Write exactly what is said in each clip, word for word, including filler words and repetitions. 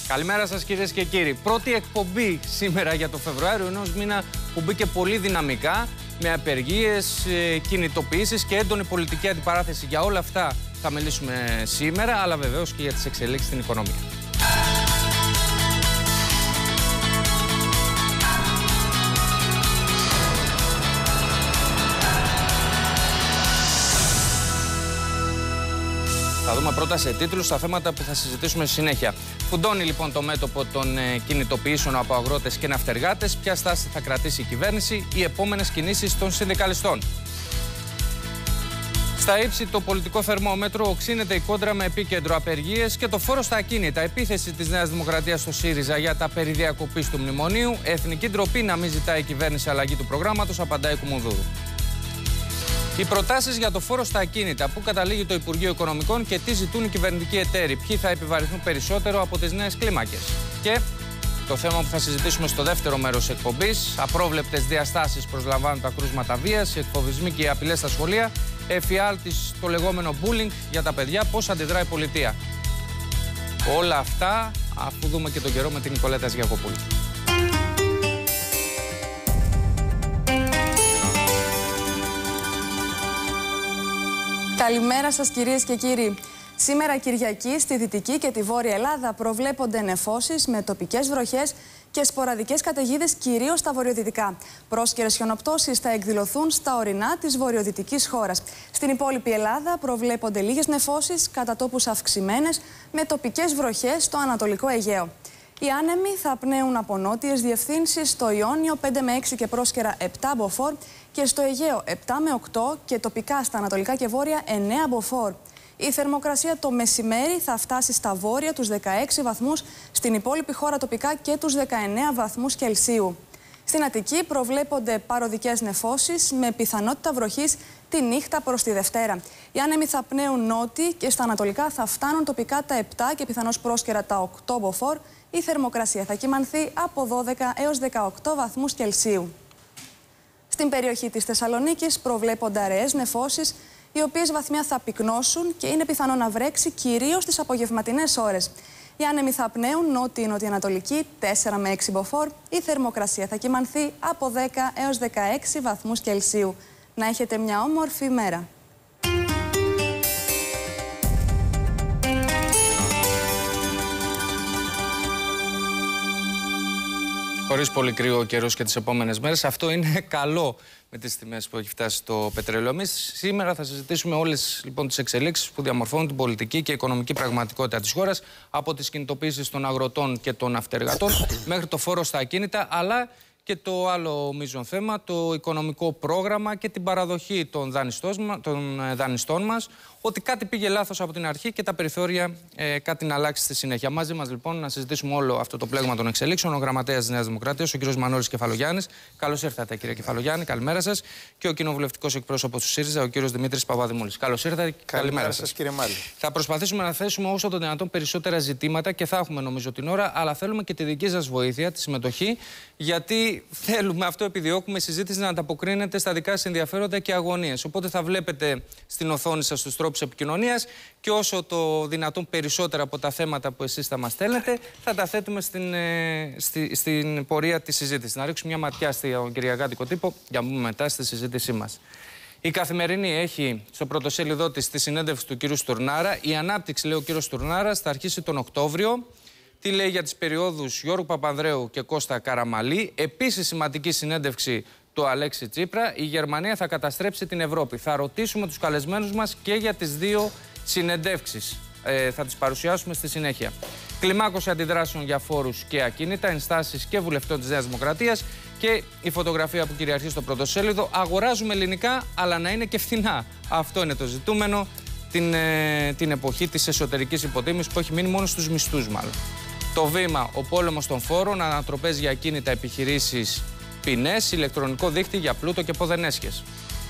Καλημέρα σας κυρίες και κύριοι. Πρώτη εκπομπή σήμερα για το Φεβρουάριο, ενός μήνα που μπήκε πολύ δυναμικά, με απεργίες, κινητοποιήσεις και έντονη πολιτική αντιπαράθεση. Για όλα αυτά θα μιλήσουμε σήμερα, αλλά βεβαίως και για τις εξελίξεις στην οικονομία. Θα δούμε πρώτα σε τίτλους τα θέματα που θα συζητήσουμε στη συνέχεια. Φουντώνει λοιπόν το μέτωπο των ε, κινητοποιήσεων από αγρότες και ναυτεργάτες. Ποια στάση θα κρατήσει η κυβέρνηση, οι επόμενες κινήσεις των συνδικαλιστών. Στα ύψη το πολιτικό θερμόμετρο, οξύνεται η κόντρα με επίκεντρο απεργίες και το φόρο στα ακίνητα. Επίθεση της Νέας Δημοκρατίας στο ΣΥΡΙΖΑ για τα περί διακοπής του μνημονίου. Εθνική ντροπή να μην ζητάει η κυβέρνηση αλλαγή του προγράμματος, απαντάει Κουμουνδούρου. Οι προτάσεις για το φόρο στα ακίνητα, που καταλήγει το Υπουργείο Οικονομικών και τι ζητούν οι κυβερνητικοί εταίροι, ποιοι θα επιβαρυνθούν περισσότερο από τις νέες κλίμακες. Και το θέμα που θα συζητήσουμε στο δεύτερο μέρος εκπομπής, απρόβλεπτες διαστάσεις προσλαμβάνουν τα κρούσματα βίας, οι εκφοβισμοί και οι απειλές στα σχολεία, εφιάλτης το λεγόμενο bullying για τα παιδιά, πώς αντιδράει η πολιτεία. Όλα αυτά αφού δούμε και τον καιρό με την Νικολέτα Γιακοπούλου. Καλημέρα σας κυρίες και κύριοι. Σήμερα Κυριακή στη Δυτική και τη Βόρεια Ελλάδα προβλέπονται νεφώσεις με τοπικές βροχές και σποραδικές καταιγίδες κυρίως στα βορειοδυτικά. Πρόσκαιρες χιονοπτώσεις θα εκδηλωθούν στα ορεινά της βορειοδυτικής χώρας. Στην υπόλοιπη Ελλάδα προβλέπονται λίγες νεφώσεις, κατά τόπους αυξημένες, με τοπικές βροχές στο Ανατολικό Αιγαίο. Οι άνεμοι θα πνέουν από νότιες διευθύνσεις στο Ιόνιο πέντε με έξι και πρόσκαιρα επτά μποφόρ και στο Αιγαίο επτά με οκτώ και τοπικά στα ανατολικά και βόρεια εννέα μποφόρ. Η θερμοκρασία το μεσημέρι θα φτάσει στα βόρεια τους δεκαέξι βαθμούς, στην υπόλοιπη χώρα τοπικά και τους δεκαεννέα βαθμούς Κελσίου. Στην Αττική προβλέπονται παροδικές νεφώσεις με πιθανότητα βροχής τη νύχτα προς τη Δευτέρα. Οι άνεμοι θα πνέουν νότιοι και στα ανατολικά θα φτάνουν τοπικά τα επτά και πιθανώς πρόσκαιρα τα οκτώ μποφόρ. Η θερμοκρασία θα κυμανθεί από δώδεκα έως δεκαοκτώ βαθμούς Κελσίου. Στην περιοχή της Θεσσαλονίκης προβλέπονται αραιές νεφώσεις, οι οποίες βαθμιά θα πυκνώσουν και είναι πιθανό να βρέξει κυρίως τις απογευματινές ώρες. Οι άνεμοι θα πνέουν νότιο-νοτιοανατολική τέσσερα με έξι μποφόρ. Η θερμοκρασία θα κυμανθεί από δέκα έως δεκαέξι βαθμούς Κελσίου. Να έχετε μια όμορφη ημέρα. Χωρίς πολύ κρύο καιρός και τις επόμενες μέρες. Αυτό είναι καλό με τις τιμές που έχει φτάσει το πετρέλαιο. Εμείς σήμερα θα συζητήσουμε όλες λοιπόν τις εξελίξεις που διαμορφώνουν την πολιτική και οικονομική πραγματικότητα της χώρας, από τις κινητοποίησεις των αγροτών και των ναυτεργατών μέχρι το φόρο στα ακίνητα, αλλά και το άλλο μείζον θέμα, το οικονομικό πρόγραμμα και την παραδοχή των δανειστών μας, ότι κάτι πήγε λάθος από την αρχή και τα περιθώρια ε, κάτι να αλλάξει στη συνέχεια. Μαζί μας λοιπόν να συζητήσουμε όλο αυτό το πλέγμα των εξελίξεων, ο γραμματέας της Νέας Δημοκρατίας, ο κ. Μανώρης Κεφαλογιάννης. Καλώς ήρθατε, κύριε Κεφαλογιάννη, καλημέρα σας. Και ο κοινοβουλευτικός εκπρόσωπος του ΣΥΡΙΖΑ, ο κ. Δημήτρης Παπαδημούλης. Καλώς ήρθατε, καλημέρα σας, κύριε Μάλη. Θα προσπαθήσουμε να θέσουμε όσο το δυνατόν περισσότερα ζητήματα και θα έχουμε νομίζω την ώρα, αλλά θέλουμε και τη δική σας βοήθεια, τη συμμετοχή, γιατί θέλουμε, αυτό επιδιώκουμε, η συζήτηση να ανταποκρίνεται στα δικά σας ενδιαφέροντα και αγωνίες. Οπότε θα βλέπετε στην οθόνη σας τους τρόπους επικοινωνίας και όσο το δυνατόν περισσότερα από τα θέματα που εσείς θα μας στέλνετε θα τα θέτουμε στην, ε, στη, στην πορεία της συζήτησης. Να ρίξουμε μια ματιά στον κυριακάτικο τύπο για να μπούμε μετά στη συζήτησή μας. Η Καθημερινή έχει στο πρωτοσέλιδό της τη συνέντευξη του κ. Στουρνάρα. Η ανάπτυξη, λέει ο κ. Στουρνάρας, θα αρχίσει τον Οκτώβριο. Τι λέει για τις περιόδους Γιώργου Παπανδρέου και Κώστα Καραμαλή. Επίσης σημαντική συνέντευξη του Αλέξη Τσίπρα. Η Γερμανία θα καταστρέψει την Ευρώπη. Θα ρωτήσουμε τους καλεσμένους μας και για τις δύο συνεντεύξεις. Ε, θα τις παρουσιάσουμε στη συνέχεια. Κλιμάκωση αντιδράσεων για φόρους και ακίνητα, ενστάσεις και βουλευτών της Νέας Δημοκρατίας και η φωτογραφία που κυριαρχεί στο πρωτοσέλιδο. Αγοράζουμε ελληνικά, αλλά να είναι και φθηνά. Αυτό είναι το ζητούμενο την, ε, την εποχή της εσωτερικής υποτίμησης που έχει μείνει μόνο στους μισθούς, μάλλον. Το βήμα, ο πόλεμος των φόρων, ανατροπές για ακίνητα, επιχειρήσεις, ποινές, ηλεκτρονικό δίκτυ για πλούτο και ποδενέσχες.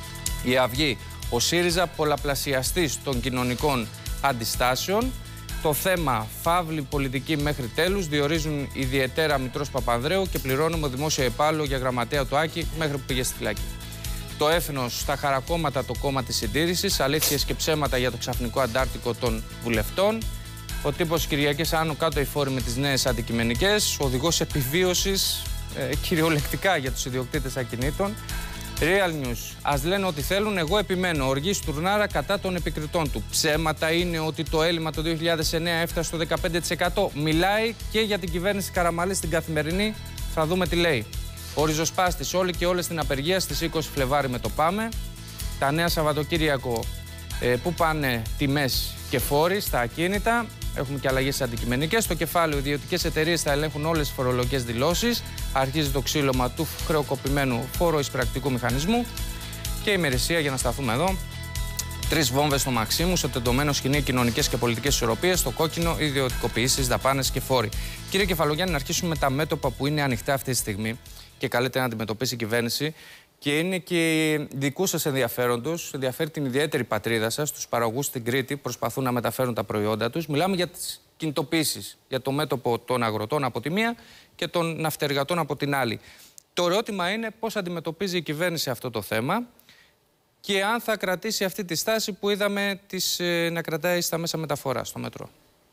Η Αυγή, ο ΣΥΡΙΖΑ πολλαπλασιαστής των κοινωνικών αντιστάσεων. Το θέμα φαύλη πολιτική μέχρι τέλους, διορίζουν ιδιαιτέρα Μητρός Παπανδρέου και πληρώνουμε δημόσιο υπάλληλο για γραμματέα του Άκη μέχρι που πήγε στη φυλάκη. Το έθνος, στα χαρακόμματα, το κόμμα της συντήρησης, αλήθειες και ψέματα για το ξαφνικό αντάρτικο των βουλευτών. Ο τύπος Κυριακής άνω κάτω οι φόροι με τις νέες αντικειμενικές, οδηγός επιβίωσης ε, κυριολεκτικά για τους ιδιοκτήτες ακινήτων. Real News. Ας λένε ό,τι θέλουν, εγώ επιμένω. Οργή Στουρνάρα κατά των επικριτών του. Ψέματα είναι ότι το έλλειμμα το δύο χιλιάδες εννέα έφτασε στο δεκαπέντε τοις εκατό. Μιλάει και για την κυβέρνηση Καραμανλή στην Καθημερινή. Θα δούμε τι λέει. Ο ριζοσπάστης, όλοι και όλες στην απεργία στις είκοσι Φλεβάρι με το Πάμε. Τα νέα Σαββατοκύριακο ε, που πάνε τιμές και φόροι στα ακίνητα. Έχουμε και αλλαγές αντικειμενικές. Στο κεφάλαιο, οι ιδιωτικές εταιρείες θα ελέγχουν όλες τις φορολογικές δηλώσεις. Αρχίζει το ξύλωμα του χρεοκοπημένου φόρο εισπρακτικού μηχανισμού. Και η ημερησία, για να σταθούμε εδώ. Τρεις βόμβες στο Μαξίμου, στο τεντωμένο σκηνή κοινωνικές και πολιτικές ισορροπίες, στο κόκκινο ιδιωτικοποιήσεις, δαπάνες και φόροι. Κύριε Κεφαλογιάννη, να αρχίσουμε με τα μέτωπα που είναι ανοιχτά αυτή τη στιγμή και καλείται να αντιμετωπίσει η κυβέρνηση. Και είναι και δικού σας ενδιαφέροντος, ενδιαφέρει την ιδιαίτερη πατρίδα σας, τους παραγωγούς στην Κρήτη, προσπαθούν να μεταφέρουν τα προϊόντα τους. Μιλάμε για τις κινητοποίησεις, για το μέτωπο των αγροτών από τη μία και των ναυτεργατών από την άλλη. Το ερώτημα είναι πώς αντιμετωπίζει η κυβέρνηση αυτό το θέμα και αν θα κρατήσει αυτή τη στάση που είδαμε τις, ε, να κρατάει στα μέσα μεταφοράς, στο μετρό.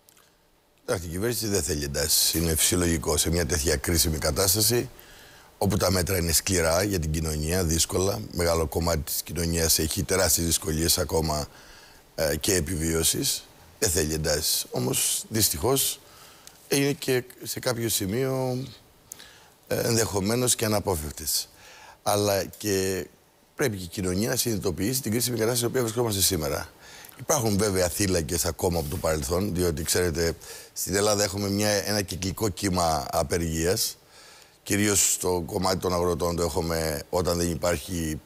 Η κυβέρνηση δεν θέλει εντάσεις. Είναι φυσιολογικό σε μια τέτοια κρίσιμη κατάσταση, όπου τα μέτρα είναι σκληρά για την κοινωνία, δύσκολα. Μεγάλο κομμάτι της κοινωνίας έχει τεράστιες δυσκολίες ακόμα ε, και επιβίωσης. Δεν θέλει εντάσεις. Όμως, δυστυχώς, είναι και σε κάποιο σημείο ε, ενδεχομένως και αναπόφευκτες. Αλλά και πρέπει και η κοινωνία να συνειδητοποιήσει την κρίσιμη κατάσταση στην οποία βρισκόμαστε σήμερα. Υπάρχουν βέβαια θύλακες ακόμα από το παρελθόν, διότι ξέρετε, στην Ελλάδα έχουμε μια, ένα κυκλικό κύμα απεργίας. Κυρίως στο κομμάτι των αγροτών το έχουμε όταν δεν υπάρχει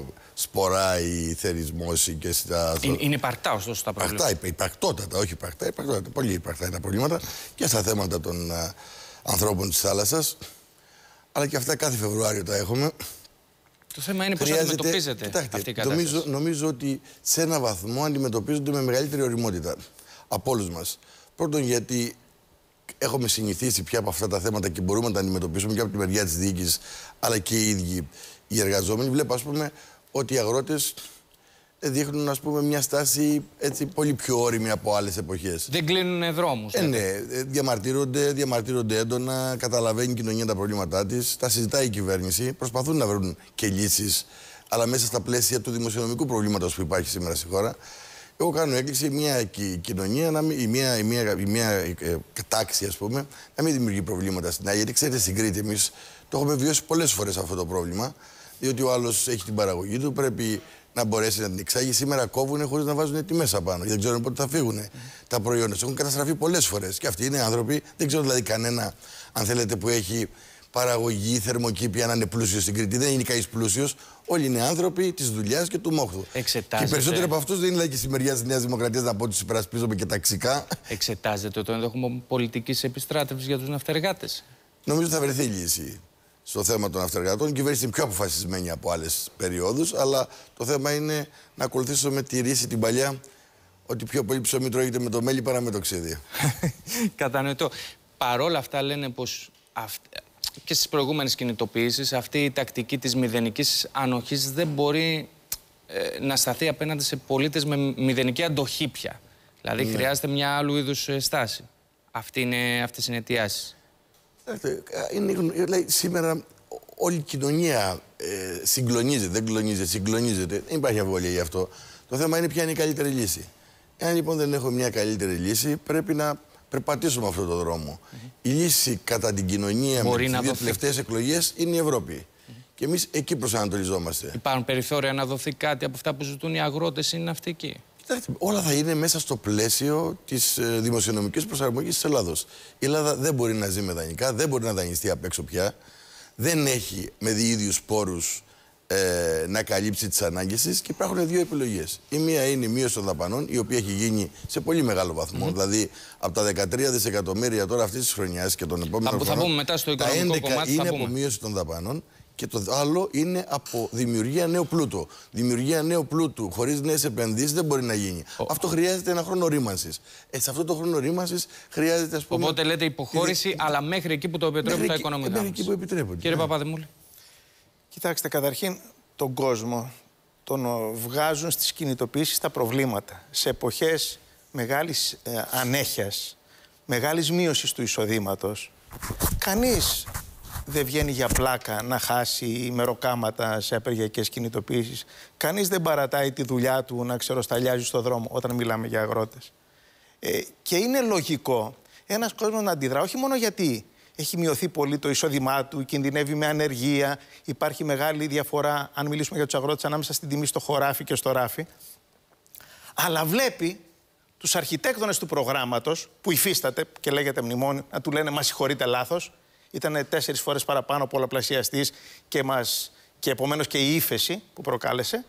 σπορά ή θερισμός και στα... Είναι, είναι υπαρκτά ωστόσο τα προβλήματα. Υπαρκτά, υπαρκτότατα, όχι υπαρκτά, υπαρκτότατα. Πολύ υπαρκτά είναι τα προβλήματα και στα θέματα των α, ανθρώπων της θάλασσας. Αλλά και αυτά κάθε Φεβρουάριο τα έχουμε. Το θέμα είναι πώς αντιμετωπίζετε κοιτάξτε, αυτή η κατάσταση. Νομίζω, νομίζω ότι σε ένα βαθμό αντιμετωπίζονται με μεγαλύτερη ωριμότητα από όλους μας. Πρώτον, γιατί έχουμε συνηθίσει πια από αυτά τα θέματα και μπορούμε να τα αντιμετωπίσουμε και από τη μεριά της διοίκησης, αλλά και οι ίδιοι οι εργαζόμενοι. Βλέπω, ας πούμε, ότι οι αγρότες δείχνουν, ας πούμε, μια στάση έτσι πολύ πιο όριμη από άλλες εποχές. Δεν κλείνουν δρόμους. Ε, ναι, διαμαρτύρονται, διαμαρτύρονται έντονα, καταλαβαίνει η κοινωνία τα προβλήματά της, τα συζητάει η κυβέρνηση, προσπαθούν να βρουν και λύσεις, αλλά μέσα στα πλαίσια του δημοσιονομικού προβλήματος που υπάρχει σήμερα στη χώρα. Εγώ κάνω έκκληση μια κοινωνία, να μην, η μια, η μια, η μια ε, τάξη, ας πούμε, να μην δημιουργεί προβλήματα στην άλλη. Γιατί ξέρετε, στην Κρήτη εμείς το έχουμε βιώσει πολλές φορές αυτό το πρόβλημα. Διότι ο άλλος έχει την παραγωγή του, πρέπει να μπορέσει να την εξάγει. Σήμερα κόβουν χωρίς να βάζουν τιμές απάνω. Δεν ξέρουν πότε θα φύγουν mm. τα προϊόντα. Έχουν καταστραφεί πολλές φορές. Και αυτοί είναι άνθρωποι, δεν ξέρω δηλαδή κανένα, αν θέλετε, που έχει παραγωγή, θερμοκήπια να είναι πλούσιο στην Κρήτη. Δεν είναι κανείς πλούσιος. Όλοι είναι άνθρωποι της δουλειάς και του μόχθου. Εξετάζεται. Και περισσότεροι από αυτούς δεν είναι και στη μεριά της Νέας Δημοκρατίας να πω ότι τους υπερασπίζομαι και ταξικά. Εξετάζεται το ενδεχόμενο πολιτικής επιστράτευσης για τους ναυτεργάτες. Νομίζω ότι θα βρεθεί λύση στο θέμα των ναυτεργατών. Η κυβέρνηση είναι πιο αποφασισμένη από άλλες περιόδους, αλλά το θέμα είναι να ακολουθήσουμε τη ρίση την παλιά, ότι πιο πολύ ψωμί τρώγεται με το μέλι παρά με το ξύδι. Κατανοητό. Παρόλα αυτά λένε πως αυ... και στις προηγούμενες κινητοποιήσεις αυτή η τακτική της μηδενικής ανοχής δεν μπορεί ε, να σταθεί απέναντι σε πολίτες με μηδενική αντοχή πια. Δηλαδή ναι. χρειάζεται μια άλλου είδους στάση. Αυτή είναι, αυτές είναι οι αιτιάσεις. Είναι, δηλαδή, σήμερα όλη η κοινωνία ε, συγκλονίζεται, δεν κλονίζεται, συγκλονίζεται. Δεν υπάρχει αμφιβολία γι' αυτό. Το θέμα είναι ποια είναι η καλύτερη λύση. Εάν λοιπόν δεν έχω μια καλύτερη λύση, πρέπει να περπατήσουμε αυτόν τον δρόμο. Mm-hmm. Η λύση κατά την κοινωνία Μπορεί με τις δύο τελευταίες εκλογές είναι η Ευρώπη. Mm-hmm. Και εμείς εκεί προσανατολιζόμαστε. Υπάρχουν περιθώρια να δοθεί κάτι από αυτά που ζητούν οι αγρότες ή οι ναυτικοί? Κοιτάξτε, όλα θα είναι μέσα στο πλαίσιο της ε, δημοσιονομικής προσαρμογής της Ελλάδος. Η Ελλάδα δεν μπορεί να ζει με δανεικά, δεν μπορεί να δανειστεί απ' έξω πια. Δεν έχει με ίδιους πόρους ε, να καλύψει τις ανάγκες της και υπάρχουν δύο επιλογές. Η μία είναι η μείωση των δαπανών, η οποία έχει γίνει σε πολύ μεγάλο βαθμό. Mm-hmm. Δηλαδή, από τα δεκατρία δισεκατομμύρια τώρα αυτής της χρονιάς και των επόμενων χρόνων, θα πούμε μετά στο οικονομικό τα έντεκα κομμάτι, είναι θα από μείωση των δαπανών. Και το άλλο είναι από δημιουργία νέου πλούτου. Δημιουργία νέου πλούτου χωρίς νέες επενδύσεις δεν μπορεί να γίνει. Oh. Αυτό χρειάζεται ένα χρόνο ρήμανσης. Ε, σε αυτό το χρόνο ρήμανσης χρειάζεται, ας πούμε. Οπότε λέτε υποχώρηση, η... αλλά μέχρι εκεί που το επιτρέπουν τα οικονομικά. Μέχρι εκεί που επιτρέπουν. Κύριε yeah. Παπαδημούλη. Κοιτάξτε, καταρχήν τον κόσμο τον βγάζουν στις κινητοποιήσεις τα προβλήματα. Σε εποχές μεγάλης ε, ανέχειας μεγάλης μείωσης του εισοδήματος, κανείς δεν βγαίνει για πλάκα να χάσει ημεροκάματα σε απεργιακές κινητοποιήσεις. Κανείς δεν παρατάει τη δουλειά του να ξεροσταλιάζει στο δρόμο όταν μιλάμε για αγρότες. Ε, και είναι λογικό ένας κόσμος να αντιδρά, όχι μόνο γιατί έχει μειωθεί πολύ το εισόδημά του, κινδυνεύει με ανεργία, υπάρχει μεγάλη διαφορά, αν μιλήσουμε για τους αγρότες, ανάμεσα στην τιμή στο χωράφι και στο ράφι, αλλά βλέπει τους αρχιτέκτονες του προγράμματος, που υφίσταται και λέγεται μνημόνιο, να του λένε «Μας συγχωρείτε, λάθος». Ήταν τέσσερις φορές παραπάνω πολλαπλασιαστής και, μας, και επομένως και η ύφεση που προκάλεσε.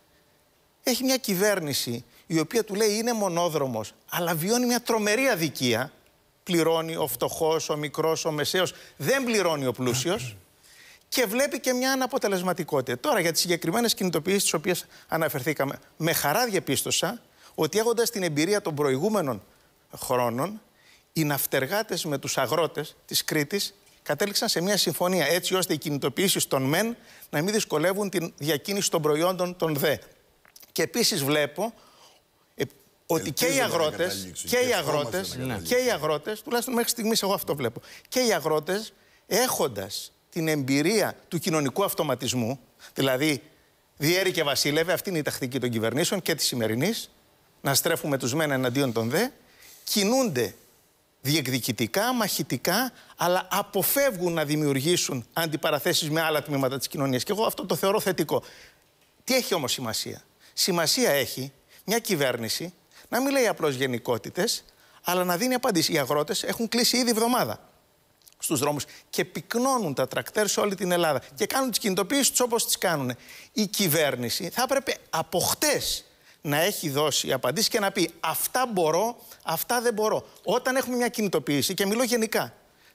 Έχει μια κυβέρνηση η οποία του λέει είναι μονόδρομος, αλλά βιώνει μια τρομερή αδικία. Πληρώνει ο φτωχός, ο μικρός, ο μεσαίος, δεν πληρώνει ο πλούσιος και βλέπει και μια αναποτελεσματικότητα. Τώρα για τις συγκεκριμένες κινητοποιήσεις τις οποίες αναφερθήκαμε, με χαρά διαπίστωσα ότι έχοντας την εμπειρία των προηγούμενων χρόνων, οι ναυτεργάτες με τους αγρότες της Κρήτης κατέληξαν σε μια συμφωνία έτσι ώστε οι κινητοποιήσεις των ΜΕΝ να μην δυσκολεύουν την διακίνηση των προϊόντων των ΔΕ. Και επίσης βλέπω ε, ότι και οι αγρότες, και οι αγρότες, και οι αγρότες, τουλάχιστον μέχρι στιγμής εγώ αυτό βλέπω, και οι αγρότες έχοντας την εμπειρία του κοινωνικού αυτοματισμού, δηλαδή διέρη και βασίλευε, αυτή είναι η τακτική των κυβερνήσεων και της σημερινής, να στρέφουμε τους ΜΕΝ εναντίον των ΔΕ, κινούνται διεκδικητικά, μαχητικά, αλλά αποφεύγουν να δημιουργήσουν αντιπαραθέσεις με άλλα τμήματα της κοινωνίας. Και εγώ αυτό το θεωρώ θετικό. Τι έχει όμως σημασία? Σημασία έχει μια κυβέρνηση να μην λέει απλώς γενικότητες, αλλά να δίνει απάντηση. Οι αγρότες έχουν κλείσει ήδη εβδομάδα στους δρόμους και πυκνώνουν τα τρακτέρ σε όλη την Ελλάδα και κάνουν τις κινητοποιήσεις τους όπως τις κάνουν. Η κυβέρνηση θα έπρεπε από χτες να έχει δώσει απαντήσεις και να πει αυτά μπορώ, αυτά δεν μπορώ. Όταν έχουμε μια κινητοποίηση, και μιλώ γενικά,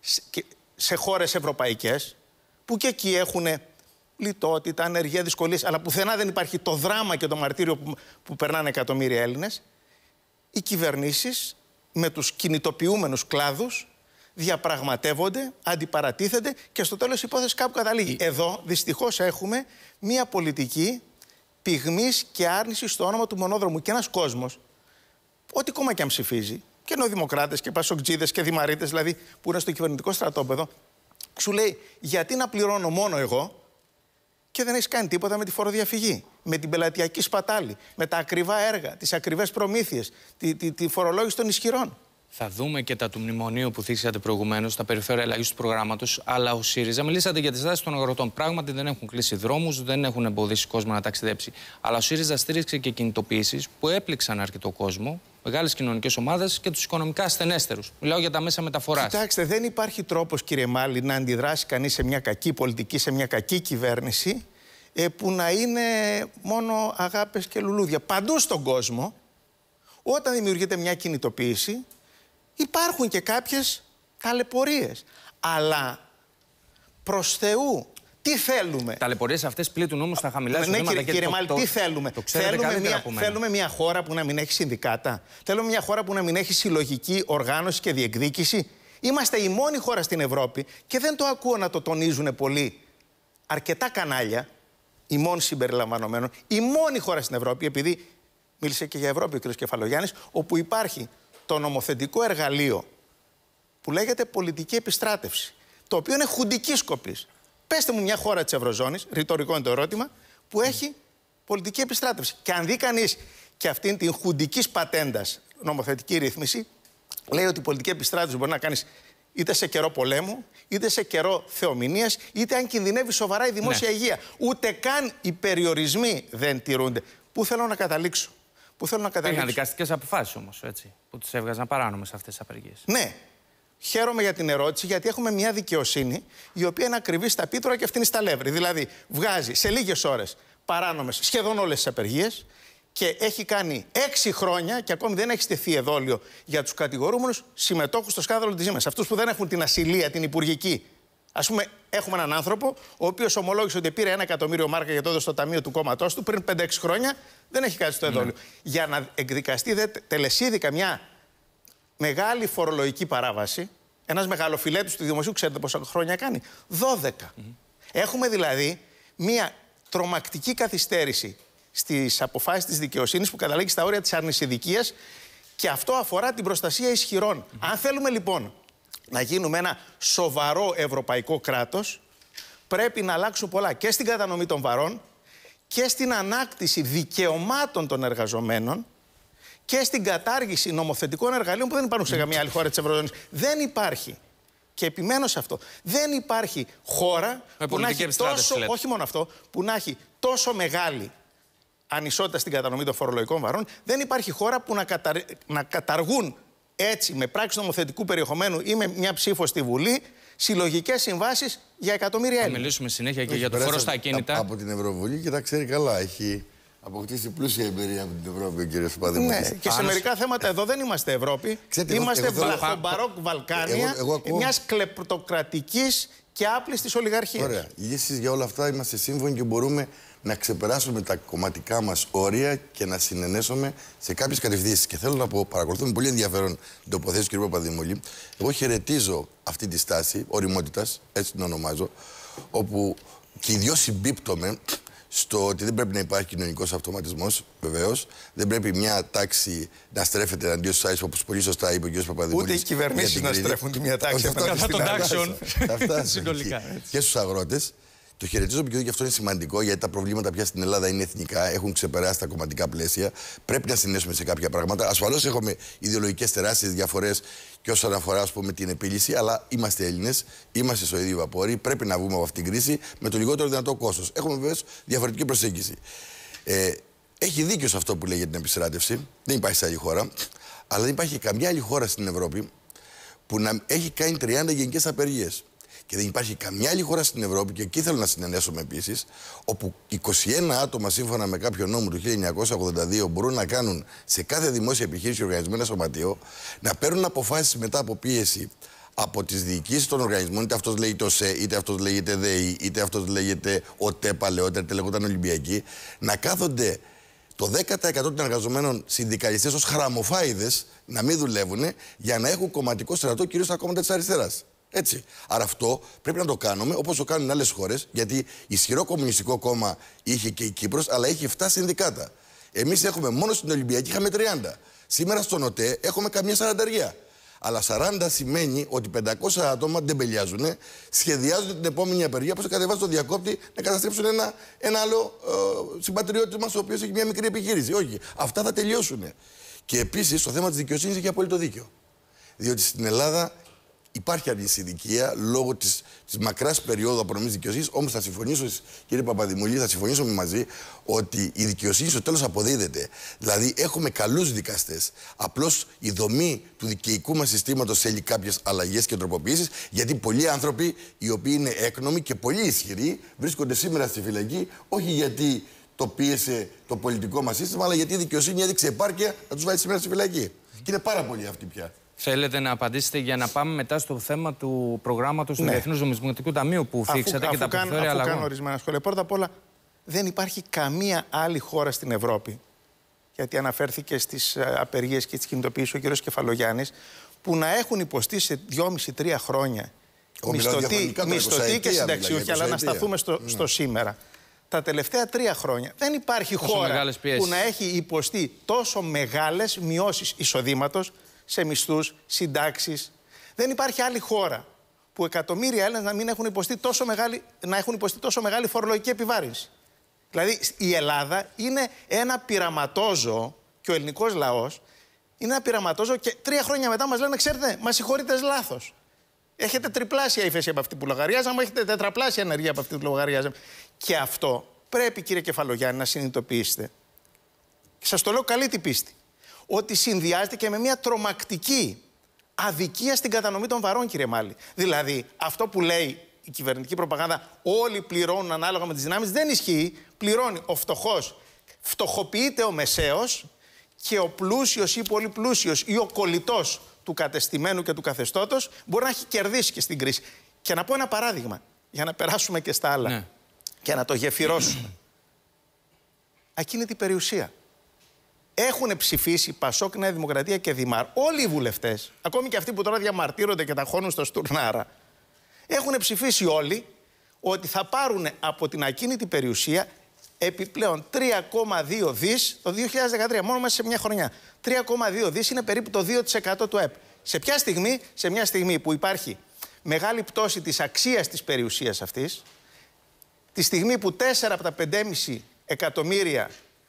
σε χώρες ευρωπαϊκές, που και εκεί έχουν λιτότητα, ανεργία, δυσκολίες, αλλά πουθενά δεν υπάρχει το δράμα και το μαρτύριο που, που περνάνε εκατομμύρια Έλληνες, οι κυβερνήσεις με τους κινητοποιούμενους κλάδους διαπραγματεύονται, αντιπαρατίθενται και στο τέλος η υπόθεση κάπου καταλήγει. Εδώ δυστυχώς έχουμε μια πολιτική πυγμής και άρνηση στο όνομα του μονόδρομου. Και ένας κόσμος, ό,τι κόμμα και αν ψηφίζει, και νεοδημοκράτες και πασοκτζίδες και δημαρίτες, δηλαδή που είναι στο κυβερνητικό στρατόπεδο, σου λέει γιατί να πληρώνω μόνο εγώ και δεν έχεις κάνει τίποτα με τη φοροδιαφυγή, με την πελατειακή σπατάλη, με τα ακριβά έργα, τις ακριβές προμήθειες, τη, τη, τη φορολόγηση των ισχυρών. Θα δούμε και τα του μνημονίου που θίξατε προηγουμένως, τα περιφέρεια αλλαγής του προγράμματος. Αλλά ο ΣΥΡΙΖΑ, μιλήσατε για τις τάσεις των αγροτών. Πράγματι δεν έχουν κλείσει δρόμους, δεν έχουν εμποδίσει κόσμο να ταξιδέψει. Αλλά ο ΣΥΡΙΖΑ στήριξε και κινητοποιήσεις που έπληξαν αρκετό κόσμο, μεγάλες κοινωνικές ομάδες και τους οικονομικά ασθενέστερους. Μιλάω για τα μέσα μεταφοράς. Κοιτάξτε, δεν υπάρχει τρόπος, κύριε Μάλη, να αντιδράσει κανείς σε μια κακή πολιτική, σε μια κακή κυβέρνηση, ε, που να είναι μόνο αγάπες και λουλούδια. Παντού στον κόσμο, όταν δημιουργείται μια κινητοποίηση, υπάρχουν και κάποιες ταλαιπωρίες. Αλλά προς Θεού, τι θέλουμε? Ταλαιπωρίες αυτές πλήττουν όμως τα χαμηλά εισοδήματα. Ναι, κύριε, κύριε Μάλη, τι θέλουμε? Το θέλουμε, μια, θέλουμε μια χώρα που να μην έχει συνδικάτα. Θέλουμε μια χώρα που να μην έχει συλλογική οργάνωση και διεκδίκηση. Είμαστε η μόνη χώρα στην Ευρώπη και δεν το ακούω να το τονίζουν πολύ αρκετά κανάλια, ημών συμπεριλαμβανομένων, η μόνη χώρα στην Ευρώπη, επειδή μίλησε και για Ευρώπη ο κ. Κεφαλογιάννης, όπου υπάρχει το νομοθετικό εργαλείο που λέγεται πολιτική επιστράτευση, το οποίο είναι χουντική σκοπής. Πέστε μου μια χώρα της Ευρωζώνης, ρητορικό είναι το ερώτημα, που έχει πολιτική επιστράτευση. Και αν δει κανείς και αυτήν την χουντικής πατέντας νομοθετική ρύθμιση, λέει ότι η πολιτική επιστράτευση μπορεί να κάνεις είτε σε καιρό πολέμου, είτε σε καιρό θεομηνίας, είτε αν κινδυνεύει σοβαρά η δημόσια ναι. υγεία. Ούτε καν οι περιορισμοί δεν τηρούνται. Πού θέλω να καταλήξω? Πού θέλω να καταλήξω? Είχαν δικαστικές αποφάσεις όμως, έτσι, που τις έβγαζαν παράνομες αυτές τις απεργίες. Ναι. Χαίρομαι για την ερώτηση, γιατί έχουμε μια δικαιοσύνη η οποία είναι ακριβή στα πίτρωα και αυτήν στα λεύρη. Δηλαδή, βγάζει σε λίγες ώρες παράνομες σχεδόν όλες τις απεργίες και έχει κάνει έξι χρόνια και ακόμη δεν έχει στηθεί εδόλιο για τους κατηγορούμενους συμμετόχους στο σκάνδαλο της Siemens. Αυτούς που δεν έχουν την ασυλία, την υπουργική. Ας πούμε, έχουμε έναν άνθρωπο ο οποίος ομολόγησε ότι πήρε ένα εκατομμύριο μάρκα για το έδωσε στο ταμείο του κόμματός του πριν πέντε έξι χρόνια, δεν έχει κάτι στο εδόλιο. Mm. Για να εκδικαστεί δε, τελεσίδικα μια μεγάλη φορολογική παράβαση, ένας μεγαλοφιλέτης του δημοσίου, ξέρετε πόσα χρόνια κάνει? δώδεκα. Mm. Έχουμε δηλαδή μια τρομακτική καθυστέρηση στις αποφάσεις της δικαιοσύνης που καταλήγει στα όρια της αρνησιδικίας Και αυτό αφορά την προστασία ισχυρών. Mm-hmm. Αν θέλουμε λοιπόν να γίνουμε ένα σοβαρό ευρωπαϊκό κράτος, πρέπει να αλλάξουν πολλά και στην κατανομή των βαρών και στην ανάκτηση δικαιωμάτων των εργαζομένων και στην κατάργηση νομοθετικών εργαλείων που δεν υπάρχουν σε καμία άλλη χώρα της Ευρωζώνης. Δεν υπάρχει. Και επιμένω σε αυτό. Δεν υπάρχει χώρα που να έχει τόσο, όχι μόνο αυτό, που να έχει τόσο μεγάλη ανισότητα στην κατανομή των φορολογικών βαρών. Δεν υπάρχει χώρα που να, καταρ... να καταργούν έτσι με πράξη νομοθετικού περιεχομένου ή με μια ψήφο στη Βουλή συλλογικές συμβάσεις για εκατομμύρια Έλληνες. Θα μιλήσουμε συνέχεια και για το φόρο στα ακίνητα. Από την Ευρωβουλή και τα ξέρει καλά. Έχει αποκτήσει πλούσια εμπειρία από την Ευρώπη ο κ. Παπαδημούλης. Ναι, και σε μερικά θέματα εδώ δεν είμαστε Ευρώπη. Ξέρετε, είμαστε βλαχομπαρόκ Βαλκάνια μιας κλεπτοκρατικής και άπλιστης ολιγαρχίας. Ωραία. Εσείς για όλα αυτά είμαστε σύμφωνοι και μπορούμε να ξεπεράσουμε τα κομματικά μας όρια και να συνενέσουμε σε κάποιες κατευθύνσεις. Και θέλω να πω, παρακολουθούμε πολύ ενδιαφέρον την τοποθέτηση του κ. Παπαδημούλη. Εγώ χαιρετίζω αυτή τη στάση οριμότητας, έτσι την ονομάζω, όπου και οι δυο συμπίπτωμε στο ότι δεν πρέπει να υπάρχει κοινωνικός αυτοματισμός, βεβαίως. Δεν πρέπει μια τάξη να στρέφεται εναντίον στους άλλους, όπως πολύ σωστά είπε ο κ. Παπαδημούλης. Ούτε οι κυβερνήσεις να στρέφουν τη μια τάξη κατά των τάξεων. Αυτά συνολικά. Και στους αγρότες. Το χαιρετίζω και αυτό είναι σημαντικό, γιατί τα προβλήματα πια στην Ελλάδα είναι εθνικά, έχουν ξεπεράσει τα κομματικά πλαίσια. Πρέπει να συνέσουμε σε κάποια πράγματα. Ασφαλώς έχουμε ιδεολογικές τεράστιες διαφορές και όσον αφορά, ας πούμε, την επίλυση, αλλά είμαστε Έλληνες, είμαστε στο ίδιο βαπόρι. Πρέπει να βγούμε από αυτήν την κρίση με το λιγότερο δυνατό κόστος. Έχουμε βεβαίως διαφορετική προσέγγιση. Ε, έχει δίκιο σε αυτό που λέει για την επιστράτευση. Δεν υπάρχει σε άλλη χώρα. Αλλά δεν υπάρχει καμιά άλλη χώρα στην Ευρώπη που να έχει κάνει τριάντα γενικές απεργίες. Και δεν υπάρχει καμιά άλλη χώρα στην Ευρώπη, και εκεί θέλω να συνενέσουμε επίσης, όπου είκοσι ένα άτομα σύμφωνα με κάποιο νόμο του χίλια εννιακόσια ογδόντα δύο μπορούν να κάνουν σε κάθε δημόσια επιχείρηση οργανισμό ένα σωματείο, να παίρνουν αποφάσεις μετά από πίεση από τις διοικήσεις των οργανισμών, είτε αυτός λέγεται ΟΣΕ, είτε αυτός λέγεται ΔΕΗ, είτε αυτός λέγεται ΟΤΕ, παλαιότερα, είτε λεγόταν Ολυμπιακή, να κάθονται το δέκα τοις εκατό των εργαζομένων συνδικαλιστές ως χραμοφάιδες να μην δουλεύουν για να έχουν κομματικό στρατό, κυρίως στα κόμματα της αριστεράς. Έτσι. Άρα αυτό πρέπει να το κάνουμε όπως το κάνουν άλλες χώρες, γιατί ισχυρό κομμουνιστικό κόμμα είχε και η Κύπρος, αλλά έχει επτά συνδικάτα. Εμείς έχουμε μόνο στην Ολυμπιακή είχαμε τριάντα. Σήμερα στον ΟΤΕ έχουμε καμία σαρανταριά. Αλλά σαράντα σημαίνει ότι πεντακόσια άτομα δεν μπελιάζουν, σχεδιάζουν την επόμενη απεργία, πώς θα κατεβάσουν το διακόπτη να καταστρέψουν ένα, ένα άλλο ε, συμπατριώτη μας, ο οποίος έχει μια μικρή επιχείρηση. Όχι. Αυτά θα τελειώσουν. Και επίσης το θέμα της δικαιοσύνης έχει απόλυτο δίκιο. Διότι στην Ελλάδα υπάρχει ανησυχία λόγω της, της μακράς περίοδου απονομής δικαιοσύνης. Όμως θα συμφωνήσω, κύριε Παπαδημούλη, θα συμφωνήσουμε μαζί ότι η δικαιοσύνη στο τέλος αποδίδεται. Δηλαδή, έχουμε καλούς δικαστές. Απλώς η δομή του δικαιικού μας συστήματος θέλει κάποιες αλλαγές και τροποποιήσεις, γιατί πολλοί άνθρωποι οι οποίοι είναι έκνομοι και πολύ ισχυροί βρίσκονται σήμερα στη φυλακή, όχι γιατί το πίεσε το πολιτικό μας σύστημα, αλλά γιατί η δικαιοσύνη έδειξε επάρκεια να τους βάλει σήμερα στη φυλακή. Και είναι πάρα πολλοί αυτοί πια. Θέλετε να απαντήσετε για να πάμε μετά στο θέμα του προγράμματος του ναι. Διεθνούς Νομισματικού Ταμείου που θίξατε και τα περιθώρια αλλαγών. Αφού κάνω ορισμένα σχόλια. Πρώτα απ' όλα, δεν υπάρχει καμία άλλη χώρα στην Ευρώπη, γιατί αναφέρθηκε στις απεργίες και τις κινητοποιήσεις ο κ. Κεφαλογιάννης, που να έχουν υποστεί σε δυόμισι τρία χρόνια μισθωτή, μισθωτή και συνταξιούχοι, αλλά να σταθούμε στο, ναι. στο σήμερα. Τα τελευταία τρία χρόνια δεν υπάρχει τόσο χώρα που να έχει υποστεί τόσο μεγάλες μειώσεις εισοδήματος σε μισθούς, συντάξεις. Δεν υπάρχει άλλη χώρα που εκατομμύρια Έλληνες να μην έχουν υποστεί τόσο μεγάλη, να έχουν υποστεί τόσο μεγάλη φορολογική επιβάρυνση. Δηλαδή η Ελλάδα είναι ένα πειραματόζωο και ο ελληνικός λαός είναι ένα πειραματόζωο και τρία χρόνια μετά μας λένε, ξέρετε, μας συγχωρείτε λάθος. Έχετε τριπλάσια ύφεση από αυτή που λογαριάζαμε, έχετε τετραπλάσια ενεργεία από αυτή που λογαριάζαμε. Και αυτό πρέπει, κύριε Κεφαλογιάννη, να συνειδητοποιήσετε. Και σας το λέω καλή την πίστη. Ότι συνδυάζεται και με μια τρομακτική αδικία στην κατανομή των βαρών, κύριε Μάλη. Δηλαδή, αυτό που λέει η κυβερνητική προπαγάνδα, όλοι πληρώνουν ανάλογα με τις δυνάμεις, δεν ισχύει. Πληρώνει ο φτωχός, φτωχοποιείται ο μεσαίος και ο πλούσιος ή πολύ πλούσιος ή ο κολλητός του κατεστημένου και του καθεστώτος μπορεί να έχει κερδίσει και στην κρίση. Και να πω ένα παράδειγμα, για να περάσουμε και στα άλλα ναι. και να το γεφυρώσουμε. Ακίνητη περιουσία. Έχουν ψηφίσει Πασόκ, Νέα Δημοκρατία και Δημάρ. Όλοι οι βουλευτές, ακόμη και αυτοί που τώρα διαμαρτύρονται και τα χώνουν στο Στουρνάρα, έχουν ψηφίσει όλοι ότι θα πάρουν από την ακίνητη περιουσία επιπλέον τρία κόμμα δύο δις το δύο χιλιάδες δεκατρία, μόνο μέσα σε μια χρονιά. τρία κόμμα δύο δις είναι περίπου το δύο τοις εκατό του ΕΠ. Σε ποια στιγμή, σε μια στιγμή που υπάρχει μεγάλη πτώση της αξίας της περιουσίας αυτής, τη στιγμή που τέσσερα από τα πέντε κόμμα πέντε εκατομμύρια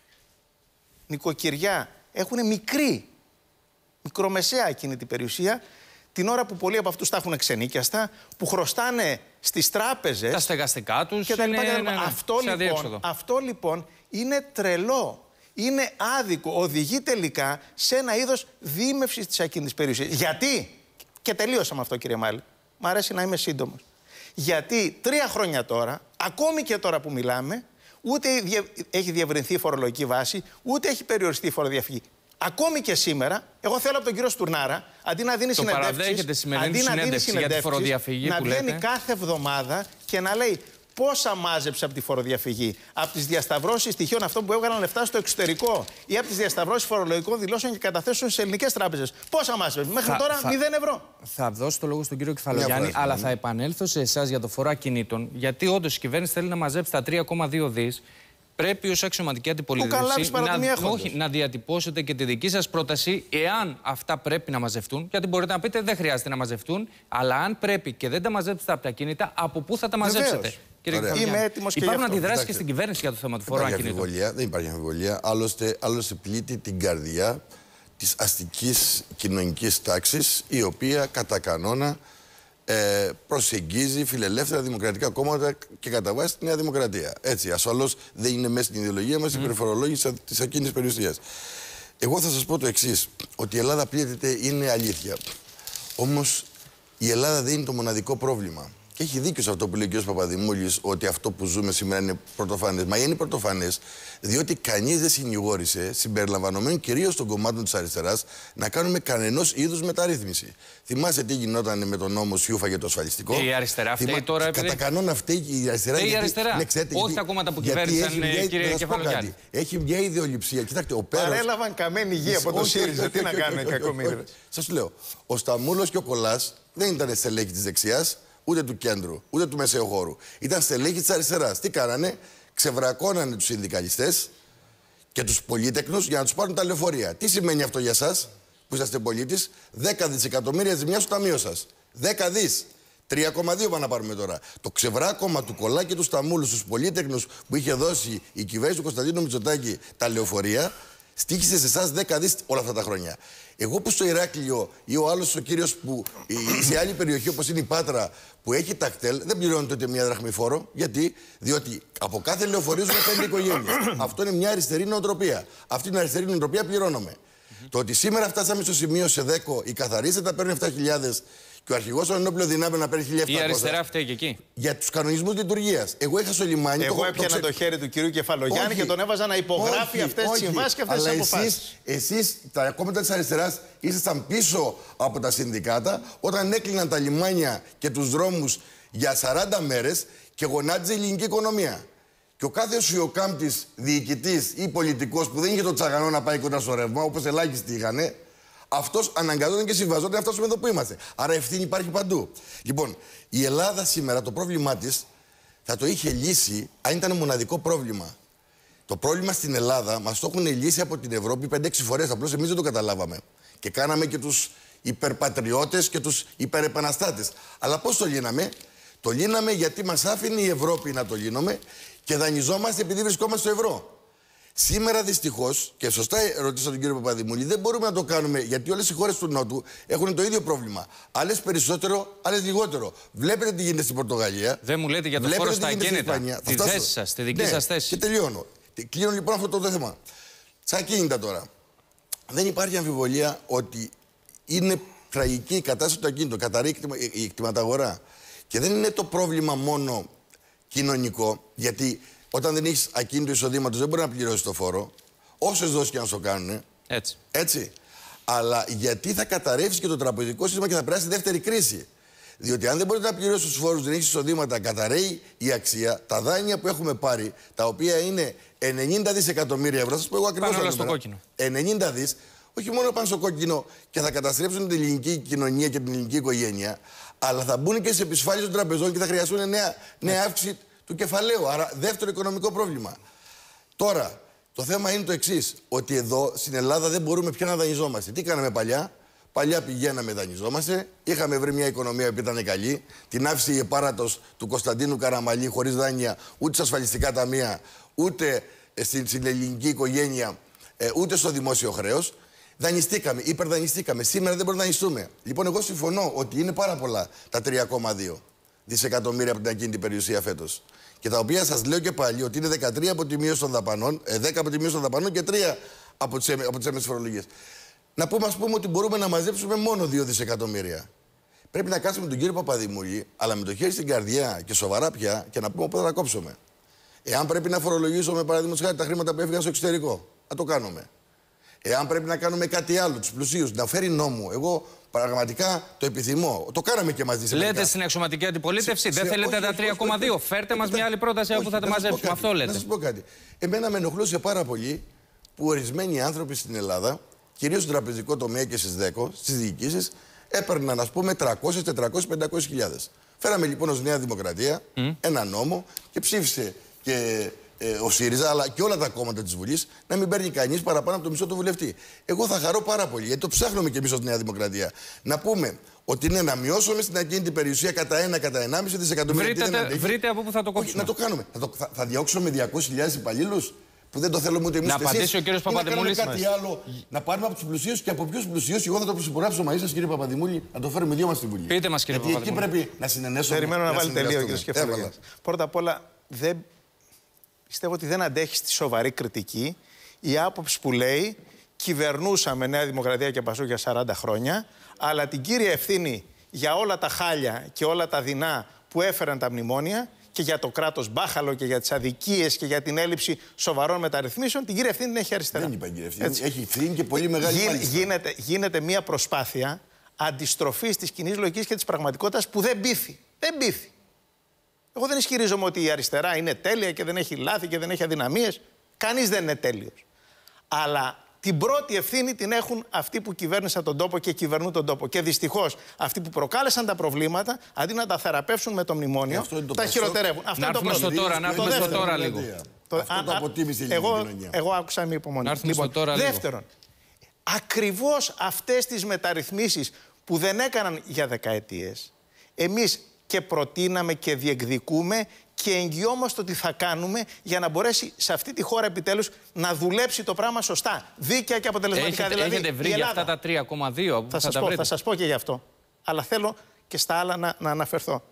νοικοκυριά έχουν μικρή, μικρομεσαία ακίνητη περιουσία, την ώρα που πολλοί από αυτούς τα έχουν ξενίκιαστα, που χρωστάνε στις τράπεζες. Τα στεγαστικά τους. Και τα λοιπά, είναι, και τα λοιπά. ναι, ναι, Αυτό, λοιπόν, αυτό λοιπόν είναι τρελό. Είναι άδικο. Οδηγεί τελικά σε ένα είδος διήμευσης της ακίνητης περιουσίας. Γιατί, και τελείωσα με αυτό κύριε Μάλη, μου αρέσει να είμαι σύντομος. Γιατί τρία χρόνια τώρα, ακόμη και τώρα που μιλάμε, ούτε έχει διευρυνθεί η φορολογική βάση, ούτε έχει περιοριστεί η φοροδιαφυγή. Ακόμη και σήμερα, εγώ θέλω από τον κύριο Στουρνάρα, αντί να δίνει συνεντεύξεις, αντί να δίνει συνεντεύξεις, να βγαίνει κάθε εβδομάδα και να λέει πόσα μάζεψε από τη φοροδιαφυγή, από τις διασταυρώσεις στοιχείων αυτών που έβγαλαν λεφτά στο εξωτερικό ή από τις διασταυρώσεις φορολογικών δηλώσεων και καταθέσεων στις ελληνικές τράπεζες. Πόσα μάζεψε, μέχρι θα, τώρα θα, μηδέν ευρώ. Θα δώσω το λόγο στον κύριο Κεφαλογιάννη, αλλά θα επανέλθω σε εσάς για το φόρο ακινήτων, γιατί όντως η κυβέρνηση θέλει να μαζέψει τα τρία κόμμα δύο δις. Πρέπει ως αξιωματική αντιπολίτευση να, όχι, να διατυπώσετε και τη δική σας πρόταση, εάν αυτά πρέπει να μαζευτούν. Γιατί μπορείτε να πείτε δεν χρειάζεται να μαζευτούν, αλλά αν πρέπει και δεν τα μαζέψετε από τα κίνητα, από πού θα τα μαζέψετε. Κύριε Είμαι έτοιμος και υπάρχουν αντιδράσεις και στην κυβέρνηση για το θέμα του φόρου ακινήτων. Δεν υπάρχει αμφιβολία. Άλλωστε, άλλωστε πλήττει την καρδιά της αστικής κοινωνικής τάξης, η οποία κατά κανόνα Ε, προσεγγίζει φιλελεύθερα δημοκρατικά κόμματα και κατά βάση τη Νέα Δημοκρατία. Έτσι, ασφαλώς δεν είναι μέσα στην ιδεολογία μας mm. η περιφορολόγηση της ακίνητης περιουσίας. Εγώ θα σας πω το εξής, ότι η Ελλάδα πλήττεται είναι αλήθεια. Όμως η Ελλάδα δεν είναι το μοναδικό πρόβλημα. Και έχει δίκιο σε αυτό που λέει ο κ. Παπαδημούλης, ότι αυτό που ζούμε σήμερα είναι πρωτοφανές. Μα είναι πρωτοφανές, διότι κανείς δεν συνηγόρησε, συμπεριλαμβανομένων κυρίως των κομμάτων της αριστεράς, να κάνουμε κανενός είδους μεταρρύθμιση. Θυμάσαι τι γινόταν με τον νόμο Σιούφα για το ασφαλιστικό. Και η αριστερά φταίει Θυμά... τώρα. Επειδή... Κατά κανόνα φταίει η αριστερά. Και η αριστερά. Ναι, ξέρετε, όχι γιατί... τα κόμματα που κυβέρνησαν, μια... κύριε Κεφαλογιάννη. Έχει μια ιδεολειψία. Κοιτάξτε, ο Πέρος. Παρέλαβαν καμένη υγεία από το ΣΥΡΙΖΑ. Τι να κάνουν κακομοίρες. Σας λέω, ο Σταμούλος και ο Κολλάς δεν ήταν στελέχη της δεξιάς. Ούτε του κέντρου, ούτε του μεσαίου χώρου. Ήταν στελέχη της αριστεράς. Τι κάνανε, ξεβρακώνανε τους συνδικαλιστές και τους πολίτεκνους για να τους πάρουν τα λεωφορεία. Τι σημαίνει αυτό για εσάς, που είσαστε πολίτης? δέκα δισεκατομμύρια ζημιά στο ταμείο σας. δέκα δις. τρία κόμμα δύο πάνε να πάρουμε τώρα. Το ξεβράκωμα του Κολλά και του Σταμούλου στους πολίτεκνους που είχε δώσει η κυβέρνηση του Κωνσταντίνου Μητσοτάκη τα λεωφορεία, στοίχησε σε εσάς δέκα δις όλα αυτά τα χρόνια. Εγώ που στο Ηράκλειο ή ο άλλος ο κύριος που σε άλλη περιοχή όπως είναι η Πάτρα που έχει τακτέλ, δεν πληρώνεται ούτε μία δραχμή φόρο. Γιατί? Διότι από κάθε λεωφορείο ζουν πέντε οικογένειες. Αυτό είναι μια αριστερή νοοτροπία. Αυτή την αριστερή νοοτροπία πληρώνομαι. Mm-hmm. Το ότι σήμερα φτάσαμε στο σημείο σε ΔΕΚΟ οι καθαρίστες τα παίρνουν επτά χιλιάδες και ο αρχηγός των ενόπλων δυνάμεων να παίρνει χίλια επτακόσια. Η αριστερά φταίει και εκεί. Για τους κανονισμούς λειτουργίας. Εγώ είχα στο λιμάνι. Εγώ το, έπιανα το, ξε... το χέρι του κυρίου Κεφαλογιάννη όχι, και τον έβαζα να υπογράφει αυτές τις συμβάσεις και αυτές τις αποφάσεις. Εσείς, τα κόμματα της αριστεράς, ήσασταν πίσω από τα συνδικάτα όταν έκλειναν τα λιμάνια και τους δρόμους για σαράντα μέρες και γονάτιζε η ελληνική οικονομία. Και ο κάθε ουσιοκάμπτης διοικητής ή πολιτικός που δεν είχε το τσαγανό να πάει κοντά στο ρεύμα, όπως ελάχιστοι είχαν, αυτός αναγκαζόταν και συμβαζόταν να φτάσουμε εδώ που είμαστε. Άρα ευθύνη υπάρχει παντού. Λοιπόν, η Ελλάδα σήμερα το πρόβλημά της θα το είχε λύσει αν ήταν μοναδικό πρόβλημα. Το πρόβλημα στην Ελλάδα μας το έχουν λύσει από την Ευρώπη πέντε έξι φορές. Απλώς εμείς δεν το καταλάβαμε. Και κάναμε και τους υπερπατριώτες και τους υπερεπαναστάτες. Αλλά πώς το λύναμε? Το λύναμε γιατί μας άφηνε η Ευρώπη να το λύνουμε και δανειζόμαστε επειδή βρισκόμαστε στο ευρώ. Σήμερα δυστυχώς, και σωστά ρωτήσα τον κύριο Παπαδημούλη, δεν μπορούμε να το κάνουμε γιατί όλες οι χώρες του Νότου έχουν το ίδιο πρόβλημα. Άλλες περισσότερο, άλλες λιγότερο. Βλέπετε τι γίνεται στην Πορτογαλία. Δεν μου λέτε για το φόρο στα ακίνητα. Τη θέση σας, τη δική ναι, σας θέση. Και τελειώνω. Κλείνω λοιπόν αυτό το θέμα. Στα ακίνητα τώρα. Δεν υπάρχει αμφιβολία ότι είναι τραγική η κατάσταση του ακίνητου. Καταρρεί η εκτιματαγορά. Και δεν είναι το πρόβλημα μόνο κοινωνικό, γιατί όταν δεν έχεις ακίνητο εισοδήματος δεν μπορεί να πληρώσεις το φόρο, όσες δόσεις και να σου κάνουν. Έτσι. Έτσι. Αλλά γιατί θα καταρρεύσει και το τραπεζικό σύστημα και θα περάσει τη δεύτερη κρίση. Διότι αν δεν μπορείτε να πληρώσεις τους φόρους, δεν έχεις εισοδήματα, καταρρέει η αξία. Τα δάνεια που έχουμε πάρει, τα οποία είναι ενενήντα δισεκατομμύρια ευρώ, θα σας πω εγώ ακριβώς. Πάνω όλα στο κόκκινο. ενενήντα δις, όχι μόνο πάνω στο κόκκινο και θα καταστρέψουν την ελληνική κοινωνία και την ελληνική οικογένεια, αλλά θα μπουν και σε επισφάλιση των τραπεζών και θα χρειαστούν νέα, νέα αύξηση του κεφαλαίου. Άρα, δεύτερο οικονομικό πρόβλημα. Τώρα, το θέμα είναι το εξής. Ότι εδώ στην Ελλάδα δεν μπορούμε πια να δανειζόμαστε. Τι κάναμε παλιά? Παλιά πηγαίναμε, δανειζόμαστε. Είχαμε βρει μια οικονομία που ήταν καλή. Την άφησε η επάρατος του Κωνσταντίνου Καραμαλή χωρίς δάνεια ούτε στα ασφαλιστικά ταμεία, ούτε στην, στην ελληνική οικογένεια, ε, ούτε στο δημόσιο χρέος. Δανειστήκαμε, υπερδανειστήκαμε. Σήμερα δεν μπορούμε να δανειστούμε. Λοιπόν, εγώ συμφωνώ ότι είναι πάρα πολλά τα τρία κόμμα δύο δισεκατομμύρια από την ακίνητη περιουσία φέτος. Και τα οποία σας λέω και πάλι ότι είναι δεκατρία από τη μείωση των δαπανών, ε, δέκα από τη μείωση των δαπανών και τρία από τις, από τις έμεσες φορολογίες. Να πούμε, ας πούμε, ότι μπορούμε να μαζέψουμε μόνο δύο δισεκατομμύρια. Πρέπει να κάτσουμε τον κύριο Παπαδημούλη, αλλά με το χέρι στην καρδιά και σοβαρά πια, και να πούμε πότε θα κόψουμε. Εάν πρέπει να φορολογήσουμε, παραδείγματος χάρη, τα χρήματα που έφυγαν στο εξωτερικό, να το κάνουμε. Εάν πρέπει να κάνουμε κάτι άλλο, τους πλουσίους, να φέρει νόμο, εγώ πραγματικά το επιθυμώ. Το κάναμε και μαζί. Λέτε στην αξιωματική αντιπολίτευση, δεν θέλετε τα τρία κόμμα δύο. Φέρτε μας μια άλλη πρόταση από που θα τα μαζέψουμε. Αυτό λέτε. Να σας πω κάτι. Εμένα με ενοχλούσε πάρα πολύ που ορισμένοι άνθρωποι στην Ελλάδα, κυρίως στον τραπεζικό τομέα και στις ΔΕΚΟ, στις διοικήσεις, έπαιρναν, ας πούμε, τριακόσιες, τετρακόσιες, πεντακόσιες χιλιάδες. Φέραμε λοιπόν ως Νέα Δημοκρατία mm. ένα νόμο και ψήφισε και ε, ο ΣΥΡΙΖΑ, αλλά και όλα τα κόμματα της Βουλής, να μην παίρνει κανείς παραπάνω από το μισό του βουλευτή. Εγώ θα χαρώ πάρα πολύ, γιατί το ψάχνουμε κι εμείς ως Νέα Δημοκρατία. Να πούμε ότι είναι να μειώσουμε στην ακίνητη περιουσία κατά ένα, κατά ενάμιση δισεκατομμύρια. Βρείτε, βρείτε από πού θα το κόψουμε. Όχι, να το κάνουμε. Θα, το, θα, θα διώξουμε διακόσιες χιλιάδες υπαλλήλους που δεν το θέλουμε ούτε εμείς. Να απαντήσει ο κύριος Παπαδημούλης. Να κάτι άλλο, να πάρουμε από τους πλουσίους και από ποιους πλουσίους. Εγώ θα το προσυπογράψω μαζί σας, κύριε Παπαδημούλη, να το φέρουμε δύο μας στην Βουλή. Πείτε μας, κύριε Παπαδημούλη. Γιατί εκεί πρέπει να συνενέσουμε. Περιμένω να, να βάλει τελείο, κύριε Κεφαλιάς. Πρώτα απ' όλα, δεν... πιστεύω ότι δεν αντέχει στη σοβαρή κριτική η άποψη που λέει κυβερνούσαμε Νέα Δημοκρατία και Πασόκ για σαράντα χρόνια, αλλά την κύρια ευθύνη για όλα τα χάλια και όλα τα δεινά που έφεραν τα μνημόνια και για το κράτος μπάχαλο και για τις αδικίες και για την έλλειψη σοβαρών μεταρρυθμίσεων, την κύρια ευθύνη την έχει αριστερά. Δεν είπα κύριε ευθύνη. Έχει ευθύνη και πολύ μεγάλη Γι, γίνεται, γίνεται μια προσπάθεια αντιστροφής της κοινής λογικής και της πραγματικότητας που δεν πείθει. Δεν πείθει. Εγώ δεν ισχυρίζομαι ότι η αριστερά είναι τέλεια και δεν έχει λάθη και δεν έχει αδυναμίες. Κανείς δεν είναι τέλειος. Αλλά την πρώτη ευθύνη την έχουν αυτοί που κυβέρνησαν τον τόπο και κυβερνούν τον τόπο. Και δυστυχώς αυτοί που προκάλεσαν τα προβλήματα, αντί να τα θεραπεύσουν με το μνημόνιο, το τα χειροτερεύουν. Αυτό είναι το πρώτο. Τώρα, να έρθουμε στο τώρα λίγο. Το, αυτό α, το αποτίμησε η εγώ, κοινωνία. Εγώ άκουσα με υπομονή. Να έρθουμε λοιπόν, στο τώρα δεύτερον, λίγο. Ακριβώς αυτές τις μεταρρυθμίσεις που δεν έκαναν για δεκαετίες, εμείς και προτείναμε και διεκδικούμε και εγγυόμαστε ότι θα κάνουμε για να μπορέσει σε αυτή τη χώρα επιτέλους να δουλέψει το πράγμα σωστά, δίκαια και αποτελεσματικά. Έχετε, δηλαδή, έχετε βρει για αυτά τα τρία κόμμα δύο που θα, θα, σας τα πω, θα σας πω και γι' αυτό. Αλλά θέλω και στα άλλα να, να αναφερθώ.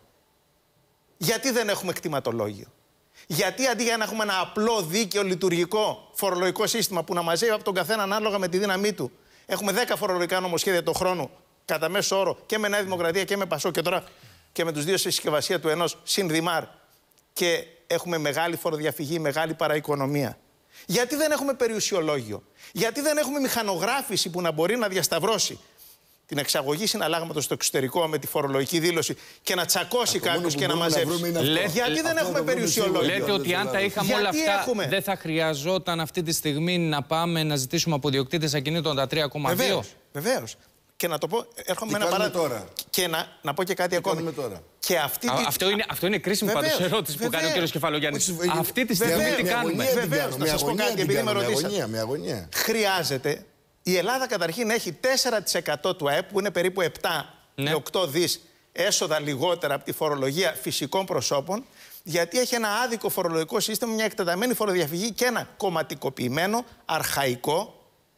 Γιατί δεν έχουμε κτηματολόγιο? Γιατί αντί για να έχουμε ένα απλό, δίκαιο, λειτουργικό φορολογικό σύστημα που να μαζεύει από τον καθένα ανάλογα με τη δύναμή του, έχουμε δέκα φορολογικά νομοσχέδια το χρόνο κατά μέσο όρο και με Νέα Δημοκρατία και με Πασόκ και τώρα και με τους δύο στη συσκευασία του ενός συνδημάρ και έχουμε μεγάλη φοροδιαφυγή, μεγάλη παραοικονομία. Γιατί δεν έχουμε περιουσιολόγιο? Γιατί δεν έχουμε μηχανογράφηση που να μπορεί να διασταυρώσει την εξαγωγή συναλλάγματος στο εξωτερικό με τη φορολογική δήλωση και να τσακώσει κάποιους και να μαζέψει? Λέ, γιατί δεν έχουμε περιουσιολόγιο? Λέτε ότι αν τα είχαμε όλα αυτά έχουμε? δεν θα χρειαζόταν αυτή τη στιγμή να πάμε να ζητήσουμε από διοκτήτες ακινήτων τα τρία κόμμα δύο. Βεβαίως, βεβαίως. Και να το πω, έρχομαι με ένα παράδειγμα. Και να, να πω και κάτι ακόμη. Και αυτή Α, τη... αυτό, είναι, αυτό είναι κρίσιμη πάντως ερώτηση που κάνει ο κ. Κεφαλογιάννης. Αυτή τη στιγμή τι κάνουμε? Βεβαίως, να σας πω κάτι, επειδή με ρωτήσατε. Χρειάζεται η Ελλάδα καταρχήν να έχει τέσσερα τοις εκατό του ΑΕΠ, που είναι περίπου επτά με οκτώ δις έσοδα λιγότερα από τη φορολογία φυσικών προσώπων, γιατί έχει ένα άδικο φορολογικό σύστημα, μια εκτεταμένη φοροδιαφυγή και ένα κομματικοποιημένο, αρχαϊκό,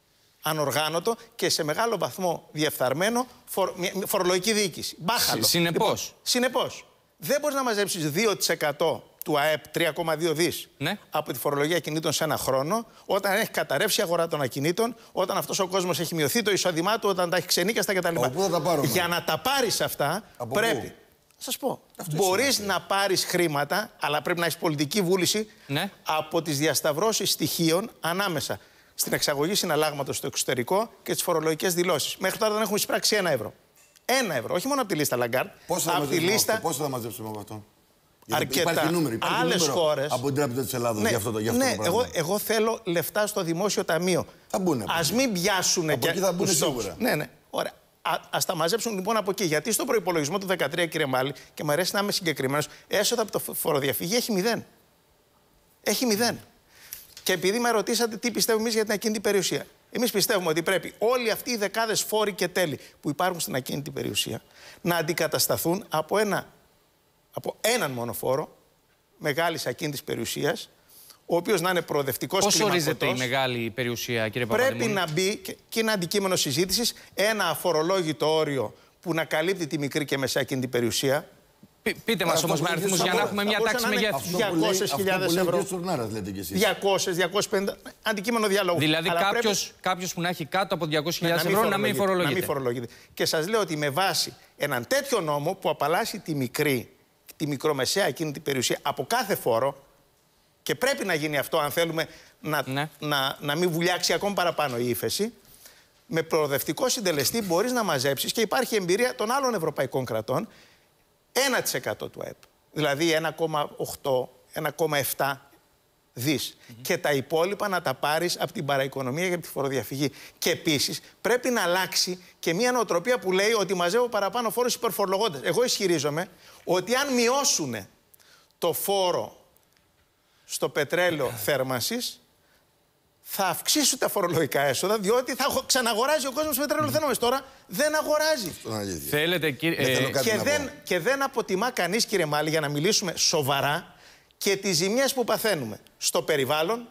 ανοργάνωτο και σε μεγάλο βαθμό διεφθαρμένο φορο... φορολογική διοίκηση. Μπάχαλο. Συνεπώς. Λοιπόν, συνεπώς. Δεν μπορείς να μαζέψεις δύο τοις εκατό του ΑΕΠ, τρία κόμμα δύο δις, ναι, από τη φορολογία ακινήτων σε ένα χρόνο, όταν έχει καταρρεύσει η αγορά των ακινήτων, όταν αυτός ο κόσμος έχει μειωθεί το εισόδημά του, όταν τα έχει ξενίκιαστα κτλ. Για να τα πάρεις αυτά, από πρέπει. Πού? Σας πω. Μπορείς να πάρεις χρήματα, αλλά πρέπει να έχεις πολιτική βούληση, ναι, από τις διασταυρώσεις στοιχείων ανάμεσα στην εξαγωγή συναλλάγματος στο εξωτερικό και τις φορολογικές δηλώσεις. Μέχρι τώρα δεν έχουμε εισπράξει ένα ευρώ. Ένα ευρώ, όχι μόνο από τη λίστα Λαγκάρντ. Πόσο θα μαζέψουμε από, θα μαζέψουμε από αυτό? Αρκετά. Άλλες χώρες. Από την Τράπεζα της Ελλάδας, ναι, για αυτό το, για αυτό ναι, το εγώ, εγώ θέλω λεφτά στο δημόσιο ταμείο. Θα μπουν. Ας μην πιάσουν από και εκεί θα μπουν σίγουρα. Ναι, ναι. Ωραία. Ας τα μαζέψουν λοιπόν από εκεί. Γιατί στον προϋπολογισμό του δεκατρία, κύριε Μάλη, και μου αρέσει να είμαι συγκεκριμένος, έσοδα από το φοροδιαφυγή έχει μηδέν. Έχει μηδέν. Και επειδή με ρωτήσατε τι πιστεύουμε εμείς για την ακίνητη περιουσία. Εμείς πιστεύουμε ότι πρέπει όλοι αυτοί οι δεκάδες φόροι και τέλη που υπάρχουν στην ακίνητη περιουσία να αντικατασταθούν από, ένα, από έναν μόνο φόρο μεγάλης ακίνητης περιουσίας, ο οποίος να είναι προοδευτικός κλιμακωτός. Πώς ορίζεται η μεγάλη περιουσία, κύριε Παπαδημούλη? Πρέπει να μπει, και είναι αντικείμενο συζήτησης, ένα αφορολόγητο όριο που να καλύπτει τη μικρή και μεσαία ακίνητη περιουσία. Πείτε μας όμως με αριθμούς για να έχουμε μια τάξη μεγέθους. διακόσιες χιλιάδες ευρώ. διακόσιες, διακόσιες πενήντα. Αντικείμενο διαλόγου. Δηλαδή κάποιος, κάποιος που να έχει κάτω από διακόσιες χιλιάδες ευρώ να μην φορολογείται. Να μην φορολογείται. Και σας λέω ότι με βάση έναν τέτοιο νόμο που απαλλάσσει τη μικρή, τη μικρομεσαία ακίνητη περιουσία από κάθε φόρο, και πρέπει να γίνει αυτό αν θέλουμε να, ναι. να, να μην βουλιάξει ακόμη παραπάνω η ύφεση, με προοδευτικό συντελεστή μπορείς να μαζέψεις, και υπάρχει εμπειρία των άλλων ευρωπαϊκών κρατών, ένα τοις εκατό του ΑΕΠ. Δηλαδή ένα κόμμα οκτώ, ένα κόμμα επτά δις. Mm-hmm. Και τα υπόλοιπα να τα πάρεις από την παραοικονομία και από τη φοροδιαφυγή. Και επίσης πρέπει να αλλάξει και μια νοοτροπία που λέει ότι μαζεύω παραπάνω φόρους υπερφορολογώντας. Εγώ ισχυρίζομαι ότι αν μειώσουν το φόρο στο πετρέλαιο θέρμανσης, θα αυξήσουν τα φορολογικά έσοδα, διότι θα ξαναγοράζει ο κόσμος πετρέλαιο θέρμανσης. Τώρα δεν αγοράζει. Θέλετε, κύριε... Ε, και, δεν, και δεν αποτιμά κανείς, κύριε Μάλη, για να μιλήσουμε σοβαρά, και τις ζημιές που παθαίνουμε στο περιβάλλον,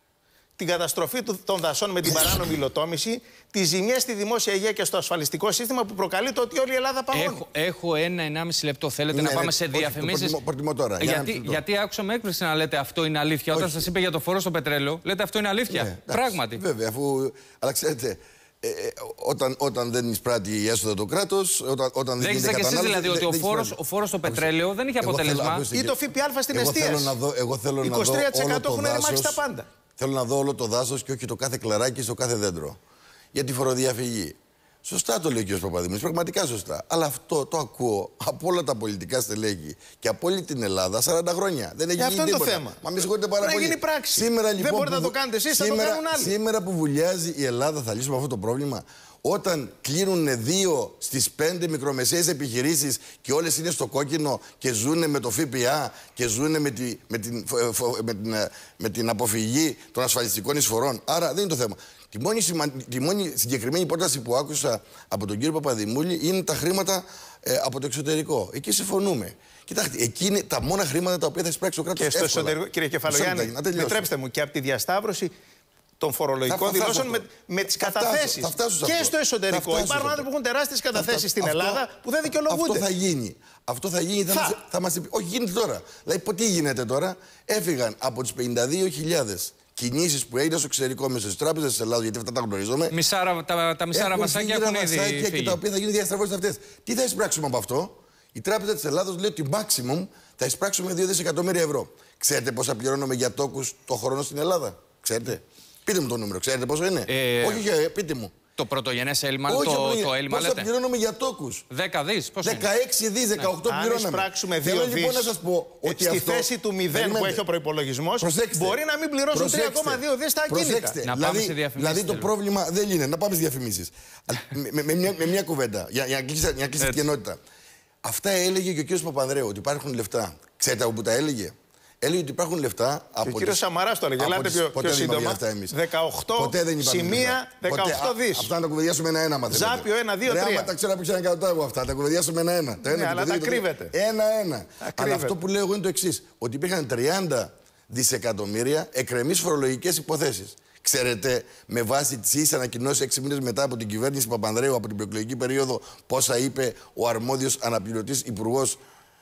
την καταστροφή των δασών με την παράνομη υλοτόμηση, τις ζημιές στη δημόσια υγεία και στο ασφαλιστικό σύστημα που προκαλεί το ότι όλη η Ελλάδα παγώνει. Έχω, έχω ένα ενάμιση λεπτό. Θέλετε ναι, να πάμε σε διαφημίσεις? Το προτιμώ τώρα. Γιατί, γιατί άκουσα με έκπληξη να λέτε αυτό είναι αλήθεια. Όχι. Όταν σας είπε για το φόρο στο πετρέλαιο, λέτε αυτό είναι αλήθεια. Ναι, πράγματι. Βέβαια, αφού. Αλλά ξέρετε, ε, ε, όταν, όταν δεν εισπράττει η έσοδα το κράτος, όταν, όταν δεν γίνεται κατανάλωση. Εσείς δηλαδή ότι δε, ο φόρος στο πετρέλαιο δεν είχε αποτέλεσμα? Ή το ΦΠΑ στην εστίαση. Εγώ θέλω να δω. είκοσι τρία τοις εκατό έχουν ρημάξει τα πάντα. Θέλω να δω όλο το δάσος και όχι το κάθε κλαράκι στο κάθε δέντρο. Για τη φοροδιαφυγή. Σωστά το λέει ο κ. Παπαδημούλης, πραγματικά σωστά. Αλλά αυτό το ακούω από όλα τα πολιτικά στελέχη και από όλη την Ελλάδα σαράντα χρόνια. Δεν έχει γίνει τίποτα. Αυτό είναι το θέμα. Μα με συγχωρείτε πάρα πολύ. Να γίνει πράξη. Σήμερα, λοιπόν, δεν μπορείτε που... να το κάνετε εσείς, σήμερα, θα το κάνουν άλλοι. Σήμερα που βουλιάζει η Ελλάδα, θα λύσουμε αυτό το πρόβλημα. Όταν κλείνουν δύο στις πέντε μικρομεσαίες επιχειρήσεις και όλες είναι στο κόκκινο και ζουν με το ΦΠΑ και ζουν με, τη, με, την, με, την, με την αποφυγή των ασφαλιστικών εισφορών. Άρα δεν είναι το θέμα. Τη μόνη, σημα... τη μόνη συγκεκριμένη πρόταση που άκουσα από τον κύριο Παπαδημούλη είναι τα χρήματα ε, από το εξωτερικό. Εκεί συμφωνούμε. Κοιτάξτε, εκεί είναι τα μόνα χρήματα τα οποία θα εισπράξει ο κράτος. Και στο εσωτερικό, κύριε Κεφαλογιάννη, μετρέψτε μου, και από τη διασταύρωση των φορολογικών δηλώσεων με, με τις καταθέσεις. Και στο εσωτερικό. Υπάρχουν άνθρωποι που έχουν τεράστιες καταθέσεις στην αυτό, Ελλάδα που δεν δικαιολογούνται. Αυτό θα γίνει. Αυτό θα γίνει. Θα, θα. Μας, θα μας... Όχι, γίνεται τώρα. Δηλαδή, τι γίνεται τώρα? Έφυγαν από τις πενήντα δύο χιλιάδες κινήσεις που έγιναν στο εξωτερικό μέσα στις τράπεζες της Ελλάδας, γιατί αυτά τα γνωρίζουμε. Μισάρα, τα, τα μισάρα βασάκια έχουν ήδη φύγει. Και τα οποία θα γίνουν διαστραβώσεις αυτές. Τι θα εισπράξουμε από αυτό? Η Τράπεζα της Ελλάδας λέει ότι maximum θα εισπράξουμε δύο δισεκατομμύρια ευρώ. Ξέρετε πόσα πληρώνουμε για τόκους το χρόνο στην Ελλάδα? Ξέρετε? Πείτε μου το νούμερο, ξέρετε πόσο είναι? Ε, όχι, όχι, πείτε μου. Το πρωτογενές έλλειμμα, όχι, το, το, το έλλειμμα λέτε. Πόσα πληρώνουμε για τόκους? δέκα δις, πώς είναι? δεκαέξι δις, δεκαοκτώ ναι. πληρώναμε. Αν εισπράξουμε δύο Θέλω δις, λοιπόν να σας πω ότι στη αυτό... θέση του μηδέν που έχει ο προϋπολογισμός, μπορεί να μην πληρώσουν τρία κόμμα δύο δις τα ακίνητα. Να δηλαδή, πάμε σε διαφημίσεις. Δηλαδή το πρόβλημα δεν είναι. Να πάμε σε διαφημίσεις. με, με, μια, με μια κουβέντα, για, για να κλείσει την ενότητα. Αυτά έλεγε και ο κ. Παπανδρέου, ότι υπάρχουν λεφτά. Ξέρετε από πού τα έλεγε? Έλεγε ότι υπάρχουν λεφτά από. Και ο κύριος Σαμαράς το έλεγε. Ελάτε πιο, πιο σύντομα. δεκαοκτώ σημεία, δεκαοκτώ δις. Αυτά να τα κουβεντιάσουμε ένα-ένα. Μαθαίνετε. Ζάπιο ένα, δύο, τρία. Άμα τα ξέρω που ξανακατώ εγώ αυτά. Τα κουβεντιάσουμε ένα-ένα. Ναι, αλλά τα κρύβεται. Ένα-ένα. Αλλά αυτό που λέω εγώ είναι το εξής. Ότι υπήρχαν τριάντα δισεκατομμύρια εκκρεμείς φορολογικές υποθέσεις. Ξέρετε, με βάση τις ανακοινώσεις έξι μήνες μετά από την κυβέρνηση Παπανδρέου, από την προεκλογική περίοδο, πόσα είπε ο αρμόδιος αναπληρωτής υπουργός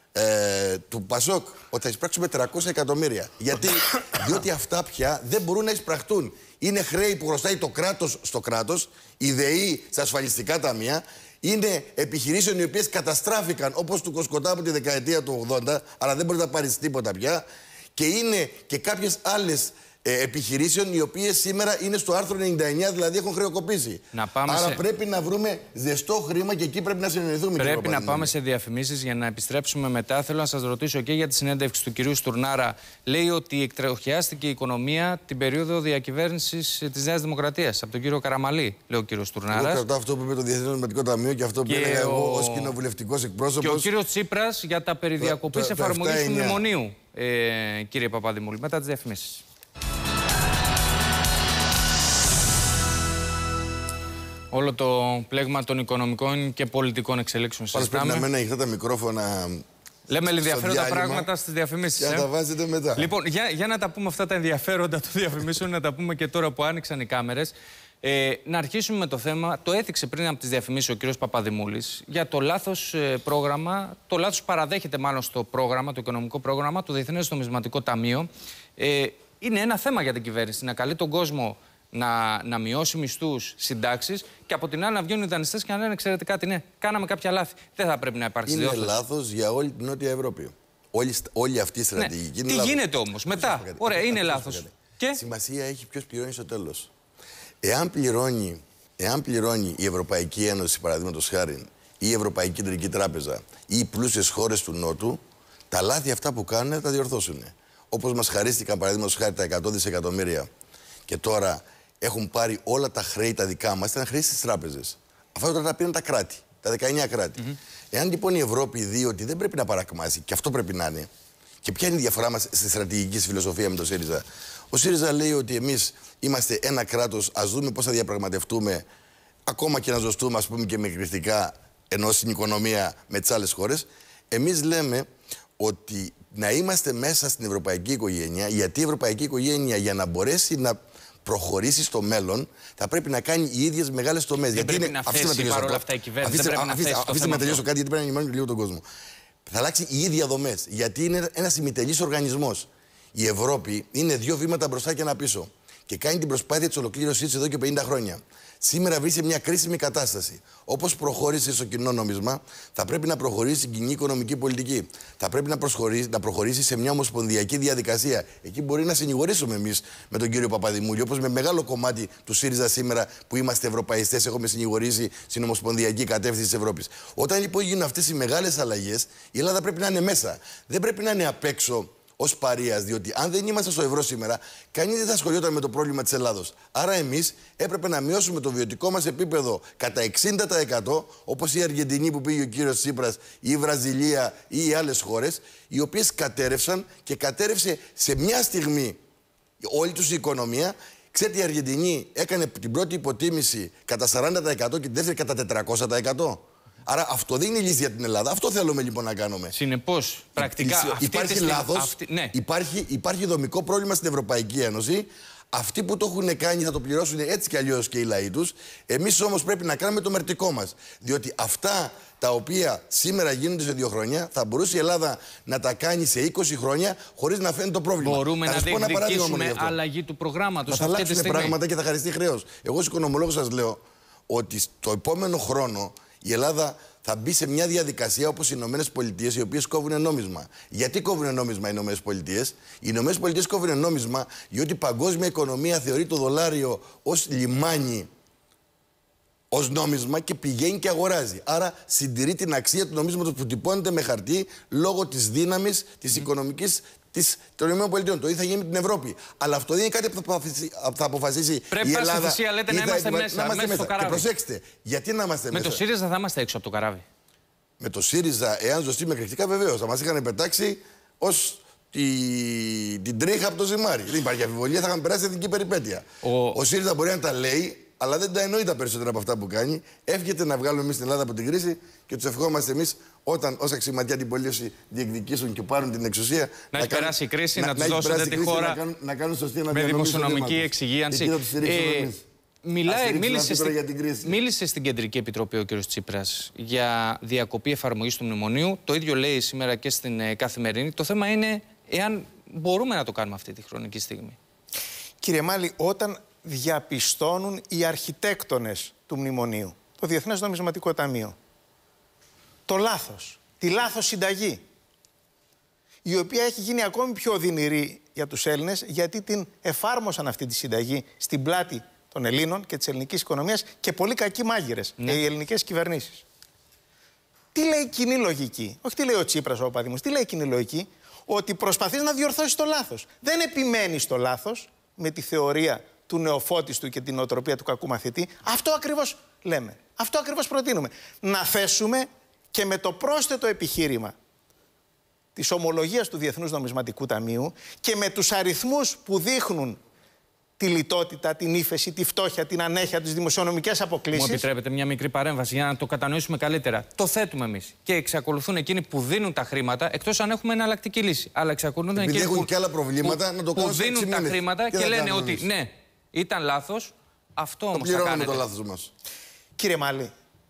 ε, του Πασόκ? Ότι θα εισπράξουμε τριακόσια εκατομμύρια. Γιατί? Διότι αυτά πια δεν μπορούν να εισπραχτούν. Είναι χρέη που χρωστάει το κράτος στο κράτος, η ΔΕΗ στα ασφαλιστικά ταμεία. Είναι επιχειρήσεων οι οποίες καταστράφηκαν, όπως του Κοσκοτά από τη δεκαετία του ογδόντα, αλλά δεν μπορεί να πάρει τίποτα πια. Και είναι και κάποιες άλλες ε, επιχειρήσεων οι οποίες σήμερα είναι στο άρθρο ενενήντα εννιά, δηλαδή έχουν χρεοκοπήσει. Άρα σε... πρέπει να βρούμε ζεστό χρήμα και εκεί πρέπει να συνεννοηθούμε. Πρέπει να πάμε σε διαφημίσεις για να επιστρέψουμε μετά. Θέλω να σας ρωτήσω και για τη συνέντευξη του κυρίου Στουρνάρα. Λέει ότι εκτροχιάστηκε η οικονομία την περίοδο διακυβέρνησης της Νέας Δημοκρατίας από τον κύριο Καραμαλή, λέει ο κύριος Στουρνάρας. Εγώ κρατάω αυτό που είπε το Διεθνές Νομισματικό Ταμείο και αυτό που έλεγα ο... εγώ ως κοινοβουλευτικός εκπρόσωπος. Και ο κύριος Τσίπρας για τα περί διακοπής εφαρμογής του μνημονίου. Ε, κύριε Παπαδημούλη, μετά τις διαφημίσεις. όλο το πλέγμα των οικονομικών και πολιτικών εξελίξεων. Πάντως πρέπει να μένουν ανοιχτά τα μικρόφωνα. Λέμε ενδιαφέροντα πράγματα στις διαφημίσεις. Και να ε? τα βάζετε μετά. Λοιπόν, για, για να τα πούμε αυτά τα ενδιαφέροντα των διαφημίσεων, να τα πούμε και τώρα που άνοιξαν οι κάμερες. Ε, να αρχίσουμε με το θέμα, το έθιξε πριν από τις διαφημίσεις ο κύριος Παπαδημούλης, για το λάθος ε, πρόγραμμα, το λάθος παραδέχεται μάλλον στο πρόγραμμα, το οικονομικό πρόγραμμα, το Διεθνές Νομισματικό Ταμείο. Ε, είναι ένα θέμα για την κυβέρνηση να καλεί τον κόσμο να, να μειώσει μισθούς, συντάξεις και από την άλλη να βγαίνουν οι δανειστές και να λένε: ξέρετε κάτι, ναι, κάναμε κάποια λάθη. Δεν θα πρέπει να υπάρξει Είναι διόρθωση. λάθος για όλη την Νότια Ευρώπη. Όλη, όλη αυτή η στρατηγική. Ναι. Τι λάθος. γίνεται όμως μετά? Ωραία, είναι λάθος. Και... Σημασία έχει ποιος πληρώνει στο τέλος. Εάν πληρώνει, εάν πληρώνει η Ευρωπαϊκή Ένωση, παραδείγματος χάρη, ή η Ευρωπαϊκή Κεντρική Τράπεζα ή οι πλούσιες χώρες του Νότου, τα λάθη αυτά που κάνουν θα τα διορθώσουν. Όπως μας χαρίστηκαν, παραδείγματος χάρη, τα εκατό δισεκατομμύρια και τώρα έχουν πάρει όλα τα χρέη τα δικά μας, ήταν χρέη στις τράπεζες. Αυτά τώρα τα πήραν τα κράτη, τα δεκαεννέα κράτη. Mm-hmm. Εάν λοιπόν η Ευρώπη δει ότι δεν πρέπει να παρακμάσει, και αυτό πρέπει να είναι, και ποια είναι η διαφορά μας στη στρατηγική φιλοσοφία με τον ΣΥΡΙΖΑ? Ο ΣΥΡΙΖΑ λέει ότι εμείς είμαστε ένα κράτος, ας δούμε πώς θα διαπραγματευτούμε, ακόμα και να ζωστούμε, ας πούμε, και με κριτικά, ενώ στην οικονομία με τις άλλες χώρες. Εμείς λέμε ότι να είμαστε μέσα στην ευρωπαϊκή οικογένεια, γιατί η ευρωπαϊκή οικογένεια για να μπορέσει να προχωρήσει στο μέλλον θα πρέπει να κάνει οι ίδιες μεγάλες τομές. Δεν γιατί πρέπει είναι... να θέσει παρόλα αυτά η κυβέρνηση. Αφήστε, δεν πρέπει αφήστε, να θέσει αφήστε το με τελειώσω αυτό. κάτι, γιατί πρέπει να ενημερώνει λίγο τον κόσμο. Θα αλλάξει οι ίδιοι δομές, γιατί είναι ένας ημιτελής οργανισμός. Η Ευρώπη είναι δύο βήματα μπροστά και ένα πίσω και κάνει την προσπάθεια της ολοκλήρωσής της εδώ και πενήντα χρόνια. Σήμερα βρίσκεται σε μια κρίσιμη κατάσταση. Όπως προχώρησε στο κοινό νόμισμα, θα πρέπει να προχωρήσει στην κοινή οικονομική πολιτική. Θα πρέπει να, να προχωρήσει σε μια ομοσπονδιακή διαδικασία. Εκεί μπορεί να συνηγορήσουμε εμείς με τον κύριο Παπαδημούλη, όπως με μεγάλο κομμάτι του ΣΥΡΙΖΑ σήμερα που είμαστε ευρωπαϊστές, έχουμε συνηγορήσει στην ομοσπονδιακή κατεύθυνση της Ευρώπης. Όταν λοιπόν γίνουν αυτές οι μεγάλες αλλαγές, η Ελλάδα πρέπει να είναι μέσα. Δεν πρέπει να είναι απ' έξω ως παρείας, διότι αν δεν είμαστε στο ευρώ σήμερα, κανείς δεν θα ασχολιόταν με το πρόβλημα της Ελλάδος. Άρα, εμείς έπρεπε να μειώσουμε το βιωτικό μας επίπεδο κατά εξήντα τοις εκατό, όπως η Αργεντινή που πήγε ο κύριος Τσίπρας, ή η Βραζιλία ή οι άλλες χώρες, οι οποίες κατέρευσαν και κατέρευσε σε μια στιγμή όλη τους η οικονομία. Ξέρετε, η Αργεντινή έκανε την πρώτη υποτίμηση κατά σαράντα τοις εκατό και την δεύτερη κατά τετρακόσια τοις εκατό. Άρα αυτό δεν είναι λύση για την Ελλάδα. Αυτό θέλουμε λοιπόν να κάνουμε. Συνεπώς, πρακτικά. Αυτή υπάρχει τη λάθος, αυτή... ναι. υπάρχει, υπάρχει δομικό πρόβλημα στην Ευρωπαϊκή Ένωση. Αυτοί που το έχουν κάνει θα το πληρώσουν έτσι κι αλλιώς και οι λαοί τους. Εμείς όμως πρέπει να κάνουμε το μερτικό μας. Διότι αυτά τα οποία σήμερα γίνονται σε δύο χρόνια θα μπορούσε η Ελλάδα να τα κάνει σε είκοσι χρόνια χωρίς να φαίνεται το πρόβλημα. Μπορούμε να διεκδικήσουμε αλλαγή του προγράμματος. Θα αλλάξουν πράγματα και θα χαριστεί χρέος. Εγώ ως οικονομολόγος σας λέω ότι στο επόμενο χρόνο η Ελλάδα θα μπει σε μια διαδικασία όπως οι Ηνωμένες Πολιτείες, οι οποίες κόβουν νόμισμα. Γιατί κόβουν νόμισμα οι Ηνωμένες Πολιτείες? Οι Ηνωμένες Πολιτείες κόβουν νόμισμα διότι η παγκόσμια οικονομία θεωρεί το δολάριο ως λιμάνι, ως νόμισμα και πηγαίνει και αγοράζει. Άρα συντηρεί την αξία του νομίσματος που τυπώνεται με χαρτί λόγω της δύναμης της mm. οικονομικής των ΗΠΑ. Το ίδιο θα γίνει με την Ευρώπη. Αλλά αυτό δεν είναι κάτι που θα αποφασίσει πρέπει η Ελλάδα. Πρέπει θυσία, λέτε, να είμαστε μέσα, να είμαστε μέσα στο καράβι. Και προσέξτε, γιατί να είμαστε με μέσα? Με το ΣΥΡΙΖΑ θα είμαστε έξω από το καράβι. Με το ΣΥΡΙΖΑ, εάν ζωστεί με κριτικά, βεβαίως θα μας είχαν πετάξει ως τη... την τρίχα από το ζυμάρι. Δεν υπάρχει αμφιβολία, θα είχαν περάσει εθνική περιπέτεια. Ο... ο ΣΥΡΙΖΑ μπορεί να τα λέει, αλλά δεν τα εννοεί τα περισσότερα από αυτά που κάνει. Εύχεται να βγάλουμε εμείς την Ελλάδα από την κρίση και τους ευχόμαστε εμείς όταν ως αξιωματική αντιπολίτευση διεκδικήσουν και πάρουν την εξουσία. Να, να έχει περάσει η κρίση, να, να τους δώσετε τη χώρα να κάνουν, να κάνουν σωστή με δημοσιονομική εξυγίανση. Ε, μιλάει, μίλησε, στη, μίλησε στην Κεντρική Επιτροπή ο κ. Τσίπρας για διακοπή εφαρμογής του μνημονίου. Το ίδιο λέει σήμερα και στην ε, Καθημερινή. Το θέμα είναι εάν μπορούμε να το κάνουμε αυτή τη χρονική στιγμή. Κύριε Μάλη, όταν διαπιστώνουν οι αρχιτέκτονες του μνημονίου, το Διεθνές Νομισματικό Ταμείο, το λάθος, τη λάθος συνταγή, η οποία έχει γίνει ακόμη πιο οδυνηρή για τους Έλληνες, γιατί την εφάρμοσαν αυτή τη συνταγή στην πλάτη των Ελλήνων και της ελληνικής οικονομίας και πολύ κακοί μάγειρες, ναι. οι ελληνικές κυβερνήσεις. Τι λέει η κοινή λογική? Όχι τι λέει ο Τσίπρας ο Παπαδημούλης, τι λέει η κοινή λογική? Ότι προσπαθείς να διορθώσεις το λάθος. Δεν επιμένεις στο λάθος με τη θεωρία του νεοφώτιστου και την νοοτροπία του κακού μαθητή. Αυτό ακριβώς λέμε. Αυτό ακριβώς προτείνουμε. Να θέσουμε και με το πρόσθετο επιχείρημα της ομολογίας του Διεθνούς Νομισματικού Ταμείου και με τους αριθμούς που δείχνουν τη λιτότητα, την ύφεση, τη φτώχεια, την ανέχεια, τις δημοσιονομικές αποκλίσεις. Μου επιτρέπετε μια μικρή παρέμβαση για να το κατανοήσουμε καλύτερα. Το θέτουμε εμείς. Και εξακολουθούν εκείνοι που δίνουν τα χρήματα, εκτός αν έχουμε εναλλακτική λύση. Αλλά εξακολουθούν Επειδή εκείνοι έχουν που, και άλλα προβλήματα, που, να το που κάνουν δίνουν τα χρήματα και, και λένε ότι εμείς. ναι, ήταν λάθος. Αυτό όμως θα κάνετε. το λάθος μας. Κύριε Μάλη,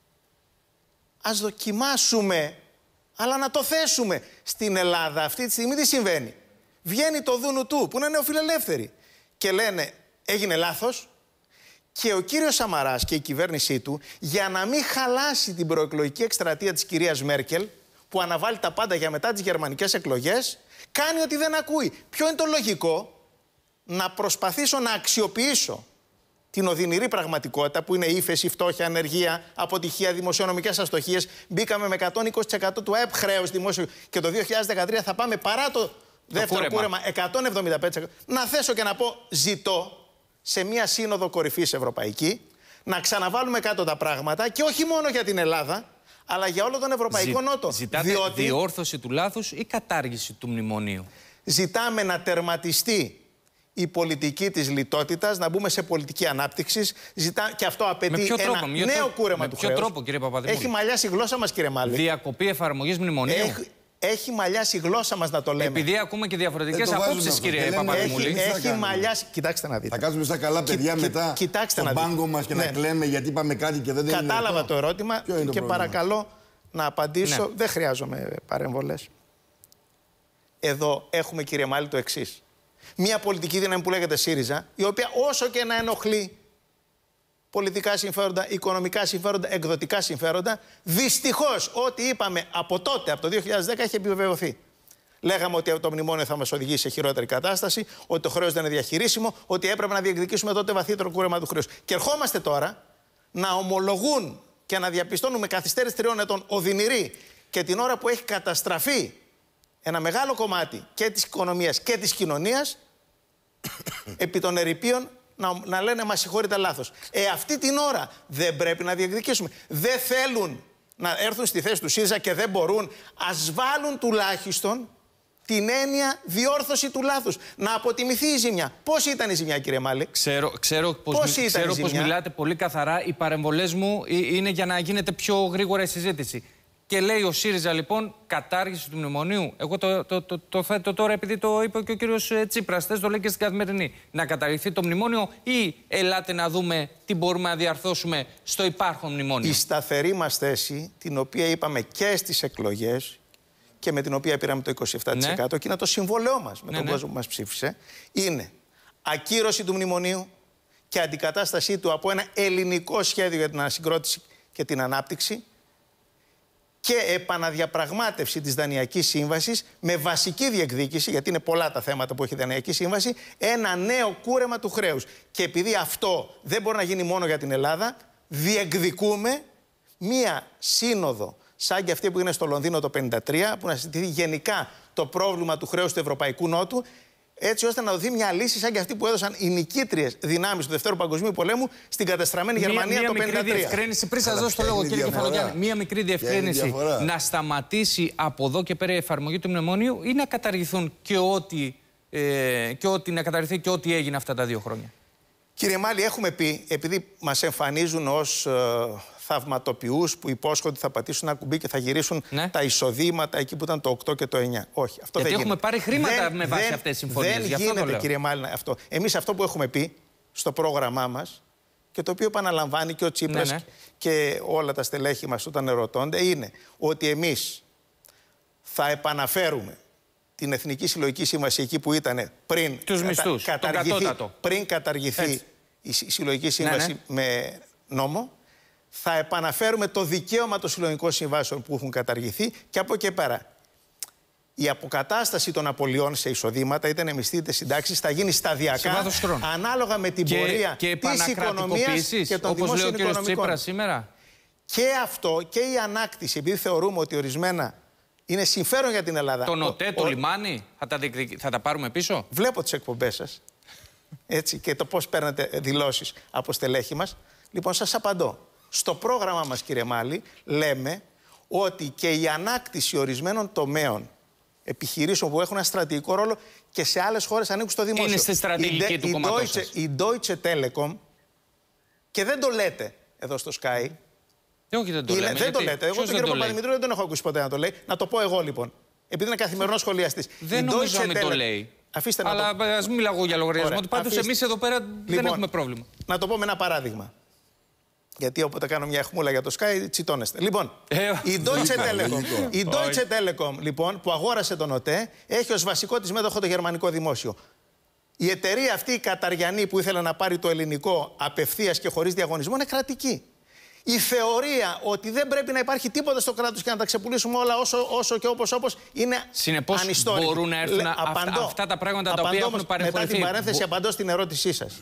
ας δοκιμάσουμε, αλλά να το θέσουμε. Στην Ελλάδα αυτή τη στιγμή τι συμβαίνει? Βγαίνει το Δούνου του, που είναι νεοφιλελεύθεροι, και λένε έγινε λάθος, και ο κύριος Σαμαράς και η κυβέρνησή του, για να μην χαλάσει την προεκλογική εκστρατεία της κυρίας Μέρκελ, που αναβάλει τα πάντα για μετά τις γερμανικές εκλογές, κάνει ότι δεν ακούει. Ποιο είναι το λογικό? Να προσπαθήσω να αξιοποιήσω την οδυνηρή πραγματικότητα, που είναι ύφεση, φτώχεια, ανεργία, αποτυχία, δημοσιονομικές αστοχίες. Μπήκαμε με εκατόν είκοσι τοις εκατό του ΑΕΠ χρέος δημόσιο, και το δύο χιλιάδες δεκατρία θα πάμε παρά το, το δεύτερο κούρεμα, κούρεμα εκατόν εβδομήντα πέντε τοις εκατό. Να θέσω και να πω, ζητώ σε μια σύνοδο κορυφής ευρωπαϊκή να ξαναβάλουμε κάτω τα πράγματα, και όχι μόνο για την Ελλάδα, αλλά για όλο τον Ευρωπαϊκό Ζη, Νότο. Ζητάτε διότι διόρθωση του λάθους ή κατάργηση του μνημονίου? Ζητάμε να τερματιστεί η πολιτική της λιτότητας, να μπούμε σε πολιτική ανάπτυξη. Ζητά... Και αυτό απαιτεί ένα τρόπο, νέο τρόπο, κούρεμα του χρέους. Με ποιο τρόπο, κύριε Παπαδημούλη? Έχει μαλλιάσει η γλώσσα μας, κύριε Μάλη. Διακοπή εφαρμογής μνημονίου. Έχει, έχει μαλλιάσει η γλώσσα μας, να το λέμε. Επειδή ακούμε και διαφορετικές απόψεις, κύριε Παπαδημούλη. Έχει, έχει μαλλιάσει. Κοιτάξτε να δείτε. Θα κάτσουμε στα καλά παιδιά Κι, μετά κοιτάξτε στον πάγκο μας και ναι. να κλαίμε γιατί είπαμε κάτι και δεν είναι. Κατάλαβα το ερώτημα και πρόβλημα? Παρακαλώ να απαντήσω. Ναι. Δεν χρειάζομαι παρεμβολές. Εδώ έχουμε, κύριε Μάλη, το εξής. Μια πολιτική δύναμη που λέγεται ΣΥΡΙΖΑ, η οποία όσο και να ενοχλεί πολιτικά συμφέροντα, οικονομικά συμφέροντα, εκδοτικά συμφέροντα, δυστυχώς ό,τι είπαμε από τότε, από το δύο χιλιάδες δέκα, έχει επιβεβαιωθεί. Λέγαμε ότι το μνημόνιο θα μας οδηγήσει σε χειρότερη κατάσταση, ότι το χρέος δεν είναι διαχειρίσιμο, ότι έπρεπε να διεκδικήσουμε τότε βαθύτερο κούρεμα του χρέους. Και ερχόμαστε τώρα να ομολογούν και να διαπιστώνουν με καθυστέρηση τριών ετών οδυνηρή, και την ώρα που έχει καταστραφεί ένα μεγάλο κομμάτι και της οικονομίας και της κοινωνίας, επί των ερειπίων να, να λένε μας συγχωρείτε, λάθος. Ε, αυτή την ώρα δεν πρέπει να διεκδικήσουμε? Δεν θέλουν να έρθουν στη θέση του ΣΥΡΙΖΑ και δεν μπορούν? Ας βάλουν τουλάχιστον την έννοια διόρθωση του λάθους. Να αποτιμηθεί η ζημιά. Πώς ήταν η ζημιά, κύριε Μάλη? Ξέρω, ξέρω πως, πώς μι, ξέρω πως μιλάτε πολύ καθαρά. Οι παρεμβολές μου είναι για να γίνεται πιο γρήγορα η συζήτηση. Και λέει ο ΣΥΡΙΖΑ λοιπόν κατάργηση του μνημονίου. Εγώ το, το, το, το θέτω τώρα επειδή το είπε και ο κύριος Τσίπρας, το λέει και στην Καθημερινή. Να καταργηθεί το μνημόνιο, ή ελάτε να δούμε τι μπορούμε να διαρθώσουμε στο υπάρχον μνημόνιο? Η σταθερή μας θέση, την οποία είπαμε και στις εκλογές και με την οποία πήραμε το είκοσι επτά τοις εκατό, ναι. και είναι το συμβόλαιό μας με ναι, τον ναι. κόσμο που μας ψήφισε, είναι ακύρωση του μνημονίου και αντικατάστασή του από ένα ελληνικό σχέδιο για την ανασυγκρότηση και την ανάπτυξη, και επαναδιαπραγμάτευση της Δανειακής Σύμβασης με βασική διεκδίκηση, γιατί είναι πολλά τα θέματα που έχει η Δανειακή Σύμβαση, ένα νέο κούρεμα του χρέους. Και επειδή αυτό δεν μπορεί να γίνει μόνο για την Ελλάδα, διεκδικούμε μία σύνοδο σαν και αυτή που είναι στο Λονδίνο το χίλια εννιακόσια πενήντα τρία, που να συζητηθεί γενικά το πρόβλημα του χρέους του Ευρωπαϊκού Νότου, έτσι ώστε να δοθεί μια λύση σαν και αυτή που έδωσαν οι νικήτριες δυνάμεις του Δευτέρου Παγκοσμίου Πολέμου στην κατεστραμμένη μία, Γερμανία μία το χίλια εννιακόσια πενήντα τρία. Μία μικρή διευκρίνηση, πριν σας δώσω το λόγο, κύριε Κεφαλογιάννη, μία μικρή διευκρίνηση. Να σταματήσει από εδώ και πέρα η εφαρμογή του μνημονίου, ή να καταργηθούν και ό,τι, ε, και ό,τι, να καταργηθεί και ό,τι έγινε αυτά τα δύο χρόνια? Κύριε Μάλη, έχουμε πει, επειδή μας εμφανίζουν ως ε, θαυματοποιούς που υπόσχονται ότι θα πατήσουν ένα κουμπί και θα γυρίσουν ναι. τα εισοδήματα εκεί που ήταν το οκτώ και το εννιά. Όχι, αυτό γιατί δεν έχουμε γίνεται. πάρει χρήματα δεν, με βάση δεν, αυτές τις συμφωνίες. Δεν Γι' αυτό γίνεται, το λέω. κύριε Μάλη, αυτό. Εμείς αυτό που έχουμε πει στο πρόγραμμά μας, και το οποίο επαναλαμβάνει και ο Τσίπρας ναι, ναι. και όλα τα στελέχη μας όταν ερωτώνται, είναι ότι εμείς θα επαναφέρουμε την Εθνική Συλλογική Σύμβαση εκεί που ήταν πριν, τους μισθούς, καταργηθεί, πριν καταργηθεί Έτσι. η Συλλογική Σύμβαση ναι, ναι. με νόμο. Θα επαναφέρουμε το δικαίωμα των συλλογικών συμβάσεων που έχουν καταργηθεί, και από εκεί πέρα η αποκατάσταση των απολειών σε εισοδήματα, είτε μισθοί είτε συντάξεις, θα γίνει σταδιακά ανάλογα με την και, πορεία και της οικονομίας και των όπως δημόσιων λέει ο οικονομικών. Τσίπρας σήμερα. Και αυτό και η ανάκτηση, επειδή θεωρούμε ότι ορισμένα είναι συμφέρον για την Ελλάδα. Το ΝΟΤΕ, ο, το ο... λιμάνι, θα τα, διεκδικ... θα τα πάρουμε πίσω? Βλέπω τις εκπομπές σας, έτσι, και το πώς παίρνετε δηλώσεις από στελέχη μας. Λοιπόν, σας απαντώ. Στο πρόγραμμα μας, κύριε Μάλη, λέμε ότι και η ανάκτηση ορισμένων τομέων επιχειρήσεων που έχουν ένα στρατηγικό ρόλο και σε άλλες χώρες ανήκουν στο δημόσιο. Είναι στη στρατηγική η, του η κόμματός Deutsche, σας. η Deutsche Telekom, και δεν το λέτε εδώ στο Sky. Ε, όχι, δεν το είναι, λέμε. δεν Γιατί? το λέτε. Εγώ Ποιος τον δεν κύριο το λέει? Παπαδημητρίου δεν τον έχω ακούσει ποτέ να το λέει. Να το πω εγώ λοιπόν. Επειδή είναι καθημερινό σχολιαστής. Δεν νομίζω να μην το λέει. Αφήστε να Αλλά το... ας μην μιλάω για λογαριασμό του. Πάντως Αφήστε... εμείς εδώ πέρα λοιπόν, δεν έχουμε πρόβλημα. Να το πω με ένα παράδειγμα. Γιατί όποτε κάνω μια αιχμούλα για το Sky, τσιτώνεστε. Λοιπόν, Ε, η Deutsche Telekom, η Deutsche Telekom, λοιπόν, που αγόρασε τον ΟΤΕ, έχει ως βασικό της μέτοχο το γερμανικό δημόσιο. Η εταιρεία αυτή, η Καταριανή, που ήθελε να πάρει το ελληνικό απευθείας και χωρίς διαγωνισμό, είναι κρατική. Η θεωρία ότι δεν πρέπει να υπάρχει τίποτα στο κράτος και να τα ξεπουλήσουμε όλα όσο, όσο και όπως όπως είναι συνεπώς, ανιστόρυτη. μπορούν να έρθουν Λε, αυ, απαντώ, αυτά τα πράγματα τα απαντώ, οποία όμως, έχουν παρεχωρηθεί. μετά την παρένθεση Μπο... απαντώ στην ερώτησή σας.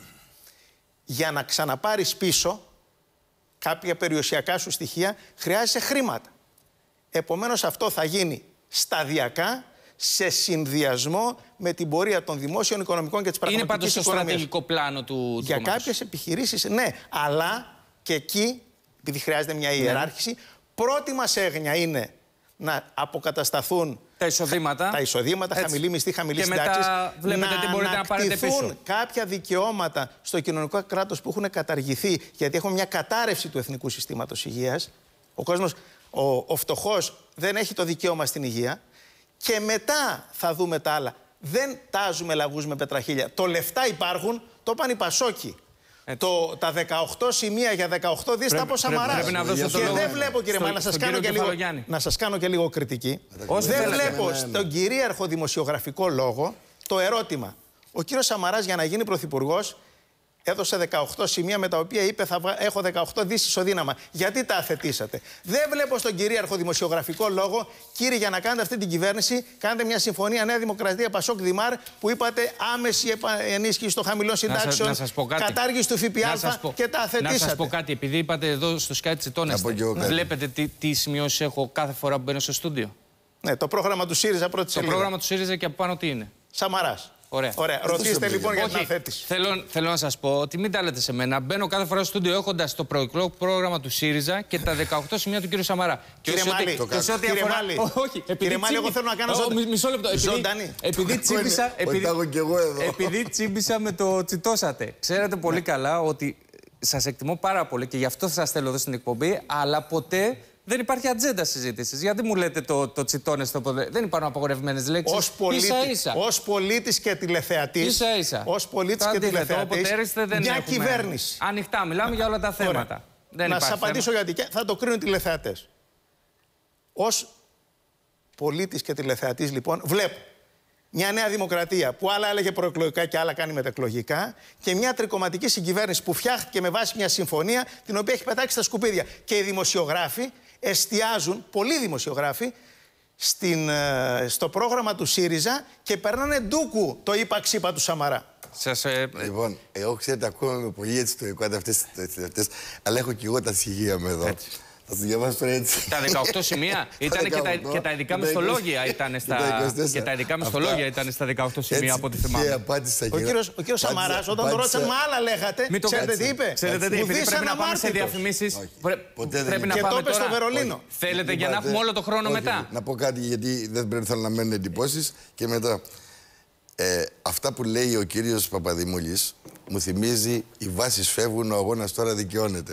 Για να ξαναπάρεις πίσω κάποια περιουσιακά σου στοιχεία χρειάζεσαι χρήματα. Επομένως αυτό θα γίνει σταδιακά σε συνδυασμό με την πορεία των δημόσιων οικονομικών και της πραγματικής είναι πάντως στο οικονομίας. στρατηγικό πλάνο του Για του κάποιες επιχειρήσεις, ναι. Αλλά και εκεί, επειδή χρειάζεται μια ιεράρχηση, πρώτη μας έγνοια είναι να αποκατασταθούν τα εισοδήματα, τα εισοδήματα χαμηλή μισθή, χαμηλή συντάξη. Και μετά βλέπετε τι μπορείτε να πάρετε πίσω. Κάποια δικαιώματα στο κοινωνικό κράτος που έχουν καταργηθεί, γιατί έχουμε μια κατάρρευση του εθνικού συστήματος υγείας. Ο κόσμος, ο, ο φτωχός δεν έχει το δικαίωμα στην υγεία. Και μετά θα δούμε τα άλλα. Δεν τάζουμε λαγούς με πετραχίλια. Το λεφτά υπάρχουν, το είπαν οι Πασόκοι. Το, τα δεκαοκτώ σημεία για δεκαοκτώ δις τα από Σαμαράς. Και δεν βλέπω, κύριε Μάλα, να σας κάνω, και λίγο, να σας κάνω και λίγο κριτική. Όσο δεν θέλετε. βλέπω Ναι, ναι. στον κυρίαρχο δημοσιογραφικό λόγο το ερώτημα. Ο κύριος Σαμαράς για να γίνει πρωθυπουργός έδωσε δεκαοκτώ σημεία με τα οποία είπε θα βα... έχω δεκαοκτώ δις ισοδύναμα. Γιατί τα αθετήσατε? Δεν βλέπω στον κυρίαρχο δημοσιογραφικό λόγο, κύριε, για να κάνετε αυτή την κυβέρνηση, κάνετε μια συμφωνία Νέα Δημοκρατία Πασόκ Δημάρ που είπατε άμεση ενίσχυση των χαμηλών συντάξεων, κατάργηση του ΦΠΑ πω, και τα αθετήσατε. Να σας πω κάτι, επειδή είπατε εδώ στο Sky τσιτώνεστε. Βλέπετε τι, τι σημειώσεις έχω κάθε φορά που μπαίνω στο στούντιο. Ναι, το πρόγραμμα του ΣΥΡΙΖΑ πρώτη σελίδα. Το πρόγραμμα του ΣΥΡΙΖΑ και από πάνω τι είναι? Σαμαράς. Ωραία. Ωραία. Ρωτήστε λοιπόν για την αθέτηση. Θέλω, θέλω να σας πω ότι μην τα λέτε σε μένα. Μπαίνω κάθε φορά στο στούντιο έχοντας το προεκλογικό πρόγραμμα του ΣΥΡΙΖΑ και τα δεκαοκτώ σημεία του κ. Σαμαρά. Κύριε Μάλη, και σε ό,τι αφορά... Μάλη, όχι, κύριε Μάλη, εγώ θέλω να κάνω ζωντανή. Μισό λεπτό. Ζωντανή. Επειδή τσίμπησα... Επειδή τσίμπησα με το τσιτώσατε. Ξέρετε πολύ καλά ότι σας εκτιμώ πάρα πολύ και γι' αυτό θα σας θέλω εδώ στην εκπομπή, αλλά ποτέ... Δεν υπάρχει ατζέντα συζήτησης. Γιατί μου λέτε το, το τσιτώνεστε ποτέ? Δεν υπάρχουν απαγορευμένες λέξεις. Ως πολίτη, ίσα ίσα. Ως πολίτης και τηλεθεατής. Ίσα ίσα. Ως πολίτης και τηλεθεατής. Δεν μια έχουμε... κυβέρνηση. Ανοιχτά, μιλάμε για όλα τα θέματα. Δεν να σας απαντήσω θέμα. γιατί θα το κρίνουν οι τηλεθεατές. Ως πολίτης και τηλεθεατής, λοιπόν, βλέπω μια Νέα Δημοκρατία που άλλα έλεγε προεκλογικά και άλλα κάνει μετεκλογικά και μια τρικομματική συγκυβέρνηση που φτιάχτηκε με βάση μια συμφωνία την οποία έχει πετάξει στα σκουπίδια. Και οι δημοσιογράφοι εστιάζουν, πολλοί δημοσιογράφοι, στην, στο πρόγραμμα του ΣΥΡΙΖΑ και περνάνε ντούκου το είπα ξύπα του Σαμαρά. Σας, ε... Λοιπόν, εγώ ξέρετε ακόμα με πολύ έτσι το εικόνα αυτές τις αλλά έχω και εγώ τα στοιχεία με εδώ. Έτσι. Θα σου διαβάσω τώρα έτσι. Τα δεκαοκτώ σημεία ήταν και, τα, και τα ειδικά μισθολόγια ήταν στα, και τα ειδικά μισθολόγια ήταν στα δεκαοκτώ σημεία από ό,τι θυμάμαι. Απάντησα, ο κύριος, ο κύριος Σαμαράς όταν τον ρώτησαν μα άλλα λέγατε, το ξέρετε τι είπε? Ξέρετε τι, επειδή πρέπει να πάμε σε διαφημίσεις, πρέπει να πάμε τώρα. Στο Βερολίνο. Θέλετε για να έχουμε όλο το χρόνο μετά? Να πω κάτι γιατί δεν πρέπει θέλω να μένουν εντυπώσεις και μετά. Ε, αυτά που λέει ο κύριος Παπαδημούλης μου θυμίζει οι βάσεις φεύγουν, ο αγώνας τώρα δικαιώνεται.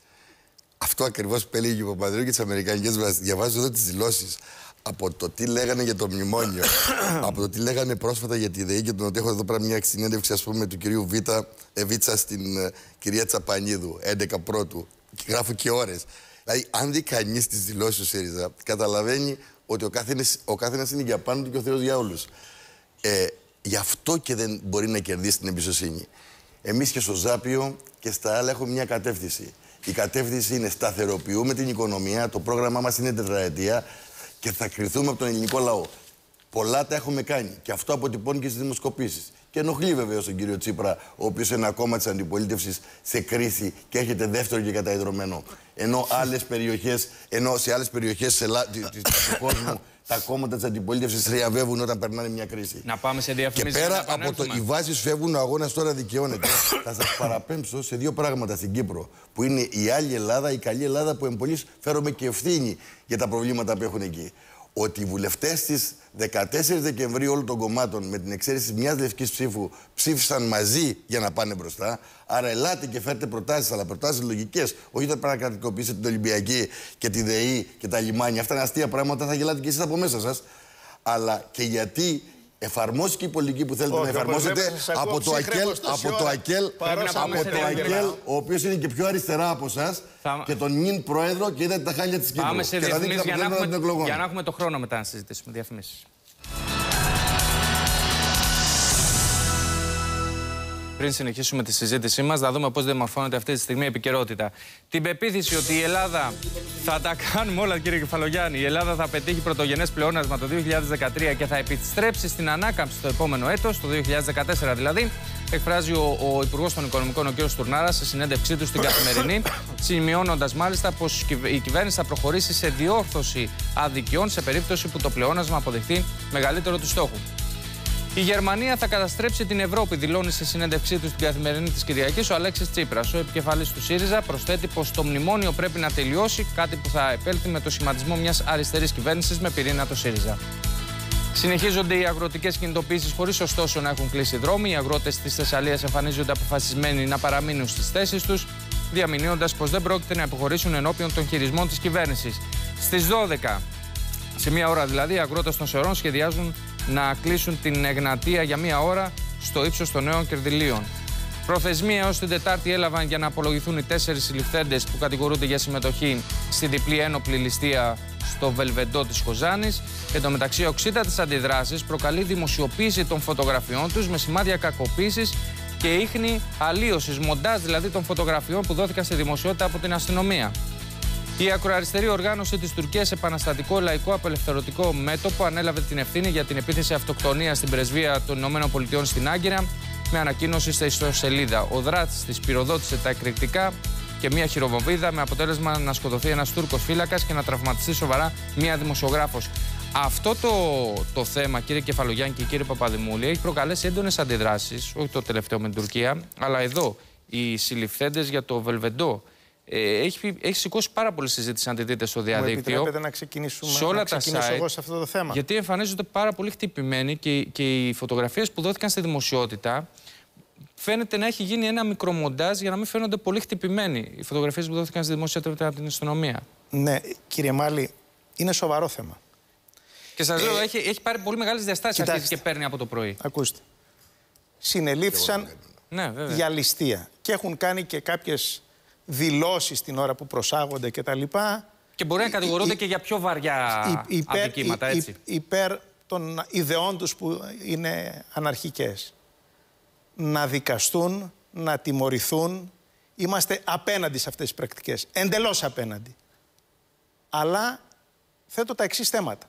Αυτό ακριβώς που έλεγε ο Παπαδημούλης και τις αμερικανικές βάσεις. Διαβάζω εδώ τις δηλώσεις από το τι λέγανε για το μνημόνιο, από το τι λέγανε πρόσφατα για τη ΔΕΗ και τον ότι έχω εδώ πέρα μια συνέντευξη, ας πούμε, του κυρίου Βίτα, ε, Βίτσα στην ε, κυρία Τσαπανίδου, έντεκα πρώτου. Και γράφω και ώρες. Δηλαδή, αν δει κανείς τις δηλώσεις του ΣΥΡΙΖΑ, καταλαβαίνει ότι ο καθένας, ο καθένας είναι για πάνω του και ο Θεός για όλους. Ε, γι' αυτό και δεν μπορεί να κερδίσει την εμπιστοσύνη. Εμείς και στο Ζάπιο και στα άλλα έχουμε μια κατεύθυνση. Η κατεύθυνση είναι σταθεροποιούμε την οικονομία, το πρόγραμμά μας είναι τετραετία και θα κριθούμε από τον ελληνικό λαό. Πολλά τα έχουμε κάνει και αυτό αποτυπώνει και στις δημοσκοπήσεις. Και ενοχλεί βεβαίως τον κύριο Τσίπρα, ο οποίος είναι ένα κόμμα της αντιπολίτευσης σε κρίση και έρχεται δεύτερο και καταϊδρωμένο. Ενώ, άλλες περιοχές, ενώ σε άλλες περιοχές του κόσμου τα κόμματα της αντιπολίτευσης θριαβεύουν όταν περνάνε μια κρίση. Να πάμε σε διαφημίσεις. Και πέρα από το οι βάσεις φεύγουν, ο αγώνας τώρα δικαιώνεται. Θα σας παραπέμψω σε δύο πράγματα στην Κύπρο. Που είναι η άλλη Ελλάδα, η καλή Ελλάδα που εμπολής φέρομαι και ευθύνη για τα προβλήματα που έχουν εκεί. ότι οι βουλευτές της δεκατέσσερις Δεκεμβρίου όλων των κομμάτων, με την εξαίρεση μιας λευκής ψήφου, ψήφισαν μαζί για να πάνε μπροστά. Άρα ελάτε και φέρτε προτάσεις, αλλά προτάσεις λογικές. Όχι να παρακρατικοποιήσετε την Ολυμπιακή και τη ΔΕΗ και τα λιμάνια. Αυτά είναι αστεία πράγματα, θα γελάτε και εσείς από μέσα σας. Αλλά και γιατί εφαρμόστηκε η πολιτική που θέλετε. Όχι, να εφαρμόσετε από το ΑΚΕΛ, από το ΑΚΕΛ, από το ΑΚΕΛ, ο οποίος είναι και πιο αριστερά από εσάς, θα... και τον νυν πρόεδρο, και είδατε τα χάλια της Κύπρου. Πάμε σε διαφημίσεις για, για να έχουμε το χρόνο μετά να συζητήσουμε διαφημίσεις. Πριν συνεχίσουμε τη συζήτησή μας, να δούμε πώς διαμορφώνεται αυτή τη στιγμή η επικαιρότητα. Την πεποίθηση ότι η Ελλάδα θα τα κάνουμε όλα, κύριε Κεφαλογιάννη, η Ελλάδα θα πετύχει πρωτογενές πλεόνασμα το δύο χιλιάδες δεκατρία και θα επιστρέψει στην ανάκαμψη το επόμενο έτος, το δύο χιλιάδες δεκατέσσερα δηλαδή, εκφράζει ο, ο Υπουργός των Οικονομικών, ο κ. Στουρνάρας, σε συνέντευξή του στην Καθημερινή, σημειώνοντας μάλιστα πως η κυβέρνηση θα προχωρήσει σε διόρθωση αδικιών σε περίπτωση που το πλεόνασμα αποδειχθεί μεγαλύτερο του στόχου. Η Γερμανία θα καταστρέψει την Ευρώπη, δηλώνει σε συνέντευξή του στην Καθημερινή της Κυριακής ο Αλέξης Τσίπρας. Ο επικεφαλής του ΣΥΡΙΖΑ προσθέτει πως το μνημόνιο πρέπει να τελειώσει, κάτι που θα επέλθει με το σχηματισμό μιας αριστερής κυβέρνησης με πυρήνα το ΣΥΡΙΖΑ. Συνεχίζονται οι αγροτικές κινητοποιήσεις χωρίς ωστόσο να έχουν κλείσει δρόμοι. Οι αγρότες της Θεσσαλίας εμφανίζονται αποφασισμένοι να παραμείνουν στις θέσεις τους, διαμηνύοντας πως δεν πρόκειται να υποχωρήσουν ενώπιον των χειρισμών της κυβέρνησης. Στις δώδεκα, σε μία ώρα δηλαδή, οι αγρότες των Σερών σχεδιάζουν να κλείσουν την Εγνατία για μία ώρα στο ύψος των νέων κερδυλίων. Προθεσμία έως την Τετάρτη έλαβαν για να απολογηθούν οι τέσσερις συλληφθέντες που κατηγορούνται για συμμετοχή στη διπλή ένοπλη ληστεία στο Βελβεντό της Κοζάνης. Εν τω μεταξύ, η οξύτητα της αντιδράσης προκαλεί δημοσιοποίηση των φωτογραφιών τους με σημάδια κακοποίησης και ίχνη αλλίωσης, μοντάζ δηλαδή των φωτογραφιών που δόθηκαν στη δημοσιότητα από την αστυνομία. Η ακροαριστερή οργάνωση της Τουρκίας Επαναστατικό Λαϊκό Απελευθερωτικό Μέτωπο ανέλαβε την ευθύνη για την επίθεση αυτοκτονίας στην πρεσβεία των ΗΠΑ στην Άγκυρα, με ανακοίνωση στα ιστοσελίδα. Ο δράτης της πυροδότησε τα εκρηκτικά και μία χειροβομβίδα, με αποτέλεσμα να σκοτωθεί ένας Τούρκος φύλακας και να τραυματιστεί σοβαρά μία δημοσιογράφος. Αυτό το, το θέμα, κύριε Κεφαλογιάννη και κύριε Παπαδημούλη, έχει προκαλέσει έντονες αντιδράσεις, όχι το τελευταίο με την Τουρκία, αλλά εδώ οι συλληφθέντες για το Βελβεντό. Ε, έχει, έχει σηκώσει πάρα πολλή συζήτηση, αν τη δείτε στο διαδίκτυο. Μου επιτρέπετε να ξεκινήσουμε σε όλα να τα ξεκινήσω site, εγώ σε αυτό το θέμα. Γιατί εμφανίζονται πάρα πολύ χτυπημένοι και, και οι φωτογραφίες που δόθηκαν στη δημοσιότητα φαίνεται να έχει γίνει ένα μικρομοντάζ για να μην φαίνονται πολύ χτυπημένοι οι φωτογραφίες που δόθηκαν στη δημοσιότητα από την αστυνομία. Ναι, κύριε Μάλη, είναι σοβαρό θέμα. Και σας ε, λέω, έχει, έχει πάρει πολύ μεγάλες διαστάσεις αρχίζει και παίρνει από το πρωί. Ακούστε. Συνελήφθησαν ναι, για ληστεία και έχουν κάνει και κάποιες δηλώσεις την ώρα που προσάγονται κτλ. Και, και μπορεί να κατηγορούνται και για πιο βαριά υπέρ, αδικήματα, έτσι. Υπέρ των ιδεών τους που είναι αναρχικές. Να δικαστούν, να τιμωρηθούν. Είμαστε απέναντι σε αυτές τις πρακτικές. Εντελώς απέναντι. Αλλά θέτω τα εξής θέματα.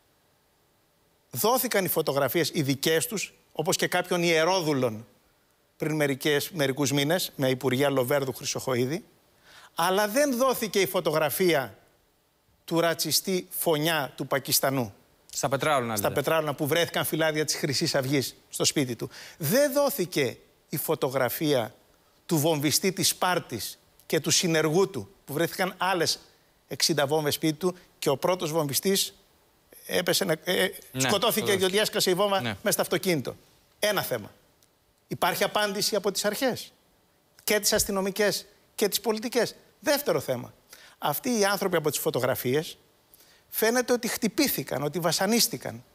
Δόθηκαν οι φωτογραφίες οι δικές τους, όπως και κάποιων ιερόδουλων, πριν μερικές, μερικούς μήνες, με Υπουργεία Λοβέρδου Χρυσοχοΐδη, αλλά δεν δόθηκε η φωτογραφία του ρατσιστή Φωνιά του Πακιστανού. Στα Πετράλωνα, Στα Πετράλωνα, που βρέθηκαν φυλάδια της Χρυσής Αυγής στο σπίτι του. Δεν δόθηκε η φωτογραφία του βομβιστή της Σπάρτης και του συνεργού του, που βρέθηκαν άλλες εξήντα βόμβες σπίτι του και ο πρώτος βομβιστής έπεσε, ε, ναι, σκοτώθηκε το διότι έσκασε η βόμβα ναι. μέσα στο αυτοκίνητο. Ένα θέμα. Υπάρχει απάντηση από τις αρχές, και τις αστυνομικές και τις πολιτικές. Δεύτερο θέμα. Αυτοί οι άνθρωποι από τις φωτογραφίες φαίνεται ότι χτυπήθηκαν, ότι βασανίστηκαν.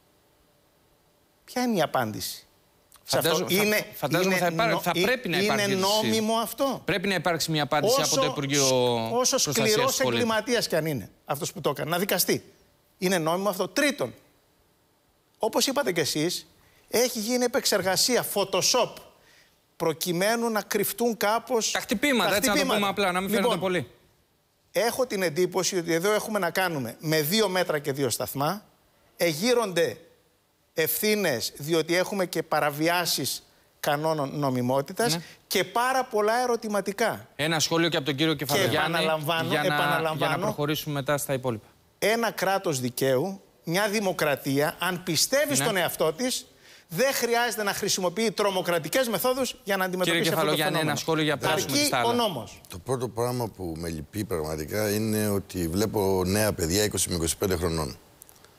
Ποια είναι η απάντηση? Φαντάζομαι, αυτό είναι, φαντάζομαι είναι, θα, υπάρ, θα πρέπει να υπάρχει. Είναι νόμιμο αυτό? Πρέπει να υπάρξει μια απάντηση όσο, από το Υπουργείο Προστασίας Όσο σκληρός εγκληματίας κι αν είναι αυτός που το έκανε, να δικαστεί. Είναι νόμιμο αυτό? Τρίτον, όπως είπατε κι εσείς, έχει γίνει επεξεργασία, Photoshop, προκειμένου να κρυφτούν κάπως τα χτυπήματα, τα χτυπήματα. Έτσι να το πούμε απλά, να μην φαίνονται λοιπόν, πολύ. Έχω την εντύπωση ότι εδώ έχουμε να κάνουμε με δύο μέτρα και δύο σταθμά. Εγείρονται ευθύνες, διότι έχουμε και παραβιάσεις κανόνων νομιμότητας ναι. και πάρα πολλά ερωτηματικά. Ένα σχόλιο και από τον κύριο Κεφαλογιάννη επαναλαμβάνω, για, να, επαναλαμβάνω, για να προχωρήσουμε μετά στα υπόλοιπα. Ένα κράτος δικαίου, μια δημοκρατία, αν πιστεύει ναι. στον εαυτό της, δεν χρειάζεται να χρησιμοποιεί τρομοκρατικές μεθόδους για να αντιμετωπίσει αυτό το φαινόμενο. Ένα σχόλιο για αρκεί ο νόμος. Το πρώτο πράγμα που με λυπεί πραγματικά είναι ότι βλέπω νέα παιδιά είκοσι με είκοσι πέντε χρονών.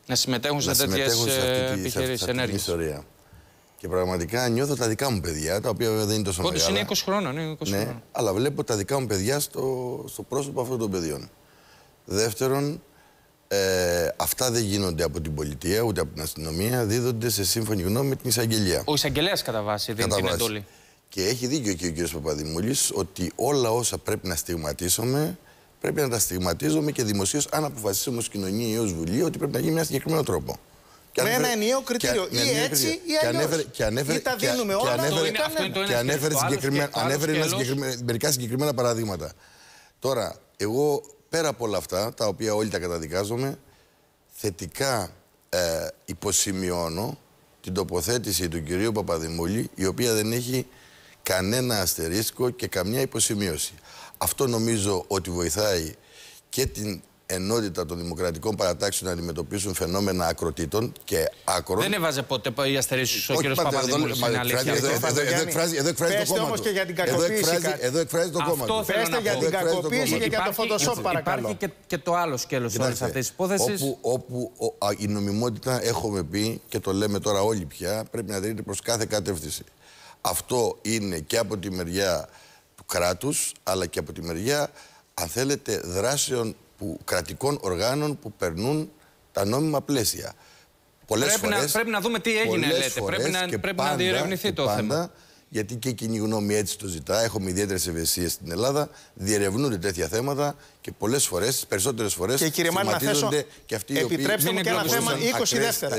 Να συμμετέχουν σε τέτοιες επιχειρήσεις, ενέργειες. Και πραγματικά νιώθω τα δικά μου παιδιά, τα οποία βέβαια δεν είναι τόσο μεγάλα. Όντως είναι είκοσι χρόνων, είναι είκοσι ναι, χρόνων. Αλλά βλέπω τα δικά μου παιδιά στο, στο πρόσωπο αυτών των παιδιών. Δεύτερον, ε, αυτά δεν γίνονται από την πολιτεία ούτε από την αστυνομία, δίδονται σε σύμφωνη γνώμη με την εισαγγελία. Ο εισαγγελέας κατά βάση δίνει την εντολή. Και έχει δίκιο και ο κ. Παπαδημούλης ότι όλα όσα πρέπει να στιγματίσουμε, πρέπει να τα στιγματίζουμε και δημοσίως, αν αποφασίσουμε ως κοινωνία ή ως Βουλή, ότι πρέπει να γίνει με ένα συγκεκριμένο τρόπο. Και με ένα ενιαίο κριτήριο. Ή ναι, έτσι ή αλλιώς. Και ανέφερε, ή τα δίνουμε όλα. Και ανέφερε, ανέφερε μερικά συγκεκριμένα παραδείγματα. Τώρα, εγώ πέρα από όλα αυτά, τα οποία όλοι τα καταδικάζομαι, θετικά ε, υποσημειώνω την τοποθέτηση του κυρίου Παπαδημούλη, η οποία δεν έχει κανένα αστερίσκο και καμιά υποσημείωση. Αυτό νομίζω ότι βοηθάει και την ενότητα των δημοκρατικών παρατάξεων να αντιμετωπίσουν φαινόμενα ακροτήτων και άκρων. Δεν έβαζε ποτέ η αστερίσκος ο κ. Παπαδημούλης, είναι αλήθεια. Εδώ εκφράζει το κόμμα του. Εδώ εκφράζει το κόμμα του. Πέστε για την κακοποίηση και για το Photoshop, παρακαλώ. Υπάρχει και το άλλο σκέλος όλης αυτής της υπόθεσης. Όπου η νομιμότητα, έχουμε πει και το λέμε τώρα όλοι πια, πρέπει να δίνεται προς κάθε κατεύθυνση. Αυτό είναι και από τη μεριά του κράτους, αλλά και από τη μεριά, αν θέλετε, δράσεων που, κρατικών οργάνων που περνούν τα νόμιμα πλαίσια. Πολλές πρέπει, φορές, να, πρέπει να δούμε τι έγινε, λέτε. Πρέπει να, πρέπει πάντα, να διερευνηθεί το πάντα, θέμα. Γιατί και η κοινή γνώμη έτσι το ζητά. Έχουμε ιδιαίτερες ευαισθησίες στην Ελλάδα. Διερευνούνται τέτοια θέματα και πολλές φορές, τις περισσότερες φορές, στιγματίζονται και αυτοί οι οποίοι. Επιτρέψτε μου και ένα θέμα είκοσι δεύτερα.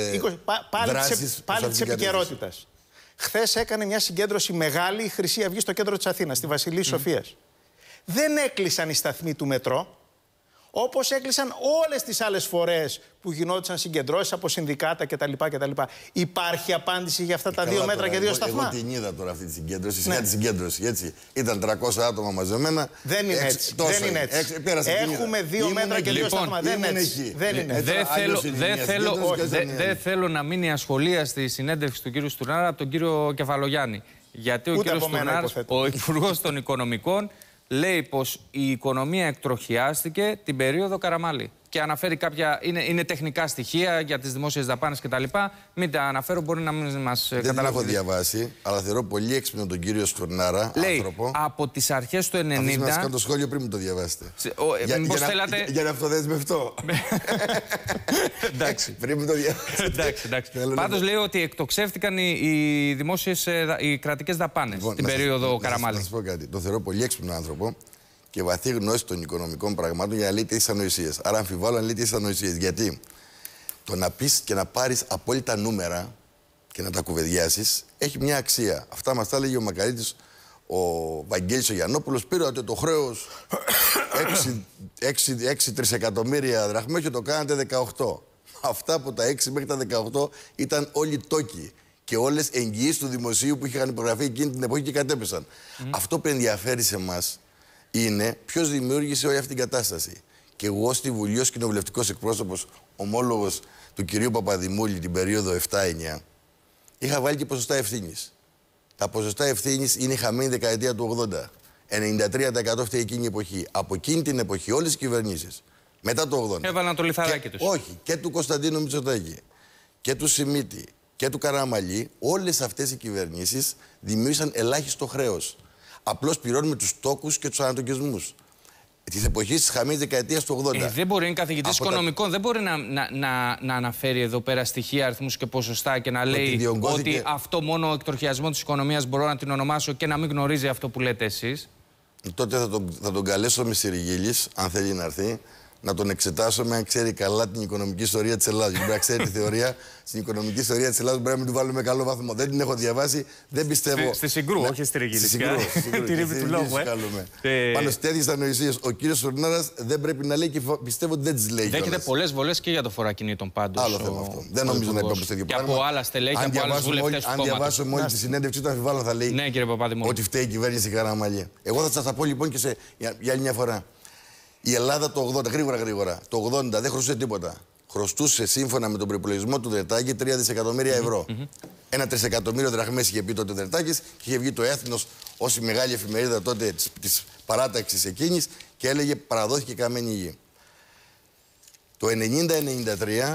Πάλι της επικαιρότητας. Χθες έκανε μια συγκέντρωση μεγάλη η Χρυσή Αυγή στο κέντρο της Αθήνας, στη Βασιλής mm. Σοφίας. Δεν έκλεισαν οι σταθμοί του μετρό, όπως έκλεισαν όλες τις άλλες φορές που γινόντουσαν συγκεντρώσεις από συνδικάτα κτλ. κτλ. Υπάρχει απάντηση για αυτά ε, τα δύο μέτρα και δύο εγώ, σταθμά? Εγώ την είδα τώρα αυτή τη συγκέντρωση, ναι. τη συγκέντρωση, έτσι. Ήταν τριακόσια άτομα μαζεμένα. Δεν είναι έξι, έτσι. Τόσο δεν είναι έτσι. Έξι, Έχουμε δύο ήμουν μέτρα εκεί. και δύο λοιπόν, σταθμά. Δεν είναι έτσι. Δεν είναι έτσι. Δεν θέλω, δε θέλω, δε, δε θέλω να μείνει ασχολία στη συνέντευξη του κ. Στουρνάρα από τον κύριο Κεφαλογιάννη. Γιατί ο κ. Στουρνάρας, ο Υπουργός των Οικονομικών, λέει πως η οικονομία εκτροχιάστηκε την περίοδο Καραμαλή. Και αναφέρει κάποια. Είναι, είναι τεχνικά στοιχεία για τις δημόσιες δαπάνες κτλ. Μην τα αναφέρω, μπορεί να μην μας καταλάβει. Δεν έχω διαβάσει, αλλά θεωρώ πολύ έξυπνο τον κύριο Στουρνάρα. Λέει άνθρωπο. Από τις αρχές του ενενήντα. Θα να σας κάνω το σχόλιο πριν μου το διαβάσετε. Ο, για, για, για, θέλατε... για, για να αυτοδεσμευτώ. Εντάξει. Πριν μου το διαβάσετε. εντάξει, εντάξει. Πάντως λέει ότι εκτοξεύτηκαν οι, οι δημόσιες, οι κρατικές δαπάνες λοιπόν, την να περίοδο σας, Καραμαλή. Να σας πω κάτι. Τον θεωρώ πολύ έξυπνο άνθρωπο και βαθύ γνώση των οικονομικών πραγμάτων για να λέει τις ανοησίες. Άρα αμφιβάλλω να λέει τις ανοησίες. Γιατί το να πεις και να πάρεις απόλυτα νούμερα και να τα κουβεντιάσεις έχει μια αξία. Αυτά μας τα έλεγε ο Μακαρίτης, ο Βαγγέλης ο Γιαννόπουλος. Πήρε ότι το χρέος έξι τρισεκατομμύρια δραχμές και το κάνατε δεκαοκτώ. Αυτά από τα έξι μέχρι τα δεκαοκτώ ήταν όλοι τόκοι. Και όλες εγγυήσεις του δημοσίου που είχαν υπογραφεί εκείνη την εποχή και κατέπεσαν. Mm. Αυτό που ενδιαφέρει σε εμάς είναι ποιος δημιούργησε όλη αυτή την κατάσταση. Και εγώ στη Βουλή ως κοινοβουλευτικός εκπρόσωπος, ομόλογος του κυρίου Παπαδημούλη την περίοδο επτά εννιά, είχα βάλει και ποσοστά ευθύνης. Τα ποσοστά ευθύνης είναι χαμένη δεκαετία του ογδόντα. ενενήντα τρία τοις εκατό φταίει εκείνη η εποχή. Από εκείνη την εποχή όλες οι κυβερνήσεις, μετά το ογδόντα. Έβαλαν το λιθαράκι τους. Όχι, και του Κωνσταντίνου Μητσοτάκη και του Σιμίτη και του Καραμαλή, όλες αυτές οι κυβερνήσεις δημιούργησαν ελάχιστο χρέος. Απλώς πληρώνουμε τους τόκους και τους ανατοκισμούς. Της εποχής της χαμηλής δεκαετίας του ογδόντα. Ε, δεν μπορεί, είναι καθηγητής από οικονομικών, τα... δεν μπορεί να, να, να, να αναφέρει εδώ πέρα στοιχεία, αριθμούς και ποσοστά και να λέει διονγκώθηκε... ότι αυτό μόνο ο εκτροχιασμό της οικονομίας μπορώ να την ονομάσω και να μην γνωρίζει αυτό που λέτε εσείς. Τότε θα τον, θα τον καλέσω με Συριγίλης, αν θέλει να έρθει, να τον εξετάσουμε αν ξέρει καλά την οικονομική ιστορία της Ελλάδας. Γιατί πρέπει να ξέρει τη θεωρία στην οικονομική ιστορία της Ελλάδας, πρέπει να μην του βάλουμε καλό βαθμό. Δεν την έχω διαβάσει, δεν πιστεύω. Στη, στη Συγκρού, να... όχι στη Ριγίλη. Στη Συγκρού. Τη ρήπη του λόγου, ε. Πάνω σε τέτοιες ανοησίες, ο κύριος Στουρνάρας δεν πρέπει να λέει και πιστεύω ότι δεν τις λέει. Δέχεται πολλές βολές και για το φορακινήτων πάντως. Άλλο θέμα αυτό. Δεν νομίζω να υπάρχει τέτοιο πράγμα. Και από άλλα στελέχη, από άλλους βουλευτές. Αν διαβάσουμε όλη τη συνέντευξη του, αμφιβάλλω θα λέει ότι φταίει η κυβέρνηση Καραμαλή. Εγώ θα σας τα πω λοιπόν και για άλλη μια φορά. Η Ελλάδα το ογδόντα, γρήγορα γρήγορα, το ογδόντα δεν χρωστούσε τίποτα. Χρωστούσε σύμφωνα με τον προϋπολογισμό του Δρετάκη τρία δισεκατομμύρια ευρώ. Mm -hmm. Ένα τρισεκατομμύριο δραχμές είχε πει τότε ο Δρετάκης και είχε βγει το Έθνος ως η μεγάλη εφημερίδα τότε της, της παράταξης εκείνης και έλεγε παραδόθηκε καμένη γη. Το ενενήντα ενενήντα τρία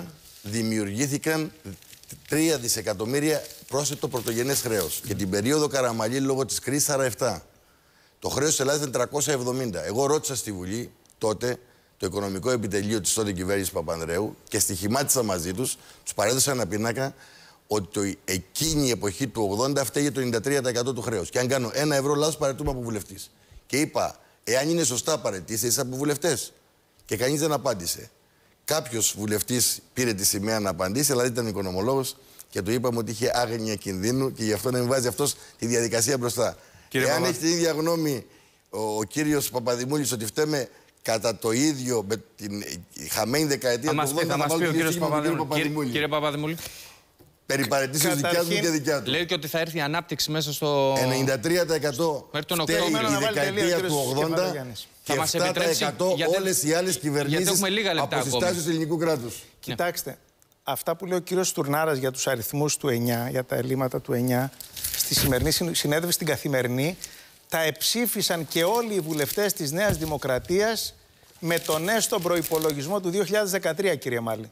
δημιουργήθηκαν τρία δισεκατομμύρια πρόσθετο πρωτογενές χρέος. Και την περίοδο Καραμανλή, λόγω της κρίσης, σαράντα επτά. Το χρέος της Ελλάδας ήταν τριακόσια εβδομήντα. Εγώ ρώτησα στη Βουλή τότε το οικονομικό επιτελείο της τότε κυβέρνησης Παπανδρέου και στοιχημάτισα μαζί τους, τους παρέδωσα ένα πίνακα ότι το, εκείνη η εποχή του ογδόντα φταίγε το ενενήντα τρία τοις εκατό του χρέους. Και αν κάνω ένα ευρώ λάθος, παραιτούμε από βουλευτής. Και είπα, εάν είναι σωστά παραιτήστε, είστε από βουλευτές. Και κανείς δεν απάντησε. Κάποιος βουλευτής πήρε τη σημαία να απαντήσει, δηλαδή ήταν οικονομολόγος και του είπαμε ότι είχε άγνοια κινδύνου και γι' αυτό να μην βάζει αυτός τη διαδικασία μπροστά. Κύριε Εάν Παπα... έχει την ίδια γνώμη ο, ο κύριος Παπαδημούλης ότι φταίμε κατά το ίδιο με την χαμένη δεκαετία του ογδόντα, θα μας πει ο κύριος Παπαδημούλη. Κύριε Παπαδημούλη. Περί παραιτήσεως δικιά του και δικιά του. Λέει και ότι θα έρθει η ανάπτυξη μέσα στο... ενενήντα τρία τοις εκατό φταίει η δεκαετία του ογδόντα και επτά τοις εκατό γιατί... όλες οι άλλες κυβερνήσεις από συστάσεις του ελληνικού κράτους. Κοιτάξτε, αυτά που λέει ο κύριος Στουρνάρας για τους αριθμούς του εννιά, για τα ελλείμματα του εννιά, στη σημερινή συνέδριση στην Καθημερινή, τα εψήφισαν και όλοι οι βουλευτές της Νέας Δημοκρατίας με τον έστω προϋπολογισμό του δύο χιλιάδες δεκατρία, κύριε Μάλη.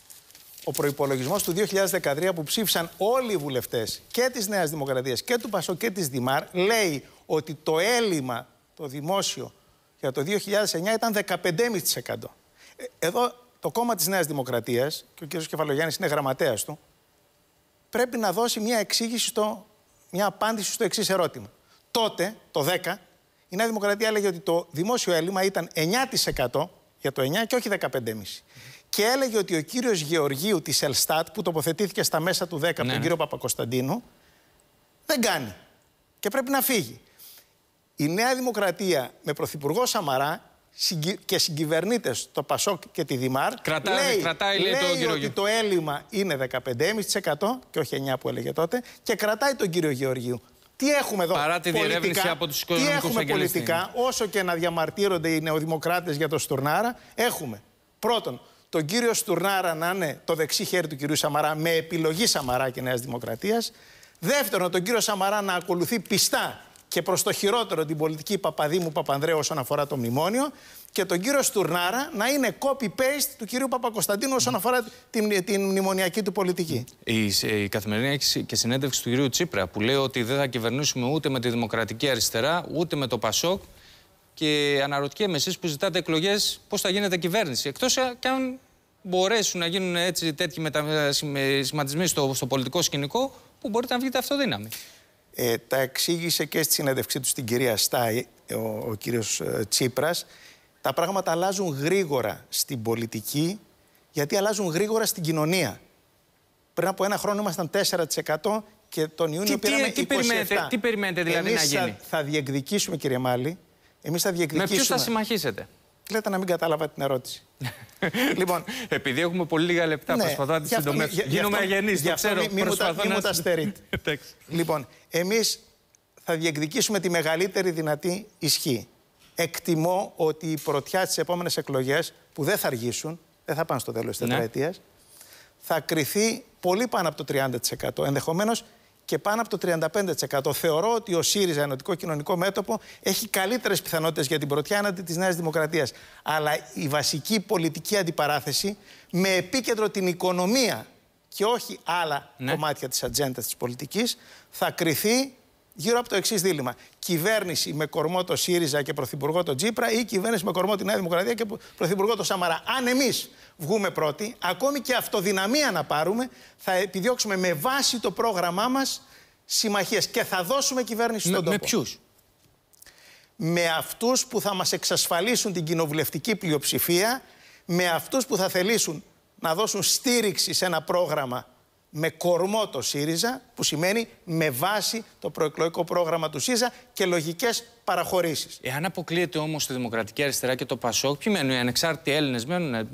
Ο προϋπολογισμός του δύο χιλιάδες δεκατρία που ψήφισαν όλοι οι βουλευτές και της Νέας Δημοκρατίας και του ΠΑΣΟΚ και της ΔΙΜΑΡ λέει ότι το έλλειμμα το δημόσιο για το δύο χιλιάδες εννιά ήταν δεκαπέντε κόμμα πέντε τοις εκατό. Εδώ το κόμμα της Νέας Δημοκρατίας, και ο κ. Κεφαλογιάννης είναι γραμματέας του, πρέπει να δώσει μια εξήγηση, στο, μια απάντηση στο εξής ερώτημα. Τότε, το δέκα, η Νέα Δημοκρατία έλεγε ότι το δημόσιο έλλειμμα ήταν εννιά τοις εκατό για το εννιά και όχι δεκαπέντε κόμμα πέντε τοις εκατό. Και έλεγε ότι ο κύριος Γεωργίου της Ελστάτ, που τοποθετήθηκε στα μέσα του δέκα από τον κύριο Παπακοσταντίνου, δεν κάνει και πρέπει να φύγει. Η Νέα Δημοκρατία με πρωθυπουργό Σαμαρά και συγκυβερνήτες, το ΠΑΣΟΚ και τη ΔΙΜΑΡ, Κρατά, λέει, κρατάει, λέει, λέει το ότι το έλλειμμα είναι δεκαπέντε κόμμα πέντε τοις εκατό και όχι εννιά που έλεγε τότε και κρατάει τον κύριο Γεωργίου. Τι έχουμε εδώ? Παρά τη πολιτικά, διερεύνηση από τους τι έχουμε πολιτικά, όσο και να διαμαρτύρονται οι νεοδημοκράτες για το Στουρνάρα, έχουμε πρώτον τον κύριο Στουρνάρα να είναι το δεξί χέρι του κυρίου Σαμαρά με επιλογή Σαμαρά και Νέας Δημοκρατίας. Δεύτερον, τον κύριο Σαμαρά να ακολουθεί πιστά και προς το χειρότερο την πολιτική Παπαδήμου Παπανδρέου όσον αφορά το μνημόνιο. Και τον κύριο Στουρνάρα να είναι copy-paste του κυρίου Παπακοσταντίνου όσον αφορά την, την μνημονιακή του πολιτική. Η, η Καθημερινή έχει και συνέντευξη του κυρίου Τσίπρα που λέει ότι δεν θα κυβερνήσουμε ούτε με τη Δημοκρατική Αριστερά ούτε με το ΠΑΣΟΚ. Και αναρωτιέμαι εσείς που ζητάτε εκλογές πώς θα γίνεται κυβέρνηση. Εκτός και αν μπορέσουν να γίνουν έτσι τέτοιοι μετασχηματισμοί στο, στο πολιτικό σκηνικό που μπορείτε να βγείτε αυτοδύναμοι. Ε, τα εξήγησε και στη συνέντευξή του στην κυρία Στάι ο, ο κύριος Τσίπρας. Τα πράγματα αλλάζουν γρήγορα στην πολιτική γιατί αλλάζουν γρήγορα στην κοινωνία. Πριν από ένα χρόνο ήμασταν τέσσερα τοις εκατό και τον Ιούνιο τι, πήραμε τι, είκοσι επτά τοις εκατό. Περιμένετε, τι περιμένετε δηλαδή Εμείς να γίνει? Θα, θα διεκδικήσουμε, κύριε Μάλη. Εμείς θα διεκδικήσουμε. Με ποιους θα συμμαχίσετε? Λέτε να μην κατάλαβα την ερώτηση. Λοιπόν, επειδή έχουμε πολύ λίγα λεπτά, ναι, προσπαθώ να τη συντομεύσω. Γίνομαι αγενής, το ξέρω. Μη, μη μου τα στερείτε. Λοιπόν, εμείς θα διεκδικήσουμε τη μεγαλύτερη δυνατή ισχύ. Εκτιμώ ότι η πρωτιά στις επόμενες εκλογές, που δεν θα αργήσουν, δεν θα πάνε στο τέλος της τετραετίας, θα κριθεί πολύ πάνω από το τριάντα τοις εκατό. Ενδεχομένως και πάνω από το τριάντα πέντε τοις εκατό. Θεωρώ ότι ο ΣΥΡΙΖΑ, Ενωτικό Κοινωνικό Μέτωπο, έχει καλύτερες πιθανότητες για την πρωτιά έναντι της Νέας Δημοκρατίας. Αλλά η βασική πολιτική αντιπαράθεση, με επίκεντρο την οικονομία και όχι άλλα ναι. κομμάτια της ατζέντας της πολιτικής, θα κριθεί γύρω από το εξής δίλημμα. Κυβέρνηση με κορμό το ΣΥΡΙΖΑ και πρωθυπουργό το Τσίπρα ή κυβέρνηση με κορμό τη Νέα Δημοκρατία και πρωθυπουργό το Σαμαρά. Αν εμείς βγούμε πρώτοι, ακόμη και αυτοδυναμία να πάρουμε, θα επιδιώξουμε με βάση το πρόγραμμά μας συμμαχίες και θα δώσουμε κυβέρνηση στον με, τόπο. Με ποιους? Με αυτούς που θα μας εξασφαλίσουν την κοινοβουλευτική πλειοψηφία, με αυτούς που θα θελήσουν να δώσουν στήριξη σε ένα πρόγραμμα με κορμό το ΣΥΡΙΖΑ, που σημαίνει με βάση το προεκλογικό πρόγραμμα του ΣΥΡΙΖΑ και λογικές παραχωρήσεις. Εάν αποκλείεται όμως τη Δημοκρατική Αριστερά και το ΠΑΣΟΚ, ποιοι μένουν, οι ανεξάρτητοι Έλληνες μένουν,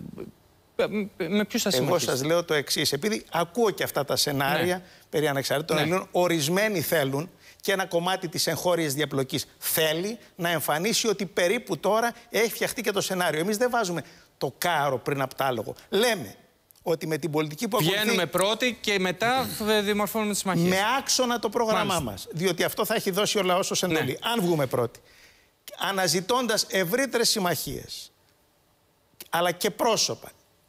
με ποιους θα συμμαχίσετε? Εγώ σας λέω το εξής, επειδή ακούω και αυτά τα σενάρια ναι. περί ανεξάρτητων ναι. Ελλήνων, ορισμένοι θέλουν και ένα κομμάτι της εγχώριας διαπλοκής θέλει να εμφανίσει ότι περίπου τώρα έχει φτιαχτεί και το σενάριο. Εμείς δεν βάζουμε το κάρο πριν από το άλογο. Λέμε ότι με την πολιτική που ακολουθεί... Βγαίνουμε πρώτοι και μετά δημορφώνουμε τις συμμαχίες. Με άξονα το πρόγραμμά μας. Διότι αυτό θα έχει δώσει ο λαός ως εντολή. Ναι. Αν βγούμε πρώτοι. Αναζητώντας ευρύτερες συμμαχίες, αλλά και πρόσωπα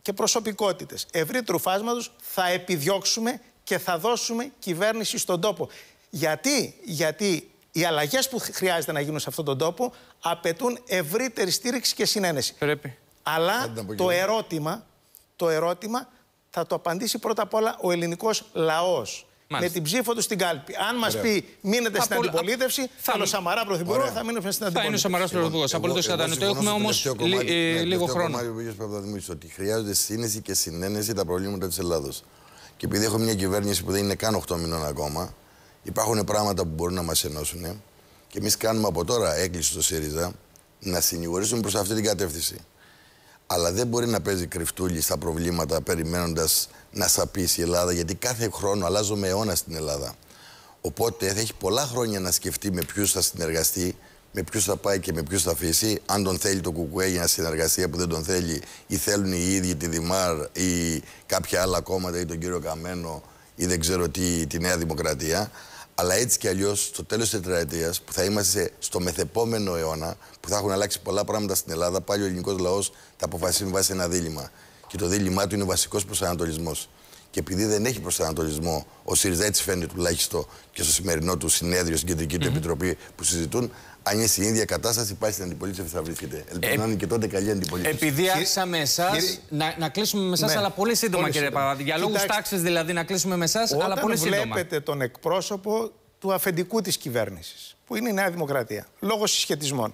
και προσωπικότητες ευρύτερου φάσματος θα επιδιώξουμε και θα δώσουμε κυβέρνηση στον τόπο. Γιατί, Γιατί οι αλλαγές που χρειάζεται να γίνουν σε αυτόν τον τόπο απαιτούν ευρύτερη στήριξη και συνένεση. Πρέπει. Αλλά το ερώτημα, το ερώτημα θα το απαντήσει πρώτα απ' όλα ο ελληνικός λαός. Μάλιστα. Με την ψήφο του στην κάλπη. Αν μας πει μείνετε στην απολ... αντιπολίτευση, θα... θέλω Σαμαρά πρωθυπουργό, θα μείνουμε στην αντιπολίτευση. Θα είναι ο Σαμαράς πρωθυπουργός. Απολύτως κατανοητό. Έχουμε όμως λίγο χρόνο. Ότι χρειάζονται σύνεση και συνένεση τα προβλήματα της Ελλάδος. Και επειδή έχω μια κυβέρνηση που δεν είναι καν οκτώ μηνών ακόμα, υπάρχουν πράγματα που μπορούν να μας ενώσουν. Και εμείς κάνουμε από τώρα έκκληση στο ΣΥΡΙΖΑ να συνηγορήσουμε προς αυτή την κατεύθυνση. Αλλά δεν μπορεί να παίζει κρυφτούλη στα προβλήματα περιμένοντας να σαπίσει η Ελλάδα, γιατί κάθε χρόνο αλλάζουμε αιώνα στην Ελλάδα. Οπότε θα έχει πολλά χρόνια να σκεφτεί με ποιους θα συνεργαστεί, με ποιους θα πάει και με ποιους θα αφήσει. Αν τον θέλει το ΚΚΕ για συνεργασία που δεν τον θέλει, ή θέλουν οι ίδιοι τη Δημάρ ή κάποια άλλα κόμματα, ή τον κύριο Καμένο, ή δεν ξέρω τι, τη Νέα Δημοκρατία. Αλλά έτσι κι αλλιώς, στο τέλος της τετραετίας, που θα είμαστε στο μεθεπόμενο αιώνα, που θα έχουν αλλάξει πολλά πράγματα στην Ελλάδα, πάλι ο ελληνικός λαός θα αποφασίσει με βάση ένα δίλημμα. Και το δίλημμά του είναι ο βασικός προσανατολισμός. Και επειδή δεν έχει προσανατολισμό, ο ΣΥΡΙΖΑ, έτσι φαίνεται τουλάχιστον και στο σημερινό του συνέδριο, στην κεντρική του επιτροπή που συζητούν, αν είναι στην ίδια κατάσταση, πάει στην αντιπολίτευση θα βρίσκεται. Ελπίζω να είναι και τότε καλή αντιπολίτευση. Επειδή άρχισα με εσά, να, να κλείσουμε με εσά, ναι, αλλά πολύ σύντομα, πολύ κύριε Παπαδάκη. Για λόγους τάξης δηλαδή, να κλείσουμε με εσά, αλλά πολύ σύντομα. Όταν βλέπετε τον εκπρόσωπο του αφεντικού της κυβέρνησης, που είναι η Νέα Δημοκρατία, λόγω συσχετισμών,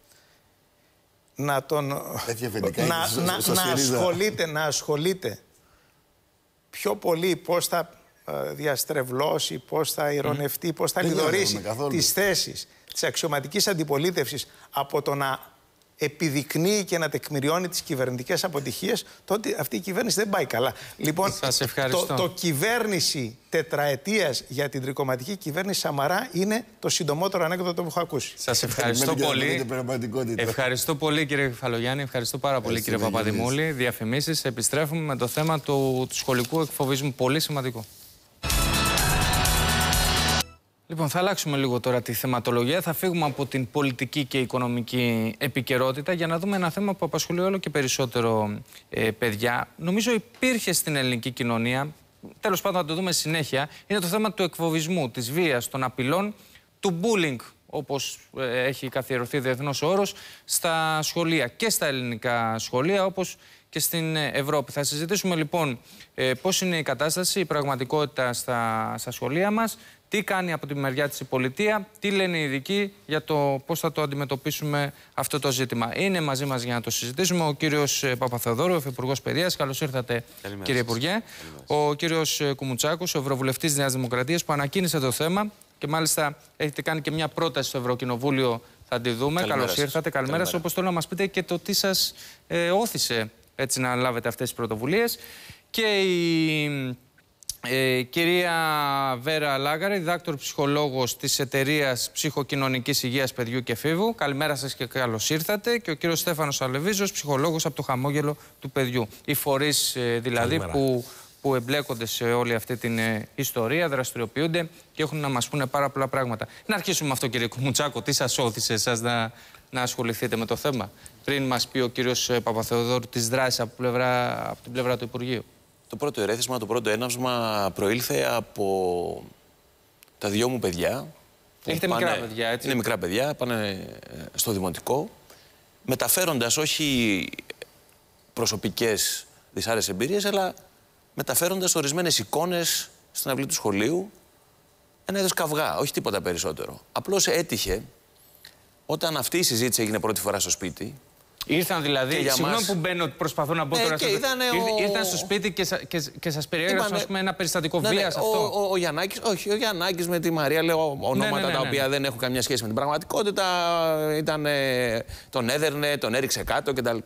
να τον. να, να, να, ασχολείται, να ασχολείται πιο πολύ πώς θα διαστρεβλώσει, πώς θα ειρωνευτεί, πώς θα λιδωρήσει τις θέσεις της αξιωματικής αντιπολίτευσης από το να επιδεικνύει και να τεκμηριώνει τις κυβερνητικές αποτυχίες, τότε αυτή η κυβέρνηση δεν πάει καλά. Λοιπόν, το, το κυβέρνηση τετραετίας για την τρικομματική κυβέρνηση Σαμαρά είναι το συντομότερο ανέκδοτο που έχω ακούσει. Σας ευχαριστώ πολύ. Ευχαριστώ πολύ κύριε Κεφαλογιάννη, ευχαριστώ πάρα πολύ κύριε Παπαδημούλη. Διαφημίσεις, επιστρέφουμε με το θέμα του, του σχολικού εκφοβισμού. Πολύ σημαντικό. Λοιπόν, θα αλλάξουμε λίγο τώρα τη θεματολογία. Θα φύγουμε από την πολιτική και οικονομική επικαιρότητα για να δούμε ένα θέμα που απασχολεί όλο και περισσότερο ε, παιδιά. Νομίζω υπήρχε στην ελληνική κοινωνία, τέλος πάντων θα το δούμε συνέχεια, είναι το θέμα του εκφοβισμού, της βίας, των απειλών, του bullying, όπως ε, έχει καθιερωθεί διεθνώς ο όρος, στα σχολεία και στα ελληνικά σχολεία, όπως και στην Ευρώπη. Θα συζητήσουμε λοιπόν ε, πώς είναι η κατάσταση, η πραγματικότητα στα, στα σχολεία μας, τι κάνει από τη μεριά της η πολιτεία, τι λένε οι ειδικοί για το πώς θα το αντιμετωπίσουμε αυτό το ζήτημα. Είναι μαζί μας για να το συζητήσουμε ο κύριος Παπαθεοδόρου, ο Υφυπουργός Παιδείας. Καλώς ήρθατε, Καλημέρα, κύριε Υπουργέ. Καλημέρα. Ο κύριος Κουμουτσάκος, ο Ευρωβουλευτής της Νέας Δημοκρατίας, που ανακοίνησε το θέμα και μάλιστα έχετε κάνει και μια πρόταση στο Ευρωκοινοβούλιο. Θα τη δούμε. Καλώς ήρθατε. Καλημέρα σας. Όπως θέλω να μας πείτε και το τι σας ε, όθησε έτσι να λάβετε αυτές τις πρωτοβουλίες. Και η ε, κυρία Βέρα Λάγαρη, διδάκτορ ψυχολόγος της Εταιρείας Ψυχοκοινωνικής Υγείας Παιδιού και Εφήβου. Καλημέρα σας και καλώς ήρθατε. Και ο κύριος Στέφανος Αλεβίζος, ψυχολόγος από το Χαμόγελο του Παιδιού. Οι φορείς ε, δηλαδή που, που εμπλέκονται σε όλη αυτή την ε, ιστορία, δραστηριοποιούνται και έχουν να μας πούνε πάρα πολλά πράγματα. Να αρχίσουμε με αυτό, κύριε Κουμουτσάκο. Τι σας όθησε εσάς να, να ασχοληθείτε με το θέμα, πριν μας πει ο κύριος Παπαθεοδόρου τις δράσεις από, πλευρά, από την πλευρά του Υπουργείου? Το πρώτο ερέθισμα, το πρώτο έναυσμα προήλθε από τα δυο μου παιδιά. Έχετε πάνε, μικρά παιδιά, έτσι? Είναι μικρά παιδιά, πάνε στο δημοτικό, μεταφέροντας όχι προσωπικές δυσάρεστες εμπειρίες, αλλά μεταφέροντας ορισμένες εικόνες στην αυλή του σχολείου, ένα είδος καυγά, όχι τίποτα περισσότερο. Απλώς έτυχε, όταν αυτή η συζήτηση έγινε πρώτη φορά στο σπίτι. Ήρθαν δηλαδή, συγγνώμη μας... που μπαίνω, προσπαθώ να μπω ναι, τώρα. Και στο... ο... Ήρθαν στο σπίτι και, σα... και... και σας περιέγραψαν Είπανε... ένα περιστατικό ναι, βίας, ναι, αυτό. Ο, ο, ο Γιαννάκης, όχι, ο Γιαννάκης με τη Μαρία, λέω ονόματα ναι, ναι, ναι, τα οποία ναι, ναι. δεν έχουν καμιά σχέση με την πραγματικότητα. Ήταν, τον έδερνε, τον έριξε κάτω κτλ.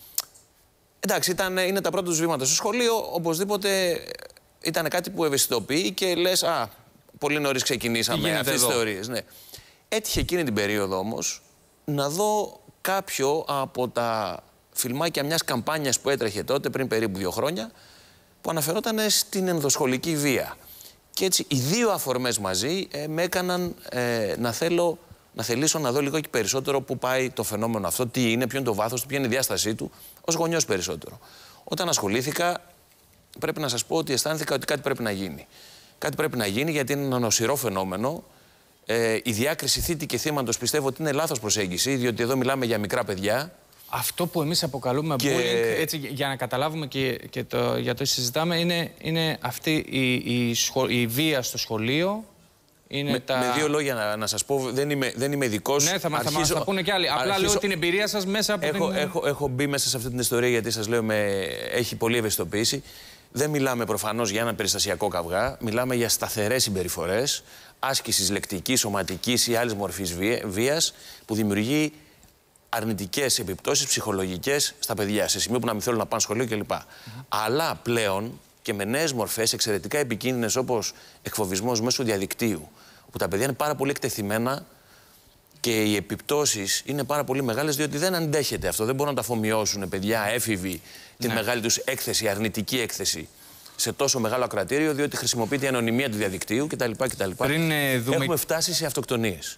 Εντάξει, ήταν, είναι τα πρώτα τους βήματα στο σχολείο. Οπωσδήποτε ήταν κάτι που ευαισθητοποιεί και λες, α, πολύ νωρίς ξεκινήσαμε αυτές τις θεωρίες. Ναι. Έτυχε εκείνη την περίοδο όμως να δω κάποιο από τα φιλμάκια μιας καμπάνιας που έτρεχε τότε, πριν περίπου δύο χρόνια, που αναφερόταν στην ενδοσχολική βία. Και έτσι οι δύο αφορμές μαζί ε, με έκαναν ε, να θέλω να θελήσω να δω λίγο και περισσότερο πού πάει το φαινόμενο αυτό, τι είναι, ποιο είναι το βάθος του, ποια είναι η διάστασή του, ως γονιός περισσότερο. Όταν ασχολήθηκα, πρέπει να σας πω ότι αισθάνθηκα ότι κάτι πρέπει να γίνει. Κάτι πρέπει να γίνει γιατί είναι ένα νοσηρό φαινόμενο. Ε, η διάκριση θήτη και θύματος πιστεύω ότι είναι λάθος προσέγγιση, διότι εδώ μιλάμε για μικρά παιδιά. Αυτό που εμείς αποκαλούμε και... bullying, έτσι, για να καταλάβουμε και, και το, για το συζητάμε, είναι, είναι αυτή η, η, σχο, η βία στο σχολείο. Είναι με, τα... με δύο λόγια να, να σας πω, δεν είμαι, δεν είμαι ειδικός. Ναι, θα, Αρχίζω... θα μας τα πούνε κι άλλοι. Απλά Αρχίζω... λέω την εμπειρία σας μέσα από έχω, την... Έχω, έχω μπει μέσα σε αυτή την ιστορία γιατί σας λέω με... έχει πολύ ευαισθητοποίηση. Δεν μιλάμε προφανώς για ένα περιστασιακό καυγά. Μιλάμε για σταθερές συμπεριφορές, άσκησης λεκτικής, σωματικής ή άλλης μορφής βίας που δημιουργεί αρνητικές επιπτώσεις ψυχολογικές στα παιδιά, σε σημείο που να μην θέλουν να πάνε σχολείο κλπ. Mm-hmm. Αλλά πλέον και με νέες μορφές εξαιρετικά επικίνδυνες όπως εκφοβισμός μέσω διαδικτύου, όπου τα παιδιά είναι πάρα πολύ εκτεθειμένα και οι επιπτώσεις είναι πάρα πολύ μεγάλες, διότι δεν αντέχεται αυτό. Δεν μπορούν να τα αφομοιώσουν παιδιά έφηβοι τη ναι. μεγάλη τους έκθεση, αρνητική έκθεση σε τόσο μεγάλο ακροατήριο, διότι χρησιμοποιείται η ανωνυμία του διαδικτύου κτλ. κτλ. Πριν, ε, δούμε... Έχουμε φτάσει σε αυτοκτονίες.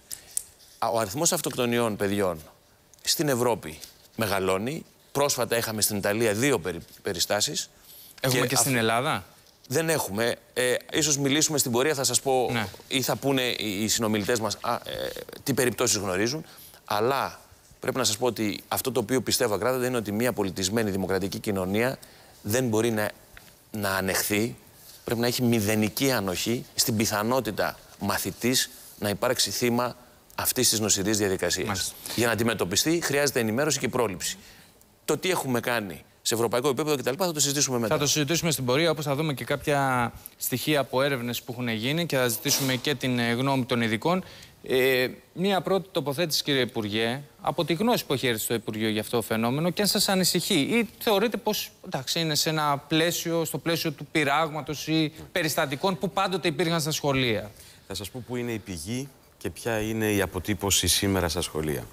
Ο αριθμός αυτοκτονιών παιδιών στην Ευρώπη μεγαλώνει. Πρόσφατα είχαμε στην Ιταλία δύο περι... περιστάσεις. Έχουμε και, και στην αυ... Ελλάδα. Δεν έχουμε. Ε, ίσως μιλήσουμε στην πορεία, θα σας πω ναι. ή θα πούνε οι συνομιλητές μας α, ε, τι περιπτώσεις γνωρίζουν. Αλλά πρέπει να σας πω ότι αυτό το οποίο πιστεύω ακράδαντα είναι ότι μια πολιτισμένη δημοκρατική κοινωνία δεν μπορεί να, να ανεχθεί, πρέπει να έχει μηδενική ανοχή στην πιθανότητα μαθητής να υπάρξει θύμα αυτής της νοσηρής διαδικασίας. Μάλιστα. Για να αντιμετωπιστεί χρειάζεται ενημέρωση και πρόληψη. Το τι έχουμε κάνει σε ευρωπαϊκό επίπεδο κτλ. Θα το συζητήσουμε μετά. Θα το συζητήσουμε στην πορεία, όπως θα δούμε και κάποια στοιχεία από έρευνες που έχουν γίνει και θα ζητήσουμε και την γνώμη των ειδικών. Ε, μία πρώτη τοποθέτηση, κύριε Υπουργέ, από τη γνώση που έχει έρθει στο Υπουργείο για αυτό το φαινόμενο και αν σας ανησυχεί ή θεωρείτε πως εντάξει, είναι σε ένα πλαίσιο, στο πλαίσιο του πειράγματος ή περιστατικών που πάντοτε υπήρχαν στα σχολεία. Θα σας πω πού είναι η πηγή και ποια είναι η αποτύπωση σήμερα στα σχολεία.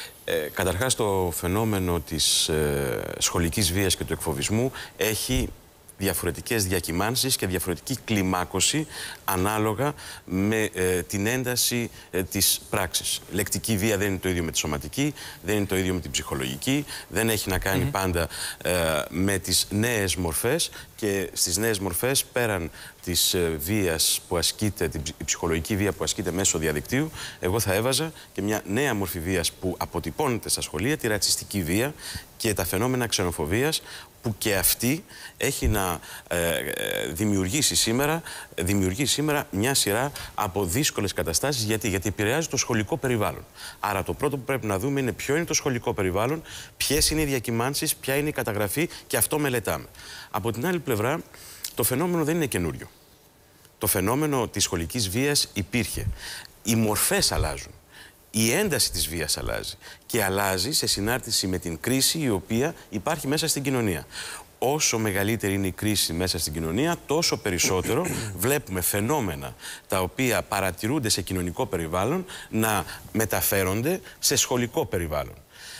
Ε, καταρχάς, το φαινόμενο της ε, σχολικής βίας και του εκφοβισμού έχει διαφορετικές διακυμάνσεις και διαφορετική κλιμάκωση ανάλογα με ε, την ένταση ε, της πράξης. Λεκτική βία δεν είναι το ίδιο με τη σωματική, δεν είναι το ίδιο με την ψυχολογική, δεν έχει να κάνει mm-hmm. πάντα ε, με τις νέες μορφές και στις νέες μορφές πέραν της ε, βίας που ασκείται, την η ψυχολογική βία που ασκείται μέσω διαδικτύου, εγώ θα έβαζα και μια νέα μορφή βίας που αποτυπώνεται στα σχολεία, τη ρατσιστική βία και τα φαινόμενα ξενοφοβίας, που και αυτή έχει να ε, δημιουργήσει, σήμερα, δημιουργήσει σήμερα μια σειρά από δύσκολες καταστάσεις. Γιατί, γιατί επηρεάζει το σχολικό περιβάλλον. Άρα το πρώτο που πρέπει να δούμε είναι ποιο είναι το σχολικό περιβάλλον, ποιες είναι οι διακυμάνσεις, ποια είναι η καταγραφή και αυτό μελετάμε. Από την άλλη πλευρά, το φαινόμενο δεν είναι καινούριο. Το φαινόμενο της σχολικής βίας υπήρχε. Οι μορφές αλλάζουν. Η ένταση της βίας αλλάζει και αλλάζει σε συνάρτηση με την κρίση η οποία υπάρχει μέσα στην κοινωνία. Όσο μεγαλύτερη είναι η κρίση μέσα στην κοινωνία, τόσο περισσότερο βλέπουμε φαινόμενα τα οποία παρατηρούνται σε κοινωνικό περιβάλλον να μεταφέρονται σε σχολικό περιβάλλον.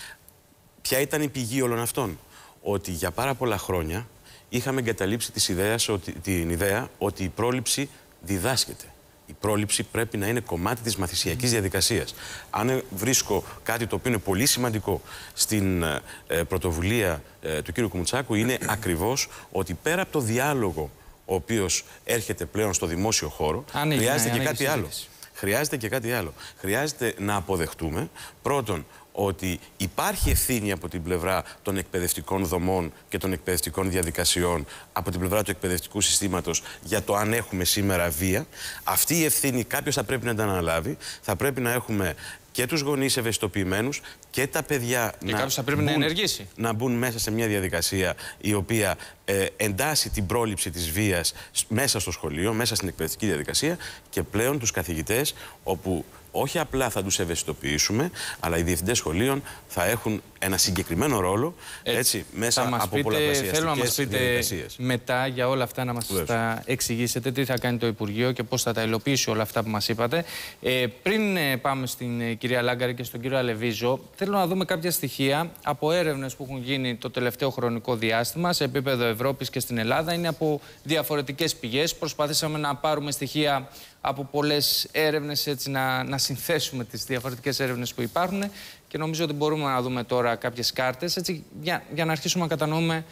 Ποια ήταν η πηγή όλων αυτών? Ότι για πάρα πολλά χρόνια είχαμε εγκαταλείψει της ιδέας, ότι, την ιδέα ότι η πρόληψη διδάσκεται. Η πρόληψη πρέπει να είναι κομμάτι της μαθησιακής διαδικασίας. Αν βρίσκω κάτι το οποίο είναι πολύ σημαντικό στην ε, πρωτοβουλία ε, του κ. Κουμουτσάκου, είναι ακριβώς ότι πέρα από το διάλογο ο οποίος έρχεται πλέον στο δημόσιο χώρο, ανοίγει, χρειάζεται ναι, και κάτι άλλο. Χρειάζεται και κάτι άλλο. Χρειάζεται να αποδεχτούμε πρώτον ότι υπάρχει ευθύνη από την πλευρά των εκπαιδευτικών δομών και των εκπαιδευτικών διαδικασιών, από την πλευρά του εκπαιδευτικού συστήματος, για το αν έχουμε σήμερα βία. Αυτή η ευθύνη κάποιος θα πρέπει να την αναλάβει. Θα πρέπει να έχουμε και τους γονείς ευαισθητοποιημένους και τα παιδιά και να, θα πρέπει μπουν, να ενεργήσει. να μπουν μέσα σε μια διαδικασία η οποία ε, εντάσσει την πρόληψη της βίας μέσα στο σχολείο, μέσα στην εκπαιδευτική διαδικασία και πλέον τους καθηγητές, όπου όχι απλά θα τους ευαισθητοποιήσουμε, αλλά οι διευθυντές σχολείων θα έχουν ένα συγκεκριμένο ρόλο έτσι, έτσι, μέσα από πείτε, πολλαπλασιαστικές θέλω να μας πείτε διαδικασίες. Μετά για όλα αυτά να μας τα εξηγήσετε, τι θα κάνει το Υπουργείο και πώς θα τα υλοποιήσει όλα αυτά που μας είπατε. Ε, πριν ε, πάμε στην ε, κυρία Λάγκαρη και στον κύριο Αλεβίζο, θέλω να δούμε κάποια στοιχεία από έρευνες που έχουν γίνει το τελευταίο χρονικό διάστημα σε επίπεδο Ευρώπης και στην Ελλάδα. Είναι από διαφορετικές πηγές. Προσπαθήσαμε να πάρουμε στοιχεία από πολλές έρευνες, έτσι να, να συνθέσουμε τις διαφορετικές έρευνες που υπάρχουν και νομίζω ότι μπορούμε να δούμε τώρα κάποιες κάρτες έτσι, για, για να αρχίσουμε να κατανοούμε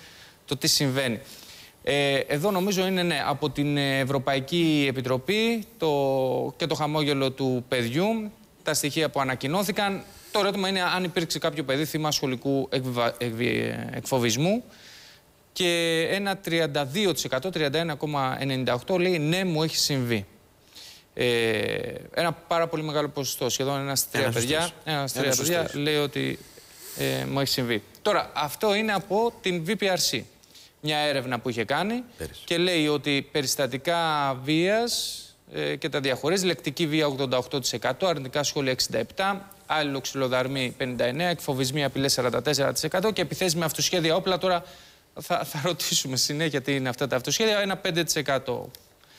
το τι συμβαίνει. Ε, εδώ νομίζω είναι ναι, από την Ευρωπαϊκή Επιτροπή το, και το χαμόγελο του παιδιού, τα στοιχεία που ανακοινώθηκαν. Το ερώτημα είναι αν υπήρξε κάποιο παιδί θύμα σχολικού εκβιβα... εκφοβισμού και ένα τριάντα δύο τοις εκατό, τριάντα ένα κόμμα ενενήντα οκτώ τοις εκατό λέει ναι, μου έχει συμβεί. Ε, ένα πάρα πολύ μεγάλο ποσοστό, σχεδόν ένα στα τρία παιδιά, ένα στα τρία παιδιά λέει ότι ε, μου έχει συμβεί. Τώρα, αυτό είναι από την βι πι αρ σι, μια έρευνα που είχε κάνει Πέρυσι. και λέει ότι περιστατικά βίας ε, και τα διαχωρίζει, λεκτική βία ογδόντα οκτώ τοις εκατό, αρνητικά σχόλια εξήντα επτά τοις εκατό, άλλοι ξυλοδαρμοί πενήντα εννέα τοις εκατό, εκφοβισμοί απειλές σαράντα τέσσερα τοις εκατό και επιθέσεις με αυτοσχέδια όπλα. Τώρα θα, θα ρωτήσουμε συνέχεια τι είναι αυτά τα αυτοσχέδια, ένα πέντε τοις εκατό.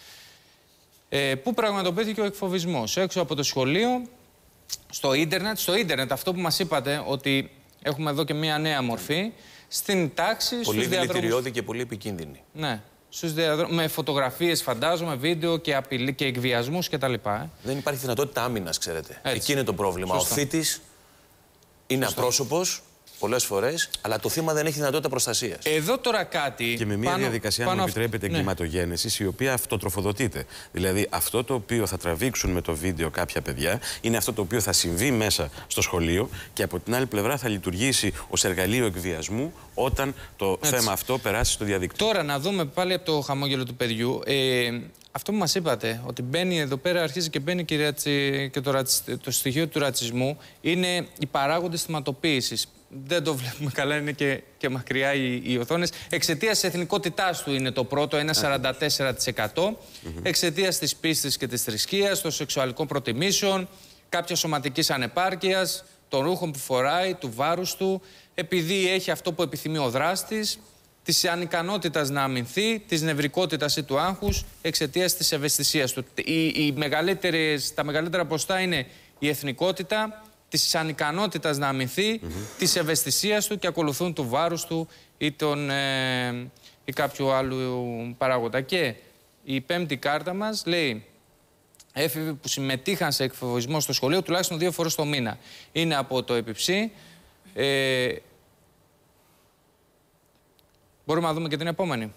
Ε, πού πραγματοποιήθηκε ο εκφοβισμός? Έξω από το σχολείο, στο ίντερνετ. Στο ίντερνετ, αυτό που μας είπατε, ότι έχουμε εδώ και μία νέα μορφή, στην τάξη, πολύ στους διαδρόμους. Πολύ δηλητηριώδη και πολύ επικίνδυνη. Ναι. Στους διαδρόμους, με φωτογραφίες, φαντάζομαι, βίντεο και, απειλή, και εκβιασμούς κτλ. Ε. Δεν υπάρχει δυνατότητα άμυνας, ξέρετε. Έτσι. Εκεί είναι το πρόβλημα. Σωστό. Ο θήτης είναι Σωστό. απρόσωπος πολλές φορές, αλλά το θύμα δεν έχει δυνατότητα προστασίας. Εδώ τώρα κάτι. Και με μια πάνω, διαδικασία, αν μου επιτρέπετε, ναι. εγκληματογέννησης, η οποία αυτοτροφοδοτείται. Δηλαδή, αυτό το οποίο θα τραβήξουν με το βίντεο κάποια παιδιά είναι αυτό το οποίο θα συμβεί μέσα στο σχολείο και από την άλλη πλευρά θα λειτουργήσει ως εργαλείο εκβιασμού όταν το Έτσι. θέμα αυτό περάσει στο διαδίκτυο. Τώρα να δούμε πάλι από το χαμόγελο του παιδιού. Ε, αυτό που μας είπατε, ότι μπαίνει εδώ πέρα, αρχίζει και μπαίνει και, και το, το στοιχείο του ρατσισμού, είναι οι παράγοντες θυματοποίησης. Δεν το βλέπουμε καλά, είναι και, και μακριά οι, οι οθόνες. Εξαιτίας της εθνικότητάς του είναι το πρώτο, ένα σαράντα τέσσερα τοις εκατό. Mm-hmm. Εξαιτίας της πίστης και της θρησκείας, των σεξουαλικών προτιμήσεων, κάποιας σωματικής ανεπάρκειας, των ρούχων που φοράει, του βάρους του, επειδή έχει αυτό που επιθυμεί ο δράστης, της ανικανότητας να αμυνθεί, της νευρικότητας ή του άγχους, εξαιτίας της ευαισθησίας του. Οι, οι μεγαλύτερες, τα μεγαλύτερα ποστά είναι η εθνικότητα, της ανικανότητας να αμυνθεί, mm-hmm. της ευαισθησίας του και ακολουθούν του βάρους του ή, τον, ε, ή κάποιου άλλου παράγοντα. Και η πέμπτη κάρτα μας λέει έφηβοι που συμμετείχαν σε εκφοβισμό στο σχολείο τουλάχιστον δύο φορές το μήνα. Είναι από το ΕΠΙΨΗ. Ε, μπορούμε να δούμε και την επόμενη.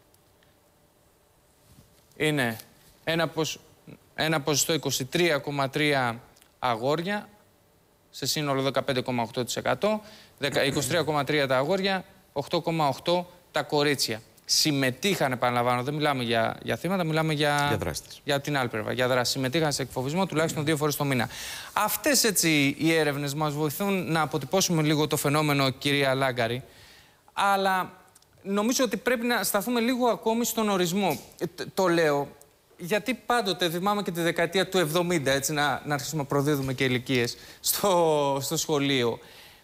Είναι ένα, ποσ, ένα ποσοστό είκοσι τρία κόμμα τρία αγόρια, σε σύνολο δεκαπέντε κόμμα οκτώ τοις εκατό, είκοσι τρία κόμμα τρία τα αγόρια, οκτώ κόμμα οκτώ τα κορίτσια. Συμμετείχαν, επαναλαμβάνω, δεν μιλάμε για, για θύματα, μιλάμε για, για, δράστες. για την άλλη πλευρά, για δράση. Συμμετείχαν σε εκφοβισμό τουλάχιστον δύο φορές το μήνα. Αυτές έτσι οι έρευνες μας βοηθούν να αποτυπώσουμε λίγο το φαινόμενο, κυρία Λάγκαρη, αλλά νομίζω ότι πρέπει να σταθούμε λίγο ακόμη στον ορισμό. Το λέω γιατί πάντοτε θυμάμαι και τη δεκαετία του εβδομήντα, έτσι, να, να αρχίσουμε να προδίδουμε και ηλικίες στο, στο σχολείο.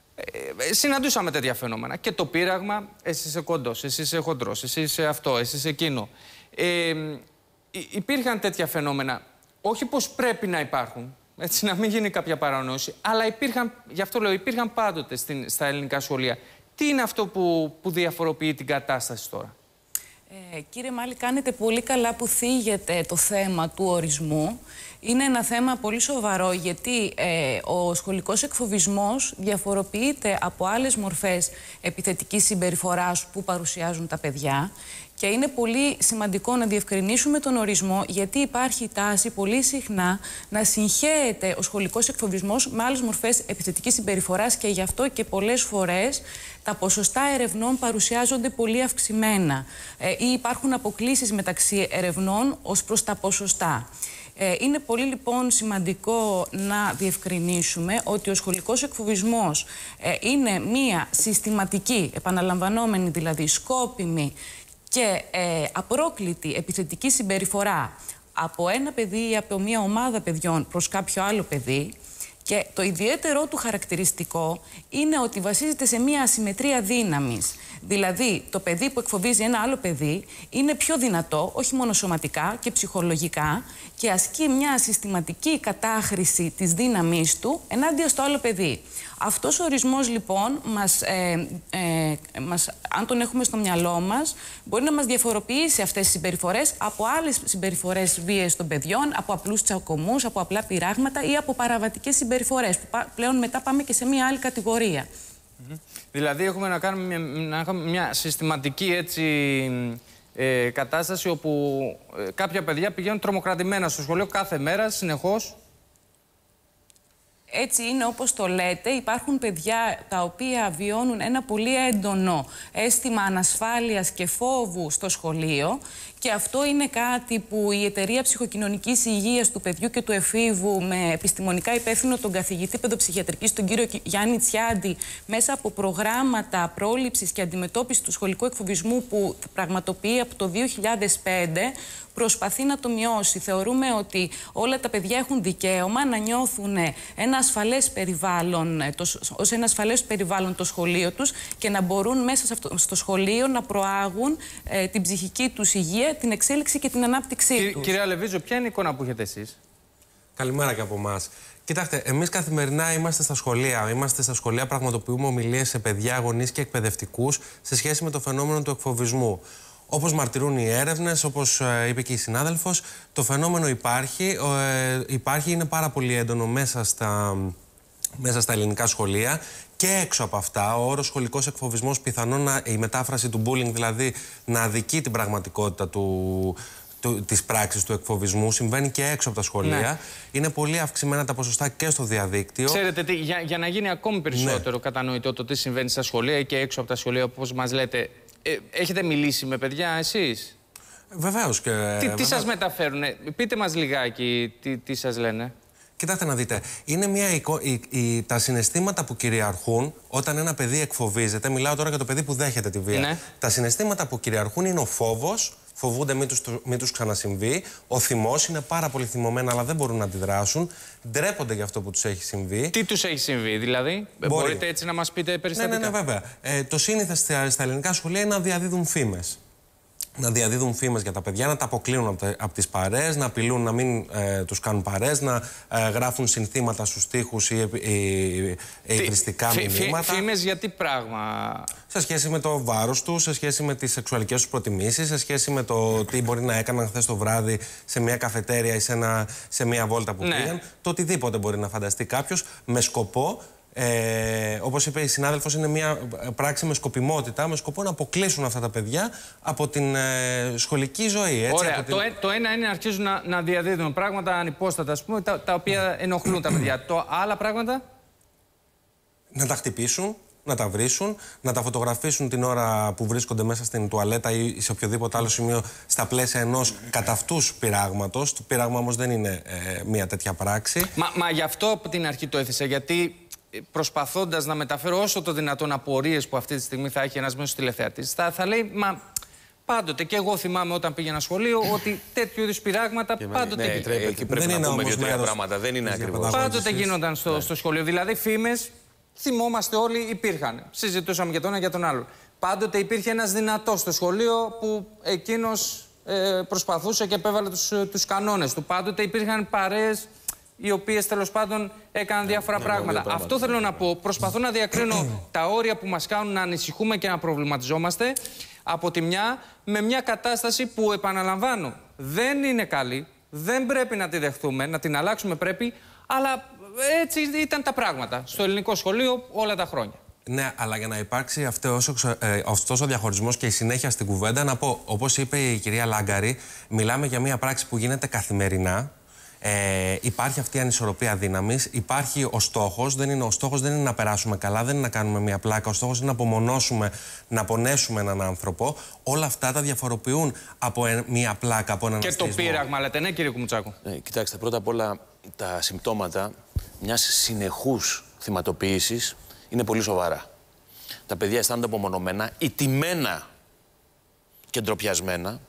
Ε, συναντούσαμε τέτοια φαινόμενα. Και το πείραγμα, εσύ είσαι κοντός, εσύ είσαι χοντρός, εσύ είσαι αυτό, εσύ είσαι εκείνο. Ε, υπήρχαν τέτοια φαινόμενα. Όχι πως πρέπει να υπάρχουν, έτσι, να μην γίνει κάποια παρανόηση, αλλά υπήρχαν, γι' αυτό λέω, υπήρχαν πάντοτε στην, στα ελληνικά σχολεία. Τι είναι αυτό που, που διαφοροποιεί την κατάσταση τώρα? Ε, κύριε Μάλη, κάνετε πολύ καλά που θίγετε το θέμα του ορισμού. Είναι ένα θέμα πολύ σοβαρό, γιατί ε, ο σχολικός εκφοβισμός διαφοροποιείται από άλλες μορφές επιθετικής συμπεριφοράς που παρουσιάζουν τα παιδιά. Και είναι πολύ σημαντικό να διευκρινίσουμε τον ορισμό, γιατί υπάρχει τάση πολύ συχνά να συγχέεται ο σχολικός εκφοβισμός με άλλες μορφές επιθετικής συμπεριφοράς και γι' αυτό και πολλές φορές τα ποσοστά ερευνών παρουσιάζονται πολύ αυξημένα ε, ή υπάρχουν αποκλίσεις μεταξύ ερευνών ως προς τα ποσοστά. Ε, είναι πολύ λοιπόν σημαντικό να διευκρινίσουμε ότι ο σχολικός εκφοβισμός ε, είναι μία συστηματική, επαναλαμβανόμενη δηλαδή σκόπιμη και ε, απρόκλητη επιθετική συμπεριφορά από ένα παιδί ή από μια ομάδα παιδιών προς κάποιο άλλο παιδί. Και το ιδιαίτερό του χαρακτηριστικό είναι ότι βασίζεται σε μια ασυμμετρία δύναμης. Δηλαδή, το παιδί που εκφοβίζει ένα άλλο παιδί είναι πιο δυνατό, όχι μόνο σωματικά και ψυχολογικά, και ασκεί μια συστηματική κατάχρηση της δύναμής του ενάντια στο άλλο παιδί. Αυτός ο ορισμός, λοιπόν, μας, ε, ε, μας, αν τον έχουμε στο μυαλό μας, μπορεί να μας διαφοροποιήσει αυτές τις συμπεριφορές από άλλες συμπεριφορές βίες των παιδιών, από απλούς τσακωμούς, από απλά πειράγματα ή από παραβατικές συμπεριφορές, που πλέον μετά πάμε και σε μια άλλη κατηγορία. Mm-hmm. Δηλαδή έχουμε να κάνουμε μια, να έχουμε μια συστηματική έτσι, ε, κατάσταση όπου ε, κάποια παιδιά πηγαίνουν τρομοκρατημένα στο σχολείο κάθε μέρα, συνεχώς. Έτσι είναι όπως το λέτε. Υπάρχουν παιδιά τα οποία βιώνουν ένα πολύ έντονο αίσθημα ανασφάλειας και φόβου στο σχολείο και αυτό είναι κάτι που η Εταιρεία Ψυχοκοινωνικής Υγείας του Παιδιού και του Εφήβου με επιστημονικά υπεύθυνο τον καθηγητή παιδοψυχιατρικής, τον κύριο Γιάννη Τσιάντη, μέσα από προγράμματα πρόληψης και αντιμετώπισης του σχολικού εκφοβισμού που πραγματοποιεί από το δύο χιλιάδες πέντε, προσπαθεί να το μειώσει. Θεωρούμε ότι όλα τα παιδιά έχουν δικαίωμα να νιώθουν ένα ασφαλές περιβάλλον, ως ένα ασφαλές περιβάλλον το σχολείο τους και να μπορούν μέσα σε αυτό, στο σχολείο να προάγουν ε, την ψυχική τους υγεία, την εξέλιξη και την ανάπτυξή Κυ, τους. Κυρία Λεβίζο, ποια είναι η εικόνα που έχετε εσείς? Καλημέρα και από εμάς. Κοιτάξτε, εμείς καθημερινά είμαστε στα σχολεία. Είμαστε στα σχολεία, πραγματοποιούμε ομιλίες σε παιδιά, γονείς και εκπαιδευτικούς σε σχέση με το φαινόμενο του εκφοβισμού. Όπως μαρτυρούν οι έρευνες, όπως ε, είπε και η συνάδελφος, το φαινόμενο υπάρχει, ε, υπάρχει, είναι πάρα πολύ έντονο μέσα στα, μέσα στα ελληνικά σχολεία και έξω από αυτά. Ο όρος σχολικός εκφοβισμός, πιθανόν να, η μετάφραση του bullying, δηλαδή να αδικεί την πραγματικότητα του, του, της πράξης του εκφοβισμού, συμβαίνει και έξω από τα σχολεία. Ναι. Είναι πολύ αυξημένα τα ποσοστά και στο διαδίκτυο. Ξέρετε τι, για, για να γίνει ακόμη περισσότερο ναι. κατανοητό το τι συμβαίνει στα σχολεία και έξω από τα σχολεία, όπως μας λέτε, Ε, έχετε μιλήσει με παιδιά εσείς? Βεβαίως και... Τι, βεβαίως. τι σας μεταφέρουνε, πείτε μας λιγάκι τι, τι σας λένε. Κοιτάξτε να δείτε, είναι μια εικο... η, η, τα συναισθήματα που κυριαρχούν όταν ένα παιδί εκφοβίζεται, μιλάω τώρα για το παιδί που δέχεται τη βία. Ναι. Τα συναισθήματα που κυριαρχούν είναι ο φόβος, φοβούνται μην τους, μην τους ξανασυμβεί, ο θυμός, είναι πάρα πολύ θυμωμένα αλλά δεν μπορούν να αντιδράσουν, ντρέπονται για αυτό που τους έχει συμβεί. Τι τους έχει συμβεί, δηλαδή, Μπορεί. μπορείτε έτσι να μας πείτε περιστατικά? Ναι, ναι, ναι, βέβαια. Ε, το σύνηθες στα, στα ελληνικά σχολεία είναι να διαδίδουν φήμες. Να διαδίδουν φήμες για τα παιδιά, να τα αποκλείουν από, τα, από τις παρέες, να απειλούν να μην ε, τους κάνουν παρέες, να ε, γράφουν συνθήματα στους τοίχους ή υβριστικά μηνύματα. Φήμες για τι πράγμα? Σε σχέση με το βάρος του, σε σχέση με τις σεξουαλικές τους προτιμήσεις, σε σχέση με το τι μπορεί να έκαναν χθες το βράδυ σε μια καφετέρια ή σε, ένα, σε μια βόλτα που ναι. πήγαν. Το οτιδήποτε μπορεί να φανταστεί κάποιος με σκοπό. Ε, όπως είπε η συνάδελφος, είναι μια πράξη με σκοπιμότητα, με σκοπό να αποκλείσουν αυτά τα παιδιά από την ε, σχολική ζωή. Έτσι, Ωραία. από την... Το, ε, το ένα είναι να αρχίζουν να, να διαδίδουν πράγματα ανυπόστατα, ας πούμε, τα, τα οποία ενοχλούν τα παιδιά. Το άλλα πράγματα? Να τα χτυπήσουν, να τα βρίσουν, να τα φωτογραφίσουν την ώρα που βρίσκονται μέσα στην τουαλέτα ή σε οποιοδήποτε άλλο σημείο στα πλαίσια ενός κατά αυτούς πειράγματος. Το πειράγμα όμως δεν είναι ε, μια τέτοια πράξη. Μα, μα γι' αυτό από την αρχή το έθεσα, γιατί προσπαθώντας να μεταφέρω όσο το δυνατόν απορίες που αυτή τη στιγμή θα έχει ένας μέσος τηλεθεατής, θα, θα λέει, μα πάντοτε, και εγώ θυμάμαι όταν πήγαινα σχολείο, ότι τέτοιου είδους πειράγματα και πάντοτε ναι, επιτρέπεται. Εκεί πρέπει δεν να πούμε δύο-τρία πράγματα, δεν είναι ακριβώς. Πάντοτε γίνονταν στο, ναι. στο σχολείο. Δηλαδή, φήμες, θυμόμαστε όλοι, υπήρχαν. Συζητούσαμε για τον ένα για τον άλλο. Πάντοτε υπήρχε ένας δυνατός στο σχολείο που εκείνος ε, προσπαθούσε και επέβαλε τους, τους κανόνες του. Πάντοτε υπήρχαν παρέες οι οποίες τέλος πάντων έκαναν διάφορα ναι, πράγματα. Ναι, Αυτό θέλω να πω. Προσπαθώ να διακρίνω τα όρια που μας κάνουν να ανησυχούμε και να προβληματιζόμαστε από τη μια, με μια κατάσταση που, επαναλαμβάνω, δεν είναι καλή, δεν πρέπει να τη δεχτούμε, να την αλλάξουμε πρέπει, αλλά έτσι ήταν τα πράγματα στο ελληνικό σχολείο όλα τα χρόνια. Ναι, αλλά για να υπάρξει αυτός, ε, αυτός ο διαχωρισμός και η συνέχεια στην κουβέντα, να πω, όπως είπε η κυρία Λάγκαρη, μιλάμε για μια πράξη που γίνεται καθημερινά. Ε, υπάρχει αυτή η ανισορροπία δύναμης, υπάρχει ο στόχος, δεν είναι, ο στόχος δεν είναι να περάσουμε καλά, δεν είναι να κάνουμε μια πλάκα, ο στόχος είναι να απομονώσουμε, να πονέσουμε έναν άνθρωπο. Όλα αυτά τα διαφοροποιούν από ε, μια πλάκα, από έναν και αστισμό. Και το πείραγμα, λέτε, ναι, κύριε Κουμουτσάκο. Ναι, κοιτάξτε, πρώτα απ' όλα τα συμπτώματα μιας συνεχούς θυματοποίησης είναι πολύ σοβαρά. Τα παιδιά αισθάνονται απομονωμένα, ηττημένα και ντροπιασμένα,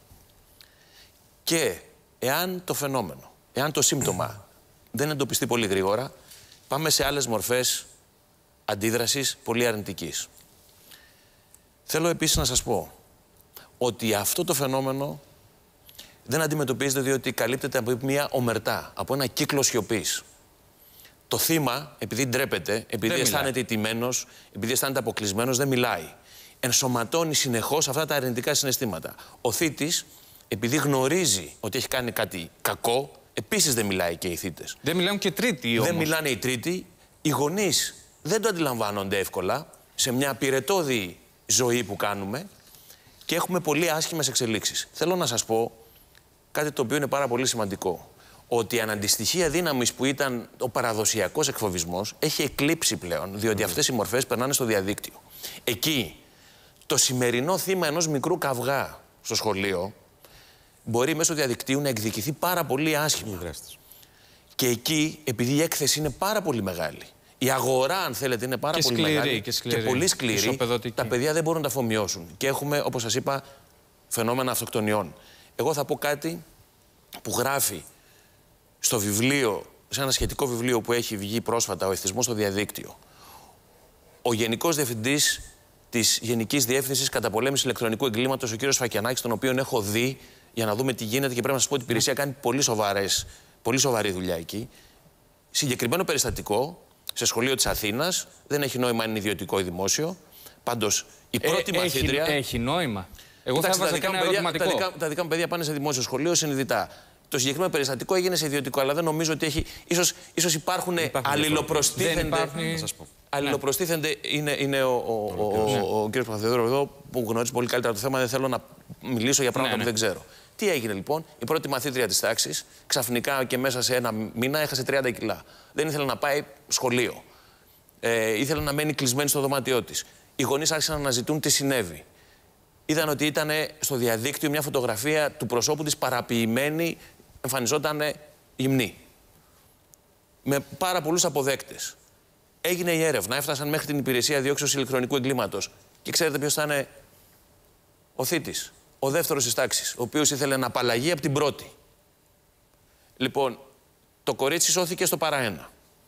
και εάν το φαινόμενο, εάν το σύμπτωμα δεν εντοπιστεί πολύ γρήγορα, πάμε σε άλλες μορφές αντίδρασης πολύ αρνητικής. Θέλω επίσης να σας πω ότι αυτό το φαινόμενο δεν αντιμετωπίζεται διότι καλύπτεται από μια ομερτά, από ένα κύκλο σιωπής. Το θύμα, επειδή ντρέπεται, επειδή αισθάνεται ηττημένος, επειδή αισθάνεται αποκλεισμένος, δεν μιλάει. Ενσωματώνει συνεχώς αυτά τα αρνητικά συναισθήματα. Ο θύτης, επειδή γνωρίζει ότι έχει κάνει κάτι κακό, επίσης δεν μιλάει και οι θύτες. Δεν μιλάνε και τρίτοι όμως. Δεν μιλάνε οι τρίτοι. Οι γονείς δεν το αντιλαμβάνονται εύκολα. σε μια πυρετώδη ζωή που κάνουμε και έχουμε πολύ άσχημες εξελίξεις. Θέλω να σας πω κάτι το οποίο είναι πάρα πολύ σημαντικό. Ότι η αναντιστοιχεία δύναμης που ήταν ο παραδοσιακός εκφοβισμός έχει εκλείψει πλέον, διότι αυτές οι μορφές περνάνε στο διαδίκτυο. Εκεί το σημερινό θύμα ενός μικρού καυγά στο σχολείο μπορεί μέσω διαδικτύου να εκδικηθεί πάρα πολύ άσχημα. Και εκεί, επειδή η έκθεση είναι πάρα πολύ μεγάλη, η αγορά, αν θέλετε, είναι πάρα και πολύ σκληρή, μεγάλη και, σκληρή, και πολύ σκληρή, τα παιδιά δεν μπορούν να τα αφομοιώσουν. Και έχουμε, όπως σας είπα, φαινόμενα αυτοκτονιών. Εγώ θα πω κάτι που γράφει στο βιβλίο, σε ένα σχετικό βιβλίο που έχει βγει πρόσφατα, «Ο εθισμός στο διαδίκτυο», ο Γενικός Διευθυντής της Γενικής Διεύθυνσης Καταπολέμησης Ηλεκτρονικού Εγκλήματος, ο κ. Φακιανάκης, τον οποίο έχω δει για να δούμε τι γίνεται και πρέπει να σας πω ότι η υπηρεσία κάνει πολύ, σοβαρές, πολύ σοβαρή δουλειά εκεί. Συγκεκριμένο περιστατικό σε σχολείο της Αθήνας, δεν έχει νόημα αν είναι ιδιωτικό ή δημόσιο. Πάντως η πρώτη ε, μαθήτρια. Έχει, έχει νόημα. Εγώ Κοιτάξτε, θα έβαζα ένα ερωτηματικό. Τα δικά, τα δικά μου παιδιά πάνε σε δημόσιο σχολείο συνειδητά. Το συγκεκριμένο περιστατικό έγινε σε ιδιωτικό, αλλά δεν νομίζω ότι έχει. Ίσως, ίσως υπάρχουν αλληλοπροστίθενται. Αλληλοπροστίθενται είναι, είναι ο, ο, ο, ο, ο κ. Παπαθεοδόρου εδώ που γνωρίζει πολύ καλύτερα το θέμα. Δεν θέλω να μιλήσω για πράγματα ναι, ναι. που δεν ξέρω. Τι έγινε λοιπόν, η πρώτη μαθήτρια της τάξης ξαφνικά και μέσα σε ένα μήνα έχασε τριάντα κιλά. Δεν ήθελε να πάει σχολείο. Ε, ήθελε να μένει κλεισμένη στο δωμάτιό της. Οι γονείς άρχισαν να αναζητούν τι συνέβη. Είδαν ότι ήταν στο διαδίκτυο μια φωτογραφία του προσώπου της παραποιημένη, εμφανιζόταν γυμνή. Με πάρα πολλούς αποδέκτες. Έγινε η έρευνα, έφτασαν μέχρι την υπηρεσία διώξεως ηλεκτρονικού εγκλήματος. Και ξέρετε ποιος ήταν ο θήτης, ο δεύτερος της τάξης, ο οποίος ήθελε να απαλλαγεί από την πρώτη. Λοιπόν, το κορίτσι σώθηκε στο παρά ένα.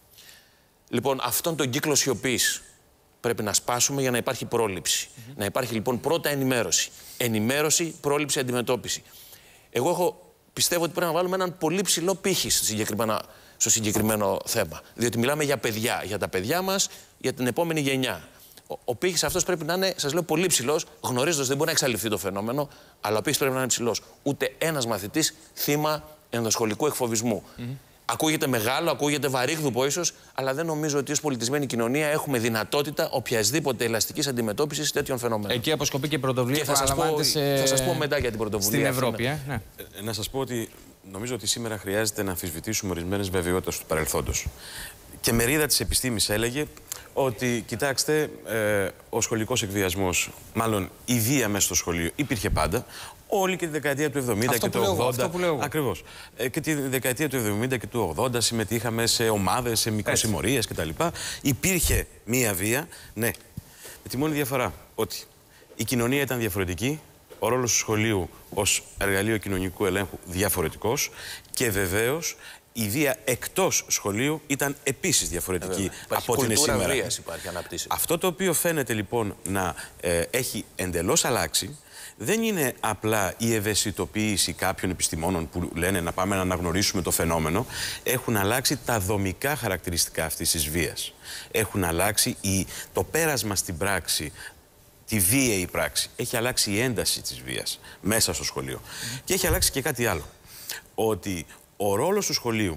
Λοιπόν, αυτόν τον κύκλο σιωπής πρέπει να σπάσουμε για να υπάρχει πρόληψη. Mm-hmm. Να υπάρχει λοιπόν πρώτα ενημέρωση. Ενημέρωση, πρόληψη, αντιμετώπιση. Εγώ έχω, πιστεύω ότι πρέπει να βάλουμε έναν πολύ ψηλό πύχη στο συγκεκριμένο, στο συγκεκριμένο θέμα. Διότι μιλάμε για παιδιά, για τα παιδιά μας, για την επόμενη γενιά. Ο, ο πύχης αυτός πρέπει να είναι, σας λέω, πολύ ψηλός, γνωρίζοντας δεν μπορεί να εξαλειφθεί το φαινόμενο, αλλά ο πύχης πρέπει να είναι ψηλός. Ούτε ένας μαθητής θύμα ενδοσχολικού εκφοβισμού. Mm-hmm. Ακούγεται μεγάλο, ακούγεται βαρύγδουπο ίσως, αλλά δεν νομίζω ότι ως πολιτισμένη κοινωνία έχουμε δυνατότητα οποιασδήποτε ελαστικής αντιμετώπισης τέτοιων φαινομένων. Εκεί αποσκοπεί και η πρωτοβουλία και θα σας, πω, σε... θα σας πω μετά για την πρωτοβουλία. Στην Ευρώπη, ε? Ναι. Ε, να σας πω ότι νομίζω ότι σήμερα χρειάζεται να αμφισβητήσουμε ορισμένες βεβαιότητες του παρελθόντος. Και μερίδα της επιστήμης έλεγε ότι, κοιτάξτε, ε, ο σχολικός εκβιασμός, μάλλον η βία μέσα στο σχολείο, υπήρχε πάντα. Όλη και τη δεκαετία του εβδομήντα αυτό και του ογδόντα. Ακριβώς. Ε, και τη δεκαετία του εβδομήντα και του ογδόντα συμμετείχαμε σε ομάδες, σε μικροσημμορίες κτλ. Υπήρχε μία βία, ναι. Με τη μόνη διαφορά ότι η κοινωνία ήταν διαφορετική, ο ρόλος του σχολείου ως εργαλείο κοινωνικού ελέγχου διαφορετικός και βεβαίως η βία εκτός σχολείου ήταν επίσης διαφορετική ε, από ό,τι είναι σήμερα. Βίας υπάρχει, αναπτύσσεται. Αυτό το οποίο φαίνεται λοιπόν να ε, έχει εντελώς αλλάξει δεν είναι απλά η ευαισθητοποίηση κάποιων επιστημόνων που λένε να πάμε να αναγνωρίσουμε το φαινόμενο. Έχουν αλλάξει τα δομικά χαρακτηριστικά αυτής της βίας. Έχουν αλλάξει η, το πέρασμα στην πράξη, τη βίαιη πράξη. Έχει αλλάξει η ένταση της βίας μέσα στο σχολείο. Mm. Και έχει αλλάξει και κάτι άλλο. Ότι ο ρόλος του σχολείου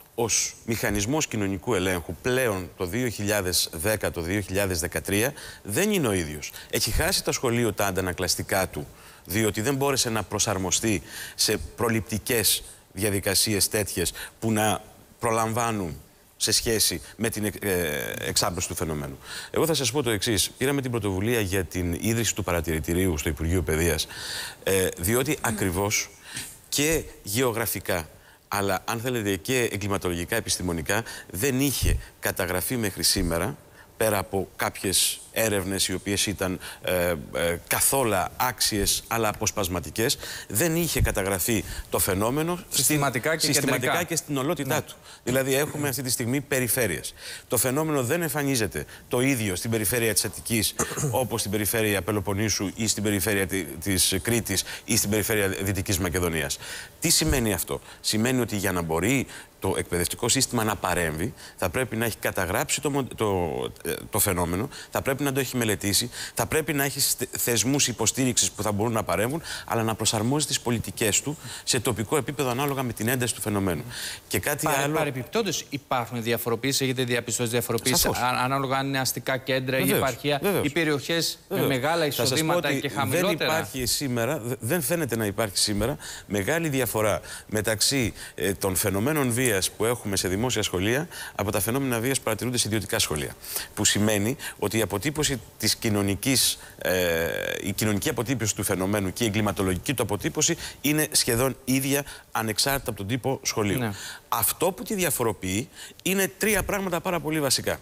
ως μηχανισμός κοινωνικού ελέγχου πλέον το δύο χιλιάδες δέκα, το δύο χιλιάδες δεκατρία δεν είναι ο ίδιος. Έχει χάσει το σχολείο τα αντανακλαστικά του, διότι δεν μπόρεσε να προσαρμοστεί σε προληπτικές διαδικασίες τέτοιες που να προλαμβάνουν σε σχέση με την ε, εξάπλωση του φαινομένου. Εγώ θα σας πω το εξής. Πήραμε την πρωτοβουλία για την ίδρυση του παρατηρητηρίου στο Υπουργείο Παιδείας, ε, διότι ακριβώς και γεωγραφικά, αλλά αν θέλετε και εγκληματολογικά, επιστημονικά, δεν είχε καταγραφεί μέχρι σήμερα, πέρα από κάποιες έρευνες οι οποίες ήταν ε, ε, καθόλου άξιες αλλά αποσπασματικές, δεν είχε καταγραφεί το φαινόμενο συστηματικά, στην, και, συστηματικά και στην ολότητά ναι. του. Δηλαδή έχουμε αυτή τη στιγμή περιφέρειες. Το φαινόμενο δεν εμφανίζεται το ίδιο στην περιφέρεια της Αττικής όπως στην περιφέρεια Πελοποννήσου ή στην περιφέρεια της Κρήτης ή στην περιφέρεια Δυτικής Μακεδονίας. Τι σημαίνει αυτό? Σημαίνει ότι για να μπορεί το εκπαιδευτικό σύστημα να παρέμβει, θα πρέπει να έχει καταγράψει το, το, το φαινόμενο, θα πρέπει να το έχει μελετήσει, θα πρέπει να έχει θεσμούς υποστήριξης που θα μπορούν να παρέμβουν, αλλά να προσαρμόζει τις πολιτικές του σε τοπικό επίπεδο ανάλογα με την ένταση του φαινομένου. Και κάτι Παρε, άλλο. Παρεπιπτόντως υπάρχουν διαφοροποιήσεις, έχετε διαπιστώσει διαφοροποιήσεις ανάλογα αν είναι αστικά κέντρα ή επαρχία ή περιοχές με μεγάλα εισοδήματα και χαμηλότερα. Δεν υπάρχει σήμερα, δεν φαίνεται να υπάρχει σήμερα μεγάλη διαφορά μεταξύ ε, των φαινομένων βίας που έχουμε σε δημόσια σχολεία από τα φαινόμενα βίας που παρατηρούνται σε ιδιωτικά σχολεία. Που σημαίνει ότι η αποτύπωση της κοινωνικής, ε, η κοινωνική αποτύπωση του φαινομένου και η εγκληματολογική του αποτύπωση είναι σχεδόν ίδια ανεξάρτητα από τον τύπο σχολείου. Ναι. Αυτό που τη διαφοροποιεί είναι τρία πράγματα πάρα πολύ βασικά.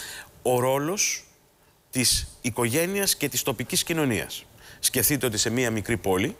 Ο ρόλος της οικογένειας και της τοπικής κοινωνίας. Σκεφτείτε ότι σε μία μικρή πόλη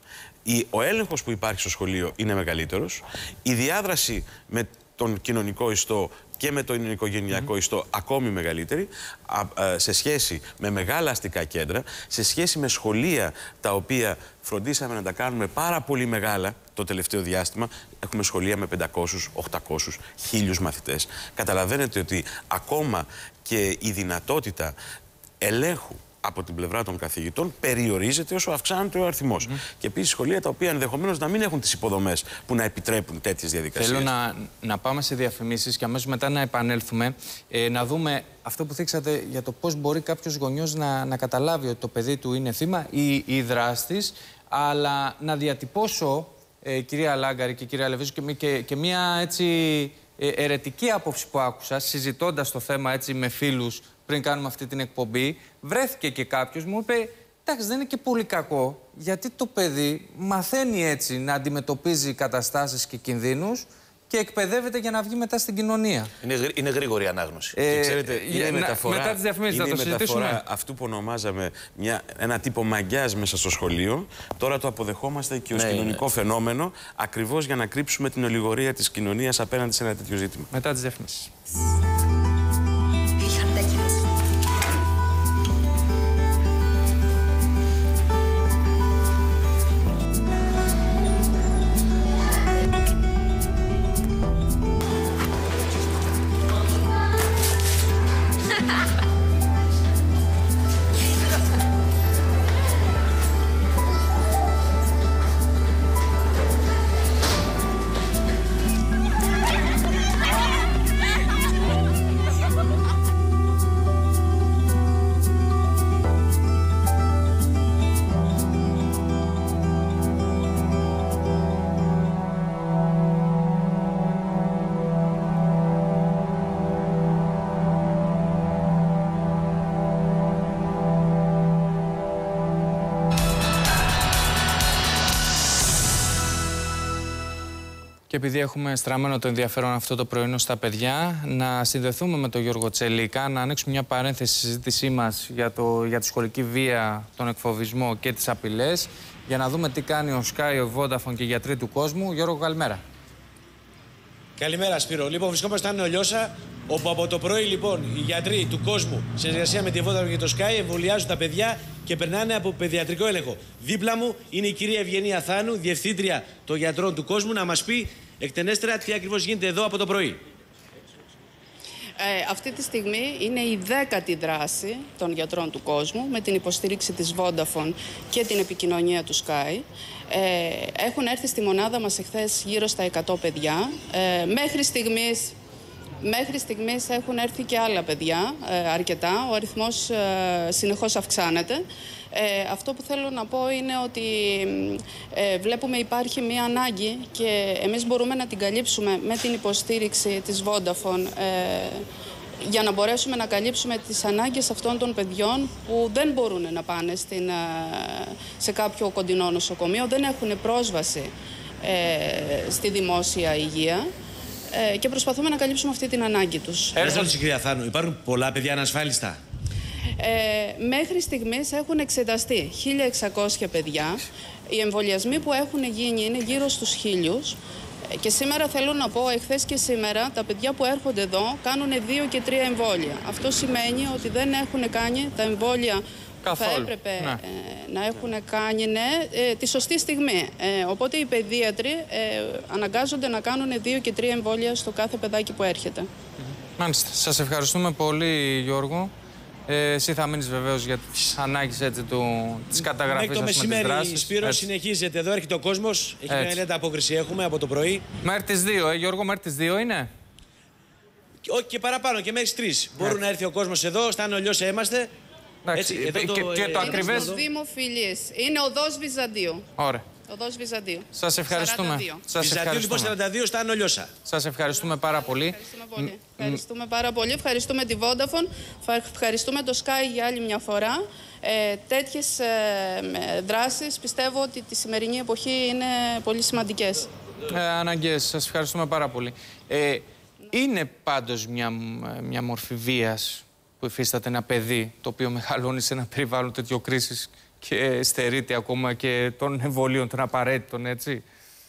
ο έλεγχος που υπάρχει στο σχολείο είναι μεγαλύτερος, η διάδραση με τον κοινωνικό ιστό και με τον οικογενειακό ιστό ακόμη μεγαλύτερη, σε σχέση με μεγάλα αστικά κέντρα, σε σχέση με σχολεία τα οποία φροντίσαμε να τα κάνουμε πάρα πολύ μεγάλα το τελευταίο διάστημα. Έχουμε σχολεία με πεντακόσιους, οκτακόσιους, χίλιους μαθητές. Καταλαβαίνετε ότι ακόμα και η δυνατότητα ελέγχου από την πλευρά των καθηγητών περιορίζεται όσο αυξάνεται ο αριθμός. Mm. Και επίσης σχολεία τα οποία ενδεχομένως να μην έχουν τις υποδομές που να επιτρέπουν τέτοιες διαδικασίες. Θέλω να, να πάμε σε διαφημίσεις και αμέσως μετά να επανέλθουμε, ε, να δούμε αυτό που θίξατε για το πώς μπορεί κάποιος γονιός να, να καταλάβει ότι το παιδί του είναι θύμα ή, ή δράστης, αλλά να διατυπώσω, ε, κυρία Λάγκαρη και κυρία Λεβίζου, και, και, και μία έτσι ε, αιρετική άποψη που άκουσα, συζητώντας το θέμα έτσι με φίλους πριν κάνουμε αυτή την εκπομπή. Βρέθηκε και κάποιος μου είπε, εντάξει, δεν είναι και πολύ κακό, γιατί το παιδί μαθαίνει έτσι να αντιμετωπίζει καταστάσεις και κινδύνους και εκπαιδεύεται για να βγει μετά στην κοινωνία. Είναι, είναι γρήγορη ανάγνωση. Ε, και ξέρετε, είναι να, μεταφορά, μετά τις διαφημίσεις θα το συζητήσουμε. Αυτού που ονομάζαμε μια, ένα τύπο μαγιάς μέσα στο σχολείο, τώρα το αποδεχόμαστε και ως ναι, κοινωνικό ναι. φαινόμενο, ακριβώς για να κρύψουμε την ολιγορία της κοινωνίας απέναντι σε ένα τέτοιο ζήτημα. Μετά τις διαφημίσεις. Και επειδή έχουμε στραμμένο το ενδιαφέρον αυτό το πρωινό στα παιδιά, να συνδεθούμε με τον Γιώργο Τσελίκα, να ανοίξουμε μια παρένθεση στη συζήτησή μας για, το, για τη σχολική βία, τον εκφοβισμό και τις απειλές, για να δούμε τι κάνει ο Sky, ο Vodafone και οι γιατροί του κόσμου. Γιώργο, καλημέρα. Καλημέρα, Σπύρο. Λοιπόν, βρισκόμαστε στα Νεολιώσα, όπου από το πρωί λοιπόν οι γιατροί του κόσμου, σε συνεργασία με τη Vodafone και το Sky, εμβολιάζουν τα παιδιά και περνάνε από παιδιατρικό έλεγχο. Δίπλα μου είναι η κυρία Ευγενία Θάνου, διευθύντρια των γιατρών του κόσμου, να μας πει εκτενέστερα τι ακριβώς γίνεται εδώ από το πρωί. Ε, αυτή τη στιγμή είναι η δέκατη δράση των γιατρών του κόσμου με την υποστήριξη της Vodafone και την επικοινωνία του Sky. Ε, έχουν έρθει στη μονάδα μας εχθές γύρω στα εκατό παιδιά. Ε, μέχρι στιγμής, μέχρι στιγμής έχουν έρθει και άλλα παιδιά, ε, αρκετά. Ο αριθμός ε, συνεχώς αυξάνεται. Ε, αυτό που θέλω να πω είναι ότι ε, βλέπουμε υπάρχει μία ανάγκη και εμείς μπορούμε να την καλύψουμε με την υποστήριξη της Vodafone ε, για να μπορέσουμε να καλύψουμε τις ανάγκες αυτών των παιδιών που δεν μπορούν να πάνε στην, ε, σε κάποιο κοντινό νοσοκομείο, δεν έχουν πρόσβαση ε, στη δημόσια υγεία ε, και προσπαθούμε να καλύψουμε αυτή την ανάγκη τους. Ερώτηση, κυρία Θάνου, υπάρχουν πολλά παιδιά ανασφάλιστα? Ε, μέχρι στιγμής έχουν εξεταστεί χίλια εξακόσια παιδιά. Οι εμβολιασμοί που έχουν γίνει είναι γύρω στους χίλιους. Και σήμερα θέλω να πω, εχθές και σήμερα, τα παιδιά που έρχονται εδώ κάνουν δύο και τρία εμβόλια. Αυτό σημαίνει ότι δεν έχουν κάνει τα εμβόλια Καθόλου. Θα έπρεπε ναι. ε, να έχουν κάνει ναι, ε, τη σωστή στιγμή. Ε, οπότε οι παιδίατροι ε, αναγκάζονται να κάνουν δύο και τρία εμβόλια στο κάθε παιδάκι που έρχεται. Μάλιστα. Σας ευχαριστούμε πολύ, Γιώργο. Ε, εσύ θα μείνεις βεβαίως για τις ανάγκες έτσι, του, της καταγραφής Μέχρι το μεσημέρι, Σπύρο, έτσι. συνεχίζεται. Εδώ έρχεται ο κόσμος. Έχει μια νέα απόκριση έχουμε από το πρωί. Μέχρι τις δύο, ε, Γιώργο, μέχρι τις δύο είναι. Όχι και παραπάνω, και μέχρι τις τρεις. Μπορούν να έρθει ο κόσμος εδώ, στα Νεολιώσα είμαστε. Έτσι, εδώ και, το, και, και το είναι ακριβές. στο Δήμο Φιλής. Είναι οδός Βυζαντίου. Ωραία. Οδός Βυζαντίου. Σας ευχαριστούμε. σαράντα δύο. Σας Βυζαντίου λοιπόν σαράντα δύο στα Νεολιώσα. Σας ευχαριστούμε πάρα πολύ. Ευχαριστούμε πολύ. Ευχαριστούμε πάρα πολύ. Ευχαριστούμε τη Vodafone. Ευχαριστούμε το Sky για άλλη μια φορά. Ε, τέτοιες ε, δράσεις πιστεύω ότι τη σημερινή εποχή είναι πολύ σημαντικές. Ε, αναγκαίες. Σας ευχαριστούμε πάρα πολύ. Ε, είναι πάντως μια, μια μορφή βίας που υφίσταται ένα παιδί το οποίο μεγαλώνει σε ένα περιβάλλον τέτοιο κρίσης και στερείται ακόμα και των εμβολίων, των απαραίτητων, έτσι.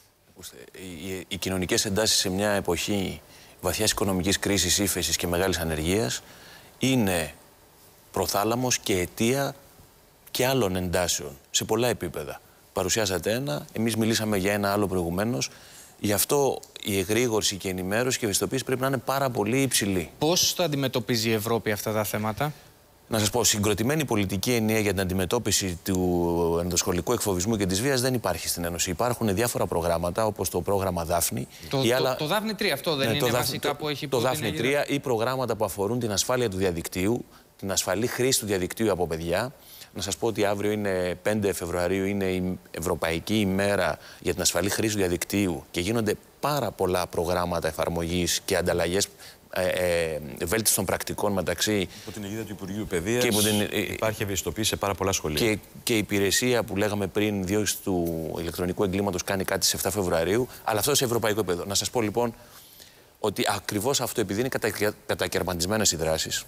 Οι, οι κοινωνικές εντάσεις σε μια εποχή βαθιάς οικονομικής κρίσης, ύφεσης και μεγάλης ανεργίας είναι προθάλαμος και αιτία και άλλων εντάσεων σε πολλά επίπεδα. Παρουσιάσατε ένα, εμείς μιλήσαμε για ένα άλλο προηγουμένως. Γι' αυτό η εγρήγορση και η ενημέρωση και η ευαισθητοποίηση πρέπει να είναι πάρα πολύ υψηλή. Πώς τα αντιμετωπίζει η Ευρώπη αυτά τα θέματα? Να σας πω, συγκροτημένη πολιτική ενιαία για την αντιμετώπιση του ενδοσχολικού εκφοβισμού και της βίας δεν υπάρχει στην Ένωση. Υπάρχουν διάφορα προγράμματα, όπως το πρόγραμμα Δάφνη. Το, ή το, άλλα... το Δάφνη τρία, αυτό δεν ναι, είναι το βασικά το, που έχει Το πει Δάφνη τρία ή προγράμματα που αφορούν την ασφάλεια του διαδικτύου, την ασφαλή χρήση του διαδικτύου από παιδιά. Να σας πω ότι αύριο είναι πέντε Φεβρουαρίου, είναι η Ευρωπαϊκή ημέρα για την ασφαλή χρήση του διαδικτύου και γίνονται πάρα πολλά προγράμματα εφαρμογής και ανταλλαγές ε, ε, βέλτιστων πρακτικών μεταξύ. Από την αιγίδα του Υπουργείου Παιδείας και την, ε, υπάρχει ευαισθητοποίηση σε πάρα πολλά σχολεία. Και, και η υπηρεσία που λέγαμε πριν, διώξη του ηλεκτρονικού εγκλήματος, κάνει κάτι στις εφτά Φεβρουαρίου, αλλά αυτό σε ευρωπαϊκό επίπεδο. Να σας πω λοιπόν ότι ακριβώς αυτό, επειδή είναι κατα, κατακαιρματισμένες οι δράσεις,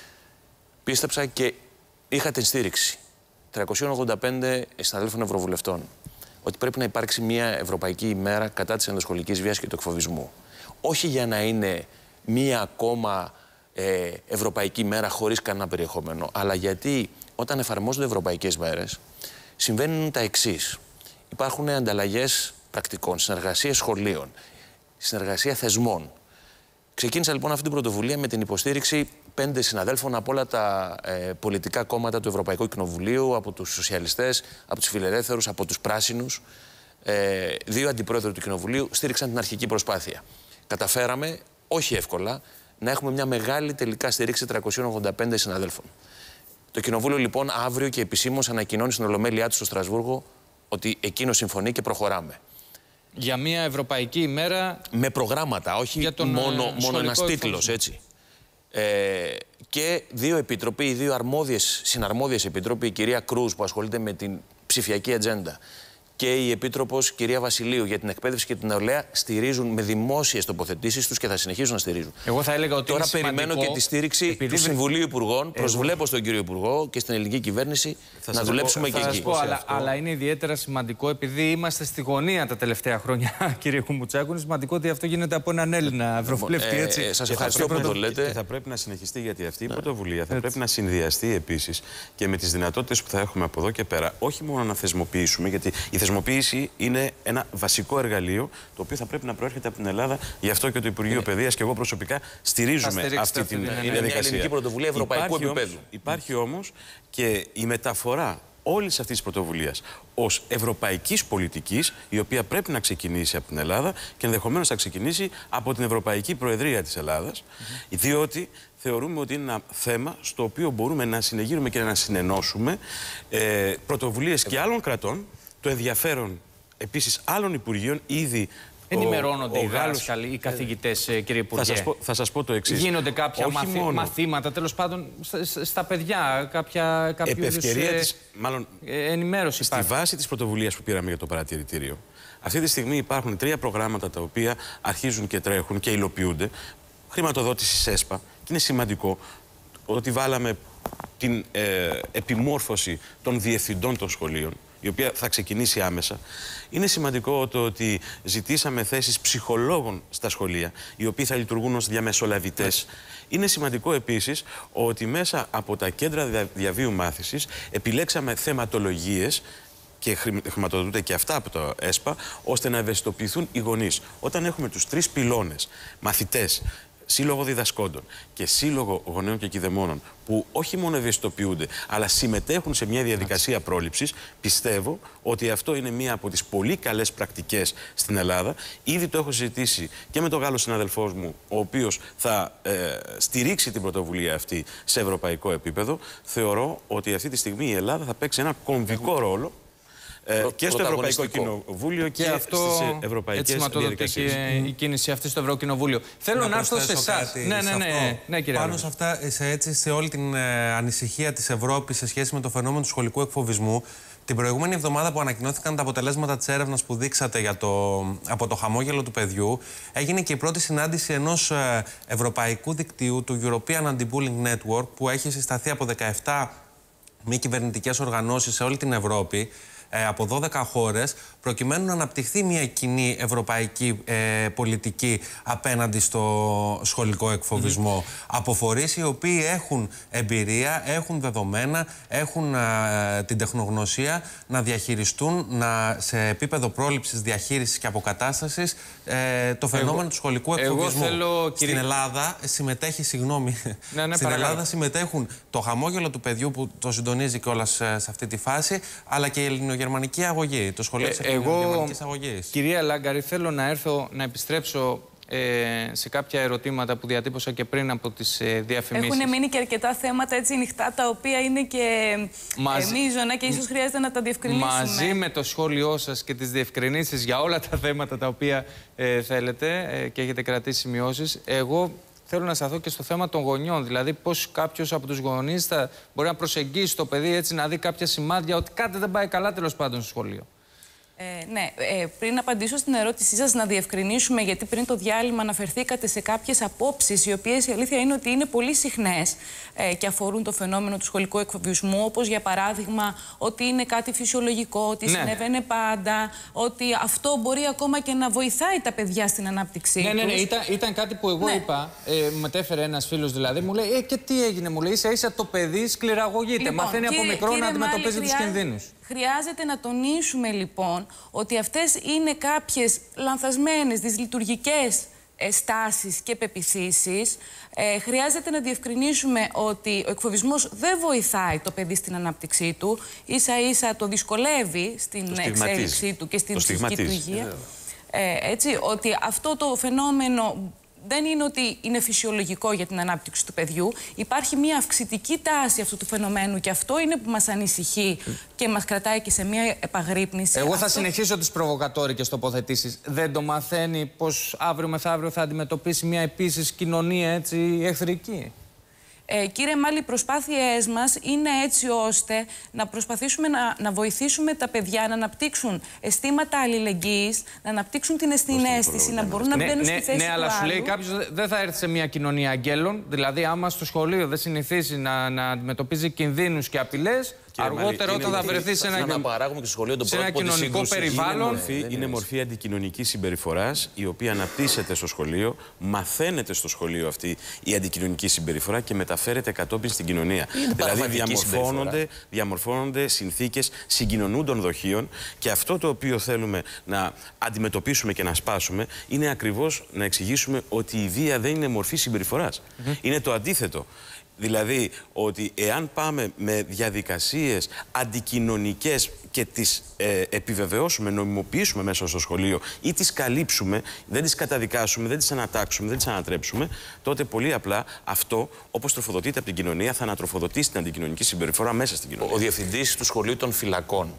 πίστεψα και είχα την στήριξη τριακοσίων ογδόντα πέντε συναδέλφων ευρωβουλευτών ότι πρέπει να υπάρξει μια ευρωπαϊκή ημέρα κατά της ενδοσχολικής βίας και του εκφοβισμού. Όχι για να είναι μία ακόμα ε, ευρωπαϊκή μέρα χωρίς κανένα περιεχόμενο, αλλά γιατί όταν εφαρμόζονται ευρωπαϊκές μέρες συμβαίνουν τα εξής. Υπάρχουν ανταλλαγές πρακτικών, συνεργασίες σχολείων, συνεργασία θεσμών. Ξεκίνησα λοιπόν αυτή την πρωτοβουλία με την υποστήριξη πέντε συναδέλφων από όλα τα ε, πολιτικά κόμματα του Ευρωπαϊκού Κοινοβουλίου, από τους σοσιαλιστές, από τους φιλελεύθερους, από τους πράσινους. Ε, δύο αντιπρόεδροι του Κοινοβουλίου στήριξαν την αρχική προσπάθεια. Καταφέραμε, όχι εύκολα, να έχουμε μια μεγάλη τελικά στήριξη τριακοσίων ογδόντα πέντε συναδέλφων. Το Κοινοβούλιο λοιπόν αύριο και επισήμως ανακοινώνει στην Ολομέλειά του στο Στρασβούργο ότι εκείνο συμφωνεί και προχωράμε. Για μια ευρωπαϊκή ημέρα. Με προγράμματα, όχι τον, μόνο, μόνο ένας τίτλος, έτσι. Ε, και δύο επίτροποι, οι δύο αρμόδιες, συναρμόδιες επίτροποι, η κυρία Κρούζ που ασχολείται με την ψηφιακή ατζέντα και η Επίτροπος κυρία Βασιλείου για την εκπαίδευση και την νεολαία στηρίζουν με δημόσιες τοποθετήσεις τους και θα συνεχίσουν να στηρίζουν. Εγώ θα έλεγα ότι τώρα είναι περιμένω σημαντικό, και τη στήριξη επειδή... του Συμβουλίου Υπουργών. Προσβλέπω στον κύριο Υπουργό και στην ελληνική κυβέρνηση θα να δουλέψουμε πω, και θα εκεί. Πω, αλλά, αλλά είναι ιδιαίτερα σημαντικό επειδή είμαστε στη γωνία τα τελευταία χρόνια, κύριε Κουμουτσάκου. Είναι σημαντικό ότι αυτό γίνεται από έναν Έλληνα ευρωβουλευτή. Ε, έτσι. Ε, σας ευχαριστώ που το λέτε. Και θα πρέπει να συνεχιστεί γιατί αυτή η πρωτοβουλία θα πρέπει να συνδυαστεί επίσης και με τις δυνατότητες που θα έχουμε από εδώ και πέρα. Όχι μόνο να θεσμοποιήσουμε, γιατί η θεσμοποίηση είναι ένα βασικό εργαλείο το οποίο θα πρέπει να προέρχεται από την Ελλάδα. Γι' αυτό και το Υπουργείο Παιδείας και εγώ προσωπικά στηρίζουμε αυτή τη διαδικασία. Είναι μια ελληνική πρωτοβουλία ευρωπαϊκού επίπεδου. Υπάρχει όμως και η μεταφορά όλης αυτής της πρωτοβουλίας ως ευρωπαϊκής πολιτικής, η οποία πρέπει να ξεκινήσει από την Ελλάδα και ενδεχομένως θα ξεκινήσει από την Ευρωπαϊκή Προεδρία της Ελλάδας, mm-hmm. διότι θεωρούμε ότι είναι ένα θέμα στο οποίο μπορούμε να συνεγείρουμε και να συνενώσουμε ε, πρωτοβουλίες και άλλων κρατών, το ενδιαφέρον επίσης άλλων Υπουργείων ήδη. Ενημερώνονται οι δάσκαλοι, οι καθηγητές, κύριε Υπουργέ. Θα σας πω, θα σας πω το εξής. Γίνονται κάποια μαθη... μαθήματα, τέλος πάντων, στα, στα παιδιά, κάποια επευκαιρία της, μάλλον, ενημέρωση στη υπάρχει. βάση της πρωτοβουλίας που πήραμε για το παρατηρητήριο. Αυτή τη στιγμή υπάρχουν τρία προγράμματα τα οποία αρχίζουν και τρέχουν και υλοποιούνται. Χρηματοδότηση ΣΕΣΠΑ. Και είναι σημαντικό ότι βάλαμε την ε, επιμόρφωση των διευθυντών των σχολείων. η οποία θα ξεκινήσει άμεσα. Είναι σημαντικό το ότι ζητήσαμε θέσεις ψυχολόγων στα σχολεία, οι οποίοι θα λειτουργούν ως διαμεσολαβητές. Yeah. Είναι σημαντικό επίσης ότι μέσα από τα κέντρα διαβίου μάθησης επιλέξαμε θεματολογίες και χρηματοδοτούνται και αυτά από το ΕΣΠΑ, ώστε να ευαισθητοποιηθούν οι γονείς. Όταν έχουμε τους τρεις πυλώνες, μαθητές, σύλλογο διδασκόντων και σύλλογο γονέων και κηδεμόνων, που όχι μόνο ευαισθητοποιούνται, αλλά συμμετέχουν σε μια διαδικασία πρόληψης, πιστεύω ότι αυτό είναι μία από τις πολύ καλές πρακτικές στην Ελλάδα. Ήδη το έχω συζητήσει και με τον Γάλλο συναδελφό μου, ο οποίος θα ε, στηρίξει την πρωτοβουλία αυτή σε ευρωπαϊκό επίπεδο. Θεωρώ ότι αυτή τη στιγμή η Ελλάδα θα παίξει ένα κομβικό ρόλο Προ, και στο Ευρωπαϊκό Κοινοβούλιο και, και αυτό, στις ευρωπαϊκές διαδικασίες. Και η κίνηση αυτή στο Ευρωκοινοβούλιο. Θέλω να, να έρθω σε εσάς. Ναι, ναι, ναι, ναι, ναι, κύριε Πάνω σε αυτά, σε, έτσι, σε όλη την ε, ανησυχία της Ευρώπης σε σχέση με το φαινόμενο του σχολικού εκφοβισμού, την προηγούμενη εβδομάδα που ανακοινώθηκαν τα αποτελέσματα της έρευνας που δείξατε για το, από το χαμόγελο του παιδιού, έγινε και η πρώτη συνάντηση ενός ε, ευρωπαϊκού δικτύου, του European Anti-Bullying Network, που έχει συσταθεί από δεκαεπτά μη κυβερνητικές οργανώσεις σε όλη την Ευρώπη, από δώδεκα χώρες, προκειμένου να αναπτυχθεί μια κοινή ευρωπαϊκή ε, πολιτική απέναντι στο σχολικό εκφοβισμό. Mm-hmm. Από φορείς οι οποίοι έχουν εμπειρία, έχουν δεδομένα, έχουν ε, την τεχνογνωσία να διαχειριστούν να, σε επίπεδο πρόληψης, διαχείρισης και αποκατάστασης ε, το φαινόμενο εγώ, του σχολικού εκφοβισμού. Θέλω, Στην κύριε... Ελλάδα συμμετέχει, συγγνώμη, ναι, ναι, στην Ελλάδα συμμετέχουν το χαμόγελο του παιδιού που το συντονίζει κιόλας σε αυτή τη φάση, αλλά και η ελληνογερμανική αγωγή, το σχολείο της ελληνογερμανικής αγωγής. Κυρία Λάγκαρη, θέλω να έρθω να επιστρέψω ε, σε κάποια ερωτήματα που διατύπωσα και πριν από τις ε, διαφημίσεις. Έχουν μείνει και αρκετά θέματα έτσι νυχτά, τα οποία είναι και Μαζ... μείζωνα και ίσως χρειάζεται να τα διευκρινίσουμε. Μαζί με το σχόλιο σας και τις διευκρινήσεις για όλα τα θέματα τα οποία ε, θέλετε ε, και έχετε κρατήσει σημειώσεις, εγώ θέλω να σταθώ και στο θέμα των γονιών. Δηλαδή, πώς κάποιος από τους γονείς θα μπορεί να προσεγγίσει το παιδί έτσι, να δει κάποια σημάδια ότι κάτι δεν πάει καλά τέλος πάντων στο σχολείο. Ε, ναι, ε, πριν απαντήσω στην ερώτησή σας, να διευκρινίσουμε, γιατί πριν το διάλειμμα αναφερθήκατε σε κάποιες απόψεις, οι οποίες η αλήθεια είναι ότι είναι πολύ συχνές ε, και αφορούν το φαινόμενο του σχολικού εκφοβισμού, όπως για παράδειγμα ότι είναι κάτι φυσιολογικό, ότι ναι. συνέβαινε πάντα, ότι αυτό μπορεί ακόμα και να βοηθάει τα παιδιά στην ανάπτυξή ναι, τους. Ναι, ναι, ήταν, ήταν κάτι που εγώ ναι. είπα, ε, μετέφερε ένας φίλος δηλαδή, μου λέει, ε, και τι έγινε, μου λέει, ίσα ίσα το παιδί σκληραγωγείται, λοιπόν, μαθαίνει κύριε, από μικρό κύριε να αντιμετωπίζει τους κινδύνους. Χρειάζεται να τονίσουμε λοιπόν ότι αυτές είναι κάποιες λανθασμένες, δυσλειτουργικές στάσεις και πεποιθήσεις. Ε, χρειάζεται να διευκρινίσουμε ότι ο εκφοβισμός δεν βοηθάει το παιδί στην ανάπτυξή του, ίσα ίσα το δυσκολεύει στην εξέλιξή του και στην ψυχική του υγεία. Ε, έτσι, ότι αυτό το φαινόμενο δεν είναι ότι είναι φυσιολογικό για την ανάπτυξη του παιδιού. Υπάρχει μια αυξητική τάση αυτού του φαινομένου και αυτό είναι που μας ανησυχεί και μας κρατάει και σε μια επαγρύπνηση. Εγώ θα αυτό... συνεχίσω τις προβοκατόρικες τοποθετήσεις. Δεν το μαθαίνει πως αύριο μεθαύριο θα αντιμετωπίσει μια επίσης κοινωνία έτσι εχθρική. Ε, κύριε Μάλη, οι προσπάθειές μας είναι έτσι ώστε να προσπαθήσουμε να, να βοηθήσουμε τα παιδιά να αναπτύξουν αισθήματα αλληλεγγύης, να αναπτύξουν την συναίσθηση, να μπορούν να ναι, μπαίνουν ναι, στη θέση ναι, του αλλά άλλου. σου λέει κάποιος δεν θα έρθει σε μια κοινωνία αγγέλων. Δηλαδή, άμα στο σχολείο δεν συνηθίσει να, να αντιμετωπίζει κινδύνους και απειλές, αργότερα όταν θα βρεθεί σε ένα, σε ένα κοινωνικό περιβάλλον. Είναι μορφή, είναι μορφή αντικοινωνικής συμπεριφοράς, η οποία αναπτύσσεται στο σχολείο, μαθαίνεται στο σχολείο αυτή η αντικοινωνική συμπεριφορά και μεταφέρεται κατόπιν στην κοινωνία. Είναι δηλαδή διαμορφώνονται, διαμορφώνονται συνθήκες συγκοινωνούντων δοχείων και αυτό το οποίο θέλουμε να αντιμετωπίσουμε και να σπάσουμε είναι ακριβώς να εξηγήσουμε ότι η βία δεν είναι μορφή συμπεριφοράς. Mm-hmm. Είναι το αντίθετο. Δηλαδή ότι εάν πάμε με διαδικασίες αντικοινωνικές και τις ε, επιβεβαιώσουμε, νομιμοποιήσουμε μέσα στο σχολείο ή τις καλύψουμε, δεν τις καταδικάσουμε, δεν τις ανατάξουμε, δεν τις ανατρέψουμε, τότε πολύ απλά αυτό, όπως τροφοδοτείται από την κοινωνία, θα ανατροφοδοτήσει την αντικοινωνική συμπεριφορά μέσα στην κοινωνία. Ο διευθυντής του Σχολείου των Φυλακών,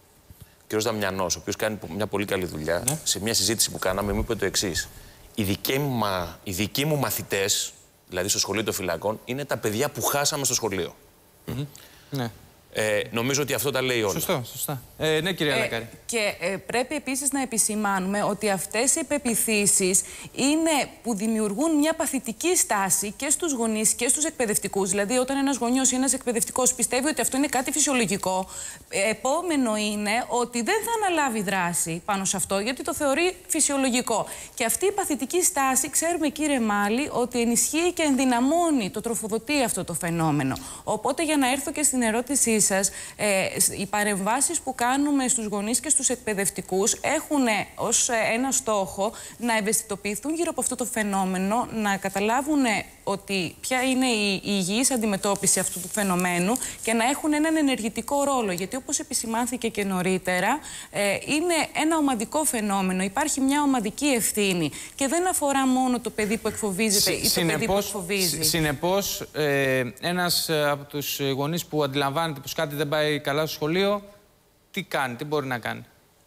κ. Δαμιανός, ο οποίος κάνει μια πολύ καλή δουλειά, ναι. σε μια συζήτηση που κάναμε, μου είπε το εξής. Οι δικοί μου, οι δικοί μου μαθητές, δηλαδή στο Σχολείο των Φυλακών, είναι τα παιδιά που χάσαμε στο σχολείο. Mm-hmm. Ναι. Ε, νομίζω ότι αυτό τα λέει όλα. Σωστό, σωστά. Ε, ναι, κυρία Λακάρη. Ε, και ε, πρέπει επίσης να επισημάνουμε ότι αυτές οι πεποιθήσεις είναι που δημιουργούν μια παθητική στάση και στους γονείς και στους εκπαιδευτικούς. Δηλαδή, όταν ένας γονιός ή ένας εκπαιδευτικός πιστεύει ότι αυτό είναι κάτι φυσιολογικό, επόμενο είναι ότι δεν θα αναλάβει δράση πάνω σε αυτό, γιατί το θεωρεί φυσιολογικό. Και αυτή η παθητική στάση, ξέρουμε, κύριε Μάλη, ότι ενισχύει και ενδυναμώνει, το τροφοδοτεί αυτό το φαινόμενο. Οπότε, για να έρθω και στην ερώτησή σας, ε, οι παρεμβάσεις που κάνουμε στους γονείς και στους εκπαιδευτικούς έχουν ως ένα στόχο να ευαισθητοποιηθούν γύρω από αυτό το φαινόμενο, να καταλάβουν ότι ποια είναι η υγιής αντιμετώπιση αυτού του φαινομένου και να έχουν έναν ενεργητικό ρόλο. Γιατί όπως επισημάνθηκε και νωρίτερα, ε, είναι ένα ομαδικό φαινόμενο. Υπάρχει μια ομαδική ευθύνη και δεν αφορά μόνο το παιδί που εκφοβίζεται ή το παιδί που εκφοβίζει. Συνεπώς, ε, ένας από τους γονείς που αντιλαμβάνεται πως κάτι δεν πάει καλά στο σχολείο, τι κάνει, τι μπορεί να κάνει?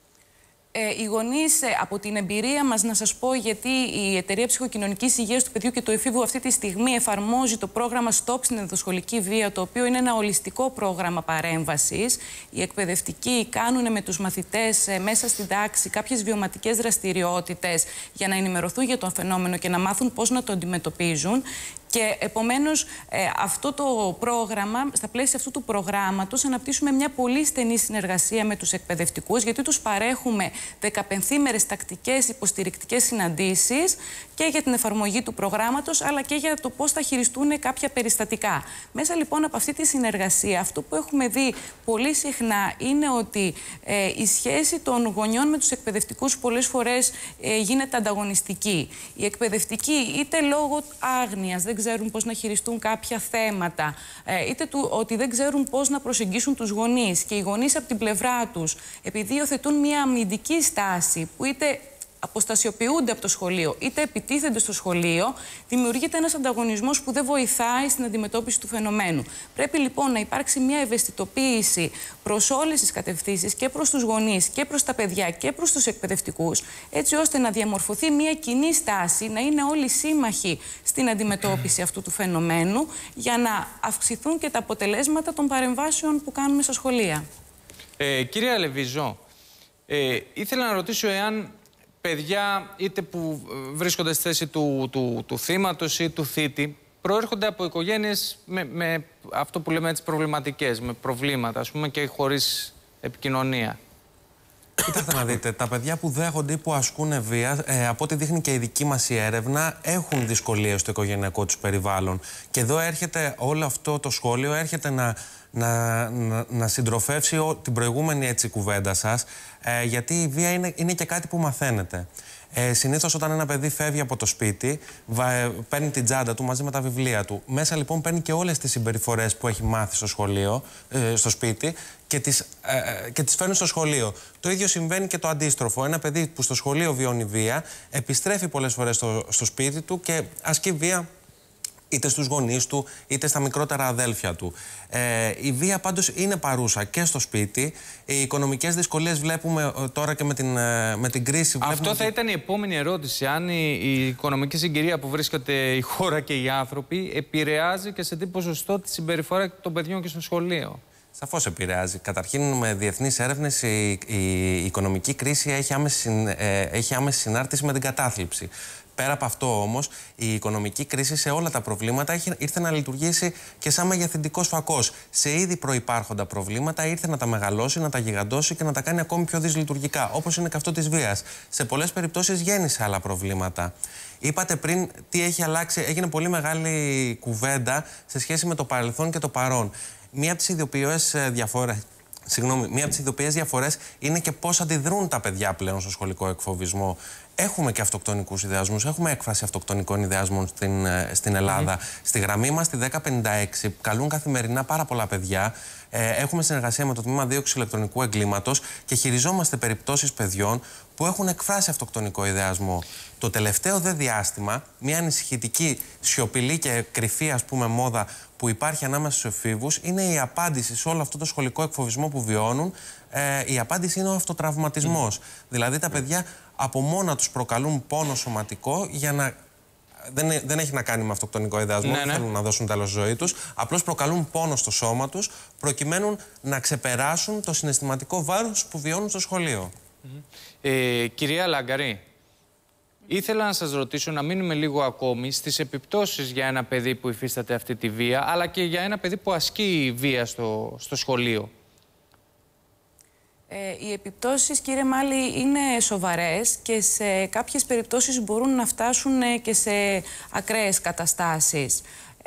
Ε, οι γονείς, ε, από την εμπειρία μας, να σας πω, γιατί η Εταιρεία Ψυχοκοινωνικής Υγείας του Παιδιού και του Εφήβου αυτή τη στιγμή εφαρμόζει το πρόγραμμα Stop στην ενδοσχολική βία, το οποίο είναι ένα ολιστικό πρόγραμμα παρέμβασης. Οι εκπαιδευτικοί κάνουν με τους μαθητές ε, μέσα στην τάξη κάποιες βιωματικές δραστηριότητες για να ενημερωθούν για το φαινόμενο και να μάθουν πώς να το αντιμετωπίζουν. Και επομένως, ε, αυτό το πρόγραμμα, στα πλαίσια αυτού του προγράμματος, αναπτύσσουμε μια πολύ στενή συνεργασία με τους εκπαιδευτικούς, γιατί τους παρέχουμε δεκαπενθήμερες τακτικές υποστηρικτικές συναντήσεις και για την εφαρμογή του προγράμματος, αλλά και για το πώς θα χειριστούν κάποια περιστατικά. Μέσα λοιπόν από αυτή τη συνεργασία, αυτό που έχουμε δει πολύ συχνά είναι ότι ε, η σχέση των γονιών με τους εκπαιδευτικούς πολλές φορές ε, γίνεται ανταγωνιστική. Οι εκπαιδευτικοί, είτε λόγω άγνοιας, δεν ξέρουν πώς να χειριστούν κάποια θέματα, είτε του, ότι δεν ξέρουν πώς να προσεγγίσουν τους γονείς, και οι γονείς από την πλευρά τους, επειδή υιοθετούν μια αμυντική στάση που είτε αποστασιοποιούνται από το σχολείο, είτε επιτίθενται στο σχολείο, δημιουργείται ένας ανταγωνισμός που δεν βοηθάει στην αντιμετώπιση του φαινομένου. Πρέπει λοιπόν να υπάρξει μια ευαισθητοποίηση προς όλες τις κατευθύνσεις, και προς τους γονείς και προς τα παιδιά και προς τους εκπαιδευτικούς, έτσι ώστε να διαμορφωθεί μια κοινή στάση, να είναι όλοι σύμμαχοι στην αντιμετώπιση αυτού του φαινομένου, για να αυξηθούν και τα αποτελέσματα των παρεμβάσεων που κάνουμε στα σχολεία. Ε, κυρία Λεβιζό, ε, ήθελα να ρωτήσω εάν παιδιά, είτε που βρίσκονται στη θέση του, του, του θύματος ή του θήτη, προέρχονται από οικογένειες με, με αυτό που λέμε έτσι προβληματικές, με προβλήματα, ας πούμε, και χωρίς επικοινωνία. Κοιτάξτε να δείτε, τα παιδιά που δέχονται ή που ασκούν βία, ε, από ό,τι δείχνει και η δική μας η έρευνα, έχουν δυσκολίες στο οικογενειακό τους περιβάλλον. Και εδώ έρχεται όλο αυτό το σχόλιο, έρχεται να, να, να, να συντροφεύσει ο, την προηγούμενη έτσι κουβέντα σας, ε, γιατί η βία είναι, είναι και κάτι που μαθαίνεται. Ε, συνήθως όταν ένα παιδί φεύγει από το σπίτι, βα, παίρνει την τσάντα του μαζί με τα βιβλία του. Μέσα λοιπόν παίρνει και όλες τις συμπεριφορές που έχει μάθει στο σχολείο, ε, στο σπίτι, και τις, ε, και τις φέρνει στο σχολείο. Το ίδιο συμβαίνει και το αντίστροφο. Ένα παιδί που στο σχολείο βιώνει βία, επιστρέφει πολλές φορές στο, στο σπίτι του και ασκεί βία είτε στους γονείς του, είτε στα μικρότερα αδέλφια του. Ε, η βία πάντως είναι παρούσα και στο σπίτι. Οι οικονομικές δυσκολίες βλέπουμε τώρα και με την, με την κρίση. Αυτό θα ότι... ήταν η επόμενη ερώτηση. Αν η, η οικονομική συγκυρία που βρίσκεται η χώρα και οι άνθρωποι επηρεάζει και σε τι ποσοστό τη συμπεριφορά των παιδιών και στο σχολείο. Σαφώς επηρεάζει. Καταρχήν, με διεθνείς έρευνες, η, η, η οικονομική κρίση έχει άμεση, ε, έχει άμεση συνάρτηση με την κατάθλιψη. Πέρα από αυτό όμως, η οικονομική κρίση σε όλα τα προβλήματα ήρθε να λειτουργήσει και σαν μεγεθυντικός φακός. Σε ήδη προϋπάρχοντα προβλήματα ήρθε να τα μεγαλώσει, να τα γιγαντώσει και να τα κάνει ακόμη πιο δυσλειτουργικά, όπως είναι και αυτό της βίας. Σε πολλές περιπτώσεις γέννησε άλλα προβλήματα. Είπατε πριν τι έχει αλλάξει, έγινε πολύ μεγάλη κουβέντα σε σχέση με το παρελθόν και το παρόν. Μία από τις ειδοποιητικές διαφορές. Συγγνώμη, μία από τις ειδοποιητικές διαφορές είναι και πώς αντιδρούν τα παιδιά πλέον στο σχολικό εκφοβισμό. Έχουμε και αυτοκτονικούς ιδεασμούς, έχουμε έκφραση αυτοκτονικών ιδεασμών στην, στην Ελλάδα. Mm-hmm. Στη γραμμή μας, στη δέκα πενήντα έξι, καλούν καθημερινά πάρα πολλά παιδιά. Ε, έχουμε συνεργασία με το Τμήμα Δίωξης Ηλεκτρονικού Εγκλήματος και χειριζόμαστε περιπτώσεις παιδιών που έχουν εκφράσει αυτοκτονικό ιδεασμό. Το τελευταίο δε διάστημα, μια ανησυχητική, σιωπηλή και κρυφή, ας πούμε, μόδα που υπάρχει ανάμεσα στους εφήβους είναι η απάντηση σε όλο αυτό το σχολικό εκφοβισμό που βιώνουν. Ε, η απάντηση είναι ο αυτοτραυματισμός. Mm. Δηλαδή τα παιδιά από μόνα τους προκαλούν πόνο σωματικό για να δεν, δεν έχει να κάνει με αυτοκτονικό εδάσμο, ναι, δεν ναι. θέλουν να δώσουν τέλος στη ζωή τους. Απλώς προκαλούν πόνο στο σώμα τους, προκειμένου να ξεπεράσουν το συναισθηματικό βάρος που βιώνουν στο σχολείο. Mm-hmm. ε, κυρία Λάγκαρη, ήθελα να σας ρωτήσω να μείνουμε λίγο ακόμη στις επιπτώσεις για ένα παιδί που υφίσταται αυτή τη βία, αλλά και για ένα παιδί που ασκεί βία στο, στο σχολείο. Ε, οι επιπτώσεις, κύριε Μάλη, είναι σοβαρές και σε κάποιες περιπτώσεις μπορούν να φτάσουν και σε ακραίες καταστάσεις.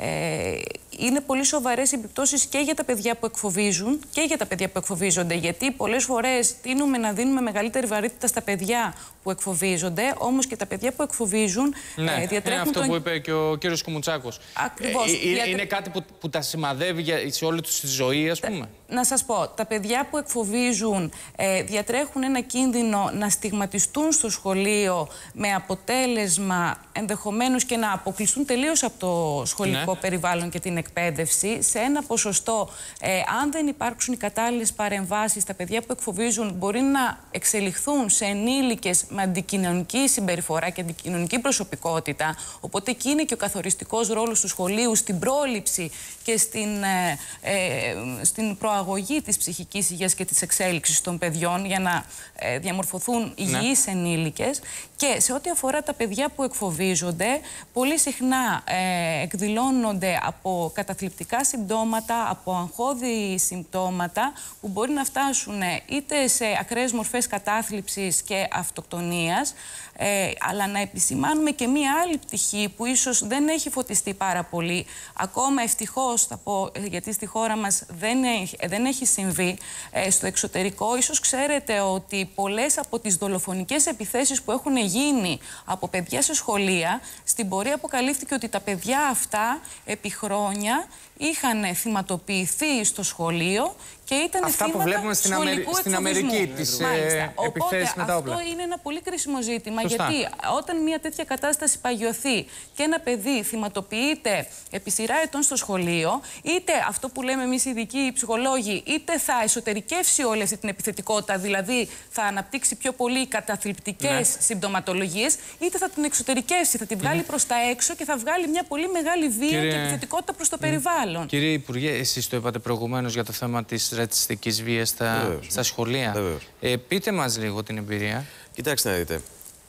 Ε, είναι πολύ σοβαρές οι επιπτώσεις και για τα παιδιά που εκφοβίζουν και για τα παιδιά που εκφοβίζονται. Γιατί πολλές φορές τείνουμε να δίνουμε μεγαλύτερη βαρύτητα στα παιδιά που εκφοβίζονται, όμως και τα παιδιά που εκφοβίζουν ναι, ε, διατρέχουν. Είναι αυτό τον... που είπε και ο κύριος Κουμουτσάκος. Ακριβώς. Ε, διατρέ... Είναι κάτι που, που τα σημαδεύει για, σε όλη τους τη ζωή, ας πούμε. Να σας πω, τα παιδιά που εκφοβίζουν ε, διατρέχουν ένα κίνδυνο να στιγματιστούν στο σχολείο με αποτέλεσμα ενδεχομένως και να αποκλειστούν τελείως από το σχολικό ναι. περιβάλλον και την εκπαίδευση σε ένα ποσοστό. Ε, αν δεν υπάρξουν οι κατάλληλες παρεμβάσεις, τα παιδιά που εκφοβίζουν μπορεί να εξελιχθούν σε ενήλικες με αντικοινωνική συμπεριφορά και αντικοινωνική προσωπικότητα. Οπότε εκεί είναι και ο καθοριστικός ρόλος του σχολείου στην πρόληψη και στην, ε, ε, στην προαγωγή της ψυχικής υγείας και της εξέλιξης των παιδιών για να ε, διαμορφωθούν υγιείς ναι. ενήλικες. Και σε ό,τι αφορά τα παιδιά που εκφοβίζονται, πολύ συχνά ε, εκδηλώνονται από καταθλιπτικά συμπτώματα, από αγχώδη συμπτώματα που μπορεί να φτάσουν είτε σε ακραίες μορφές κατάθλιψης και αυτοκτονίας, ε, αλλά να επισημάνουμε και μία άλλη πτυχή που ίσως δεν έχει φωτιστεί πάρα πολύ. Ακόμα ευτυχώς, θα πω, γιατί στη χώρα μας δεν έχει, δεν έχει συμβεί, ε, στο εξωτερικό. Ίσως ξέρετε ότι πολλές από τις δολοφονικές επιθέσεις που έχουν γίνει από παιδιά σε σχολεία, στην πορεία αποκαλύφθηκε ότι τα παιδιά αυτά επί χρόνια είχαν θυματοποιηθεί στο σχολείο και ήταν αυτά θύματα που βλέπουμε στην, Αμερι... στην Αμερική, τις ε, επιθέσεις με τα όπλα. Αυτό είναι ένα πολύ κρίσιμο ζήτημα. Σωστά. Γιατί όταν μια τέτοια κατάσταση παγιωθεί και ένα παιδί θυματοποιείται επί σειρά ετών στο σχολείο, είτε αυτό που λέμε εμείς οι ειδικοί οι ψυχολόγοι, είτε θα εσωτερικεύσει όλη αυτή την επιθετικότητα, δηλαδή θα αναπτύξει πιο πολύ καταθλιπτικές ναι. συμπτωματολογίες, είτε θα την εξωτερικεύσει, θα τη βγάλει mm. προς τα έξω και θα βγάλει μια πολύ μεγάλη βία Κύριε... και επιθετικότητα προς το mm. περιβάλλον. Κύριε Υπουργέ, εσείς το είπατε προηγουμένως για το θέμα της ρατσιστικής βίας στα, στα σχολεία. Ε, πείτε μας λίγο την εμπειρία. Κοιτάξτε να δείτε.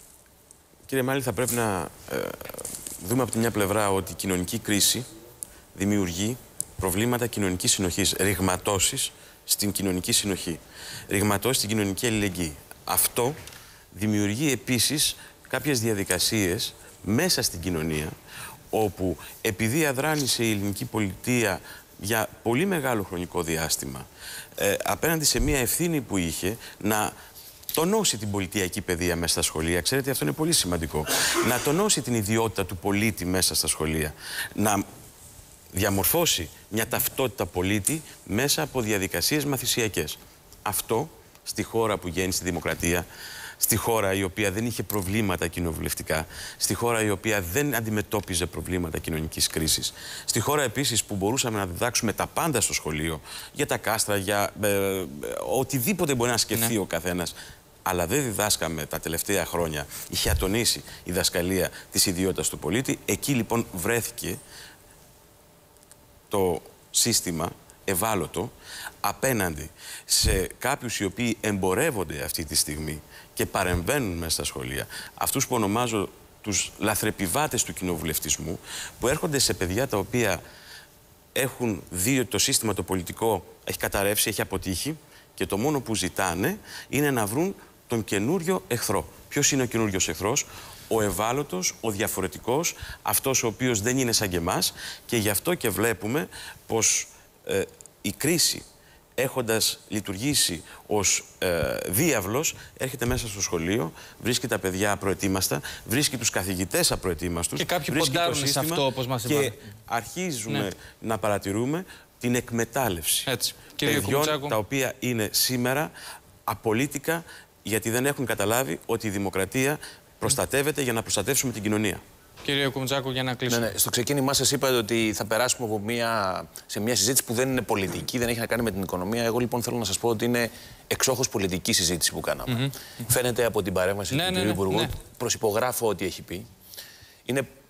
Κύριε Μάλη, θα πρέπει να ε, δούμε από τη μια πλευρά ότι η κοινωνική κρίση δημιουργεί προβλήματα κοινωνικής συνοχής, ρηγματώσεις στην κοινωνική συνοχή, ρηγματώσεις στην κοινωνική αλληλεγγύη. Αυτό δημιουργεί επίσης κάποιες διαδικασίες μέσα στην κοινωνία, όπου επειδή αδράνησε η ελληνική πολιτεία για πολύ μεγάλο χρονικό διάστημα ε, απέναντι σε μια ευθύνη που είχε να τονώσει την πολιτιακή παιδεία μέσα στα σχολεία. Ξέρετε, αυτό είναι πολύ σημαντικό. Να τονώσει την ιδιότητα του πολίτη μέσα στα σχολεία. Να διαμορφώσει μια ταυτότητα πολίτη μέσα από διαδικασίες μαθησιακές. Αυτό στη χώρα που γέννησε τη δημοκρατία, στη χώρα η οποία δεν είχε προβλήματα κοινοβουλευτικά, στη χώρα η οποία δεν αντιμετώπιζε προβλήματα κοινωνικής κρίσης, στη χώρα επίσης που μπορούσαμε να διδάξουμε τα πάντα στο σχολείο, για τα κάστρα, για ε, ε, οτιδήποτε μπορεί να σκεφτεί ναι. ο καθένας, αλλά δεν διδάσκαμε τα τελευταία χρόνια, είχε ατονίσει η δασκαλία της ιδιότητας του πολίτη. Εκεί λοιπόν βρέθηκε το σύστημα ευάλωτο απέναντι σε κάποιους οι οποίοι εμπορεύονται αυτή τη στιγμή και παρεμβαίνουν μέσα στα σχολεία. Αυτούς που ονομάζω τους λαθρεπιβάτες του κοινοβουλευτισμού, που έρχονται σε παιδιά τα οποία έχουν δει ότι το σύστημα το πολιτικό έχει καταρρεύσει, έχει αποτύχει και το μόνο που ζητάνε είναι να βρουν τον καινούριο εχθρό. Ποιος είναι ο καινούριος εχθρός? Ο ευάλωτος, ο διαφορετικός, αυτός ο οποίος δεν είναι σαν και εμάς, και γι' αυτό και βλέπουμε πως ε, η κρίση, έχοντας λειτουργήσει ως ε, διάβλος, έρχεται μέσα στο σχολείο, βρίσκει τα παιδιά απροετοίμαστα, βρίσκει τους καθηγητές απροετοίμαστους. Και κάποιοι ποντάρουν σε αυτό, όπως μας είπαν. Και αρχίζουμε ναι. να παρατηρούμε την εκμετάλλευση Έτσι. παιδιών Κουμουτσάκο. τα οποία είναι σήμερα απολύτικα, γιατί δεν έχουν καταλάβει ότι η δημοκρατία προστατεύεται για να προστατεύσουμε την κοινωνία. Κύριε Κουμουτσάκο, για να κλείσουμε. Ναι, ναι. Στο ξεκίνημά σας είπατε ότι θα περάσουμε από μια, σε μια συζήτηση που δεν είναι πολιτική, δεν έχει να κάνει με την οικονομία. Εγώ λοιπόν θέλω να σας πω ότι είναι εξόχως πολιτική συζήτηση που κάναμε. Mm-hmm. Φαίνεται από την παρέμβαση ναι, του ναι, κ. ναι, Υπουργού, ναι. προσυπογράφω ό,τι έχει πει. Είναι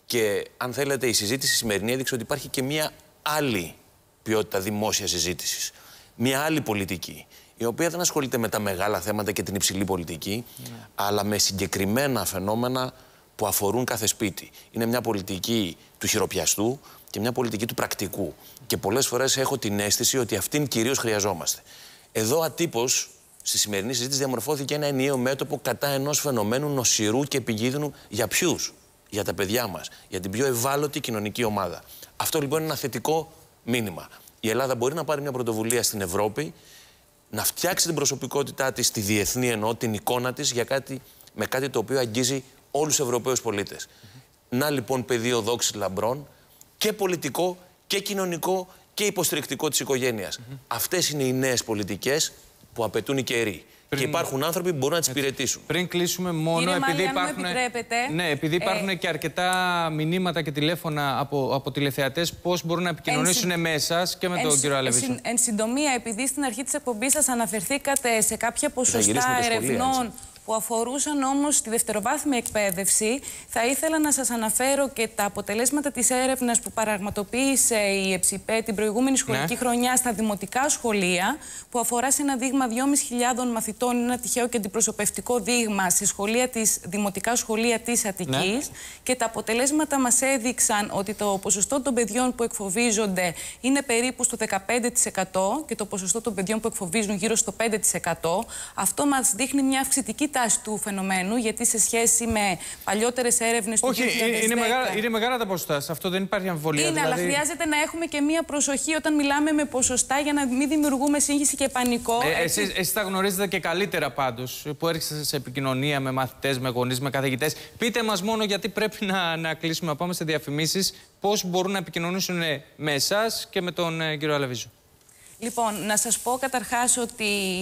Και αν θέλετε, η συζήτηση σημερινή έδειξε ότι υπάρχει και μία άλλη ποιότητα δημόσια συζήτησης. Μία άλλη πολιτική, η οποία δεν ασχολείται με τα μεγάλα θέματα και την υψηλή πολιτική, yeah. αλλά με συγκεκριμένα φαινόμενα που αφορούν κάθε σπίτι. Είναι μια πολιτική του χειροπιαστού και μια πολιτική του πρακτικού. Και πολλές φορές έχω την αίσθηση ότι αυτήν κυρίως χρειαζόμαστε. Εδώ ατύπως, στη σημερινή συζήτηση, διαμορφώθηκε ένα ενιαίο μέτωπο κατά ενός φαινομένου νοσηρού και επικίνδυνου για ποιους? Για τα παιδιά μας, για την πιο ευάλωτη κοινωνική ομάδα. Αυτό λοιπόν είναι ένα θετικό μήνυμα. Η Ελλάδα μπορεί να πάρει μια πρωτοβουλία στην Ευρώπη, να φτιάξει την προσωπικότητά της, τη διεθνή εννοώ, την εικόνα της, για κάτι, με κάτι το οποίο αγγίζει όλους τους Ευρωπαίους πολίτες. Mm-hmm. Να λοιπόν πεδίο δόξης λαμπρών, και πολιτικό και κοινωνικό και υποστηρικτικό της οικογένειας. Mm-hmm. Αυτές είναι οι νέες πολιτικές που απαιτούν οι καιροί. Πριν... Και υπάρχουν άνθρωποι που μπορούν να τις υπηρετήσουν. Πριν κλείσουμε, μόνο Κύριε επειδή Μάλη, υπάρχουν, ναι, επειδή υπάρχουν ε... και αρκετά μηνύματα και τηλέφωνα από, από τηλεθεατές, πώς μπορούν να επικοινωνήσουν εν... με εσάς και με εν... τον κύριο Αλεβίτσιο. Εν, εν συντομία, επειδή στην αρχή της εκπομπής σας αναφερθήκατε σε κάποια ποσοστά ερευνών που αφορούσαν όμως τη δευτεροβάθμια εκπαίδευση, θα ήθελα να σας αναφέρω και τα αποτελέσματα της έρευνας που παραγματοποίησε η ΕΨΠΕ την προηγούμενη σχολική ναι. χρονιά στα δημοτικά σχολεία, που αφορά σε ένα δείγμα δυόμισι χιλιάδων μαθητών, ένα τυχαίο και αντιπροσωπευτικό δείγμα σε σχολεία της, δημοτικά σχολεία της Αττικής. Ναι. Και τα αποτελέσματα μας έδειξαν ότι το ποσοστό των παιδιών που εκφοβίζονται είναι περίπου στο δεκαπέντε τοις εκατό και το ποσοστό των παιδιών που εκφοβίζουν γύρω στο πέντε τοις εκατό. Αυτό μας δείχνει μια αυξητική τάση του φαινομένου, γιατί σε σχέση με παλιότερες έρευνες του Όχι, δύο χιλιάδες δέκα... είναι, μεγάλα, είναι μεγάλα τα ποσοστά. Σε αυτό δεν υπάρχει αμφιβολία. Είναι, δηλαδή... αλλά χρειάζεται να έχουμε και μία προσοχή όταν μιλάμε με ποσοστά για να μην δημιουργούμε σύγχυση και πανικό. Ε, εσείς, εσείς τα γνωρίζετε και καλύτερα πάντως, που έρχεστε σε επικοινωνία με μαθητές, με γονείς, με καθηγητές. Πείτε μας μόνο, γιατί πρέπει να, να κλείσουμε, να πάμε σε διαφημίσεις, πώς μπορούν να επικοινωνήσουν με εσάς και με τον ε, κύριο Αλεβίτσιο. Λοιπόν, να σας πω καταρχάς ότι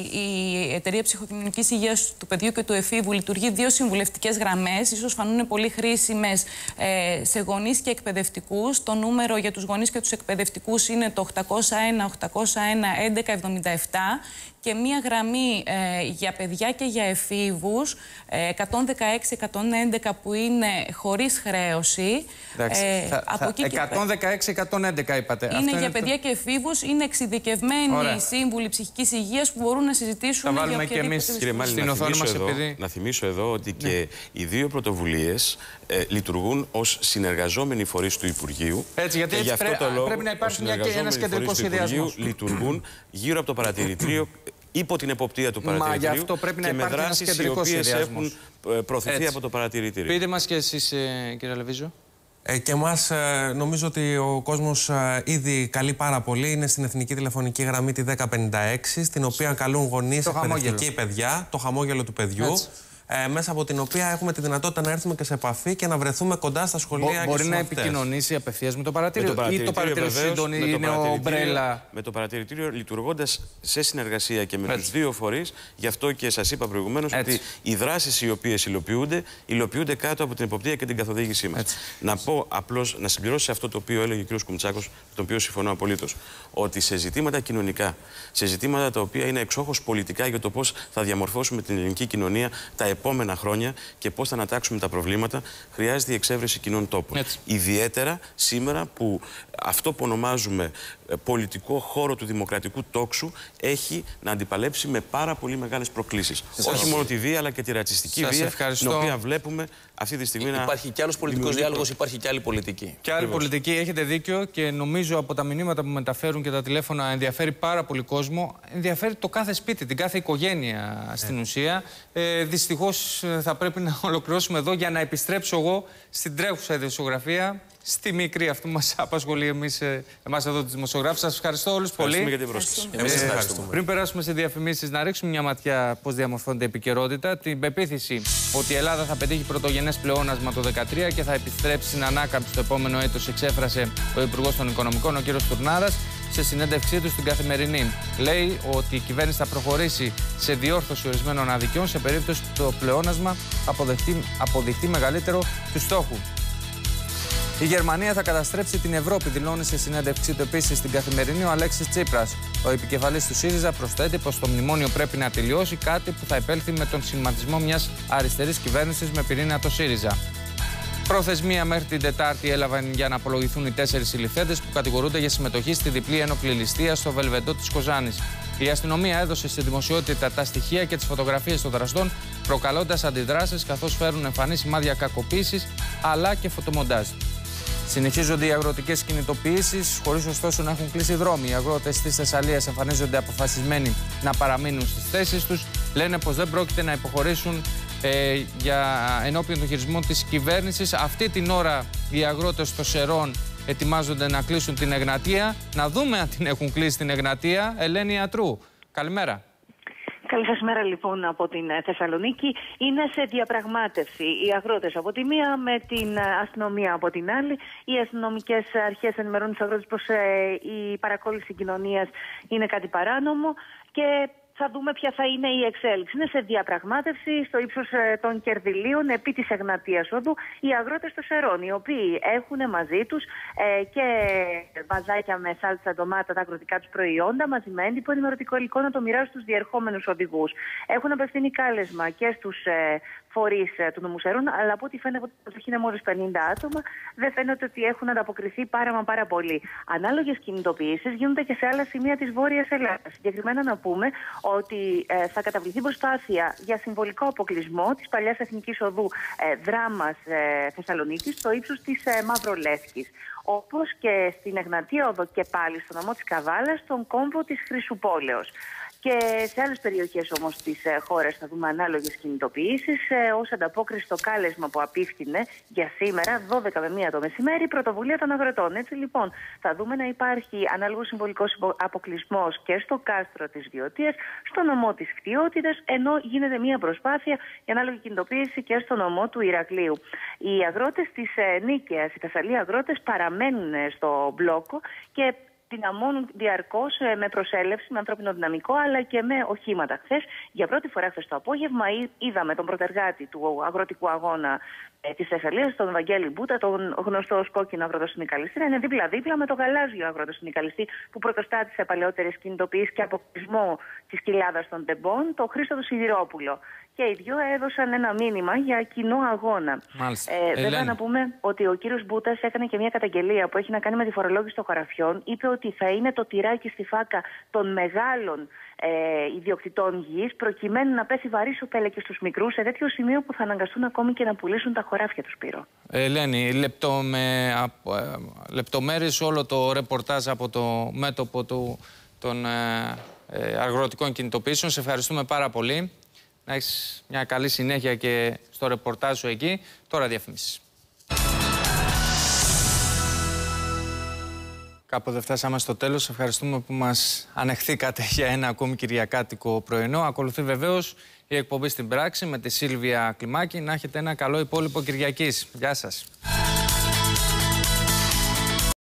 η Εταιρεία Ψυχοκοινωνικής Υγείας του Παιδιού και του Εφήβου λειτουργεί δύο συμβουλευτικές γραμμές, ίσως φανούν πολύ χρήσιμες ε, σε γονείς και εκπαιδευτικούς. Το νούμερο για τους γονείς και τους εκπαιδευτικούς είναι το οκτακόσια ένα οκτακόσια ένα έντεκα εβδομήντα επτά και μία γραμμή ε, για παιδιά και για εφήβους ε, εκατόν δεκαέξι εκατόν έντεκα που είναι χωρίς χρέωση. Εντάξει, ε, θα, από θα, εκατόν δεκαέξι εκατόν έντεκα είπατε. Είναι Αυτό για είναι παιδιά το... και εφήβους, είναι εξειδικευμένοι Ωραία. σύμβουλοι ψυχικής υγείας που μπορούν να συζητήσουν. Θα βάλουμε και εμείς Κύριε Μάλη, στην οθόνη μας. Εδώ, επειδή... Να θυμίσω εδώ ότι ναι. και οι δύο πρωτοβουλίες ε, λειτουργούν ως συνεργαζόμενοι φορείς του Υπουργείου. Έτσι, γιατί έτσι πρέ... το λόγο, πρέπει να υπάρχει μια και ένας κεντρικός σχεδιασμός. Λειτουργούν γύρω από το παρατηρητήριο. Υπό την εποπτεία του παρατηρητηρίου. Μα γι' αυτό πρέπει να και με δράσεις οι οποίες έχουν προωθηθεί Έτσι. από το παρατηρητήριο. Πείτε μας και εσείς, ε, κύριε Αλεβίτσιο. Ε, και εμάς ε, νομίζω ότι ο κόσμος ε, ήδη καλεί πάρα πολύ. Είναι στην Εθνική Τηλεφωνική Γραμμή τη δέκα πενήντα έξι, στην οποία καλούν γονείς, εκπαιδευτικοί παιδιά, το χαμόγελο του παιδιού. Έτσι. Ε, μέσα από την οποία έχουμε τη δυνατότητα να έρθουμε και σε επαφή και να βρεθούμε κοντά στα σχολεία. Μπο, και μπορεί να επικοινωνήσει απευθείας με το παρατηρητήριο. Με το ή το παρατηρητήριο σύντονη είναι ομπρέλα. Με το παρατηρητήριο λειτουργώντας σε συνεργασία και με Έτσι. τους δύο φορείς. Γι' αυτό και σας είπα προηγουμένως ότι οι δράσεις οι οποίες υλοποιούνται, υλοποιούνται κάτω από την εποπτεία και την καθοδήγησή μας. Έτσι. Να πω απλώς, να συμπληρώσω σε αυτό το οποίο έλεγε ο κ. Κουμτσάκος, με τον οποίο συμφωνώ απολύτως, ότι σε ζητήματα κοινωνικά, σε ζητήματα τα οποία είναι εξόχως πολιτικά για το πώς θα διαμορφώσουμε την ελληνική κοινωνία τα επόμενα χρόνια και πώς θα ανατάξουμε τα προβλήματα, χρειάζεται η εξέβρεση κοινών τόπων. Έτσι. Ιδιαίτερα σήμερα που αυτό που ονομάζουμε πολιτικό χώρο του δημοκρατικού τόξου έχει να αντιπαλέψει με πάρα πολύ μεγάλες προκλήσεις. Σας Όχι μόνο τη βία, αλλά και τη ρατσιστική Σας βία, ευχαριστώ. την οποία βλέπουμε αυτή τη στιγμή. Υπάρχει κι άλλος πολιτικός διάλογος, υπάρχει κι άλλη πολιτική. Και άλλη πολιτική, έχετε δίκιο και νομίζω από τα μηνύματα που μεταφέρουν και τα τηλέφωνα ενδιαφέρει πάρα πολύ κόσμο. Ενδιαφέρει το κάθε σπίτι, την κάθε οικογένεια στην ε. ουσία. Ε, δυστυχώς θα πρέπει να ολοκληρώσουμε εδώ για να επιστρέψω εγώ στην τρέχουσα ειδησιογραφία. Στη μικρή αυτή που μας απασχολεί εμείς, εμάς εδώ τους δημοσιογράφους. Σας ευχαριστώ όλους πολύ. Για την πρόσκληση. Εμείς ευχαριστούμε. Πριν περάσουμε σε διαφημίσεις, να ρίξουμε μια ματιά πώς διαμορφώνεται η επικαιρότητα. Την πεποίθηση ότι η Ελλάδα θα πετύχει πρωτογενές πλεόνασμα το δύο χιλιάδες δεκατρία και θα επιστρέψει στην ανάκαμψη το επόμενο έτος, εξέφρασε ο Υπουργός των Οικονομικών, ο κ. Τουρνάρας, σε συνέντευξή του στην Καθημερινή. Λέει ότι η κυβέρνηση θα προχωρήσει σε διόρθωση ορισμένων αδικιών σε περίπτωση που το πλεόνασμα αποδειχτεί, αποδειχτεί μεγαλύτερο του στόχου. Η Γερμανία θα καταστρέψει την Ευρώπη, δηλώνει σε συνέντευξή του επίσης στην Καθημερινή ο Αλέξης Τσίπρας. Ο επικεφαλής του ΣΥΡΙΖΑ προσθέτει πως το μνημόνιο πρέπει να τελειώσει, κάτι που θα επέλθει με τον σχηματισμό μιας αριστερής κυβέρνησης με πυρήνα το ΣΥΡΙΖΑ. Προθεσμία μέχρι την Τετάρτη έλαβαν για να απολογηθούν οι τέσσερις συλληφθέντες που κατηγορούνται για συμμετοχή στη διπλή ένοπλη ληστεία στο Βελβεντό της Κοζάνης. Η αστυνομία έδωσε στη δημοσιότητα τα στοιχεία και τις φωτογραφίες των δραστών, προκαλώντας αντιδράσεις καθώς φέρουν εμφανή σημάδια κακοποίησης αλλά και φωτομοντάζ. Συνεχίζονται οι αγροτικές κινητοποιήσεις, χωρίς ωστόσο να έχουν κλείσει δρόμοι. Οι αγρότες της Θεσσαλίας εμφανίζονται αποφασισμένοι να παραμείνουν στις θέσεις τους. Λένε πως δεν πρόκειται να υποχωρήσουν ε, για ενώπιον των χειρισμών της κυβέρνησης. Αυτή την ώρα οι αγρότες των Σερών ετοιμάζονται να κλείσουν την Εγνατία. Να δούμε αν την έχουν κλείσει την Εγνατία. Ελένη Ατρού, καλημέρα. Καλή σας μέρα λοιπόν από την Θεσσαλονίκη. Είναι σε διαπραγμάτευση οι αγρότες από τη μία με την αστυνομία από την άλλη. Οι αστυνομικές αρχές ενημερώνουν τους αγρότες πως ε, η παρακόλληση κοινωνίας είναι κάτι παράνομο και θα δούμε ποια θα είναι η εξέλιξη. Είναι σε διαπραγμάτευση στο ύψος των κερδυλίων επί της Εγνατίας Οδού οι αγρότες των Σερών, οι οποίοι έχουν μαζί τους ε, και βαζάκια με σάλτσα, ντομάτα, τα αγροτικά τους προϊόντα, μαζί με έντυπο ενημερωτικό υλικό να το μοιράζουν στους διερχόμενους οδηγούς. Έχουν απευθύνει κάλεσμα και στους ε, φορείς ε, του νομού Σερών, αλλά από ό,τι φαίνεται ότι είναι μόλις πενήντα άτομα, δεν φαίνεται ότι έχουν ανταποκριθεί πάρα μα πάρα πολύ. Ανάλογες κινητοποιήσεις γίνονται και σε άλλα σημεία της Βόρειας Ελλάδας. Συγκεκριμένα να πούμε ότι ε, θα καταβληθεί προσπάθεια για συμβολικό αποκλεισμό της παλιάς Εθνικής Οδού ε, Δράμας ε, Θεσσαλονίκης στο ύψος της ε, Μαυρολεύκης. Όπως και στην Εγνατία Οδό και πάλι στο νομό της Καβάλας, στον κόμβο της Χρυσουπόλεως. Και σε άλλες περιοχές όμως της χώρας θα δούμε ανάλογες κινητοποιήσεις ως ανταπόκριση στο κάλεσμα που απίφθινε για σήμερα, δώδεκα με μία το μεσημέρι, πρωτοβουλία των αγροτών. Έτσι λοιπόν θα δούμε να υπάρχει ανάλογος συμβολικός αποκλεισμός και στο κάστρο της Βιωτίας, στο νομό της Φτιότητας, ενώ γίνεται μία προσπάθεια για ανάλογη κινητοποίηση και στο νομό του Ηρακλείου. Οι αγρότες της Νίκαιας, οι Θεσσαλοί αγρότες, παραμένουν στο μπλόκο και δυναμώνουν διαρκώς με προσέλευση, με ανθρώπινο δυναμικό αλλά και με οχήματα. Χθες, για πρώτη φορά χθες το απόγευμα, είδαμε τον πρωτεργάτη του αγροτικού αγώνα ε, της Θεσσαλίας, τον Βαγγέλη Μπούτα, τον γνωστό ως κόκκινο αγροτοσυνδικαλιστή, να είναι δίπλα-δίπλα με τον γαλάζιο αγροτοσυνδικαλιστή που πρωτοστάτησε παλαιότερες κινητοποιήσεις και αποκλεισμό της κοιλάδας των τεμπών, τον Χρήστο του Σιδηρόπουλο. Και οι δυο έδωσαν ένα μήνυμα για κοινό αγώνα. Ε, βέβαια, να πούμε ότι ο κύριος Μπούτας έκανε και μια καταγγελία που έχει να κάνει με τη φορολόγηση των χωραφιών. Είπε ότι θα είναι το τυράκι στη φάκα των μεγάλων ε, ιδιοκτητών γης, προκειμένου να πέσει βαρύ σοπέλεκε στους μικρούς, σε τέτοιο σημείο που θα αναγκαστούν ακόμη και να πουλήσουν τα χωράφια τους, Σπύρο. Ελένη, λεπτο, με, α, ε, λεπτομέρειες όλο το ρεπορτάζ από το μέτωπο του, των ε, ε, αγροτικών κινητοποιήσεων. Σε ευχαριστούμε πάρα πολύ. Να έχεις μια καλή συνέχεια και στο ρεπορτάζ σου εκεί. Τώρα διαφημίσεις. Κάποτε φτάσαμε στο τέλος. Ευχαριστούμε που μας ανεχθήκατε για ένα ακόμη κυριακάτικο πρωινό. Ακολουθεί βεβαίως η εκπομπή στην πράξη με τη Σίλβια Κλιμάκη. Να έχετε ένα καλό υπόλοιπο Κυριακής. Γεια σας.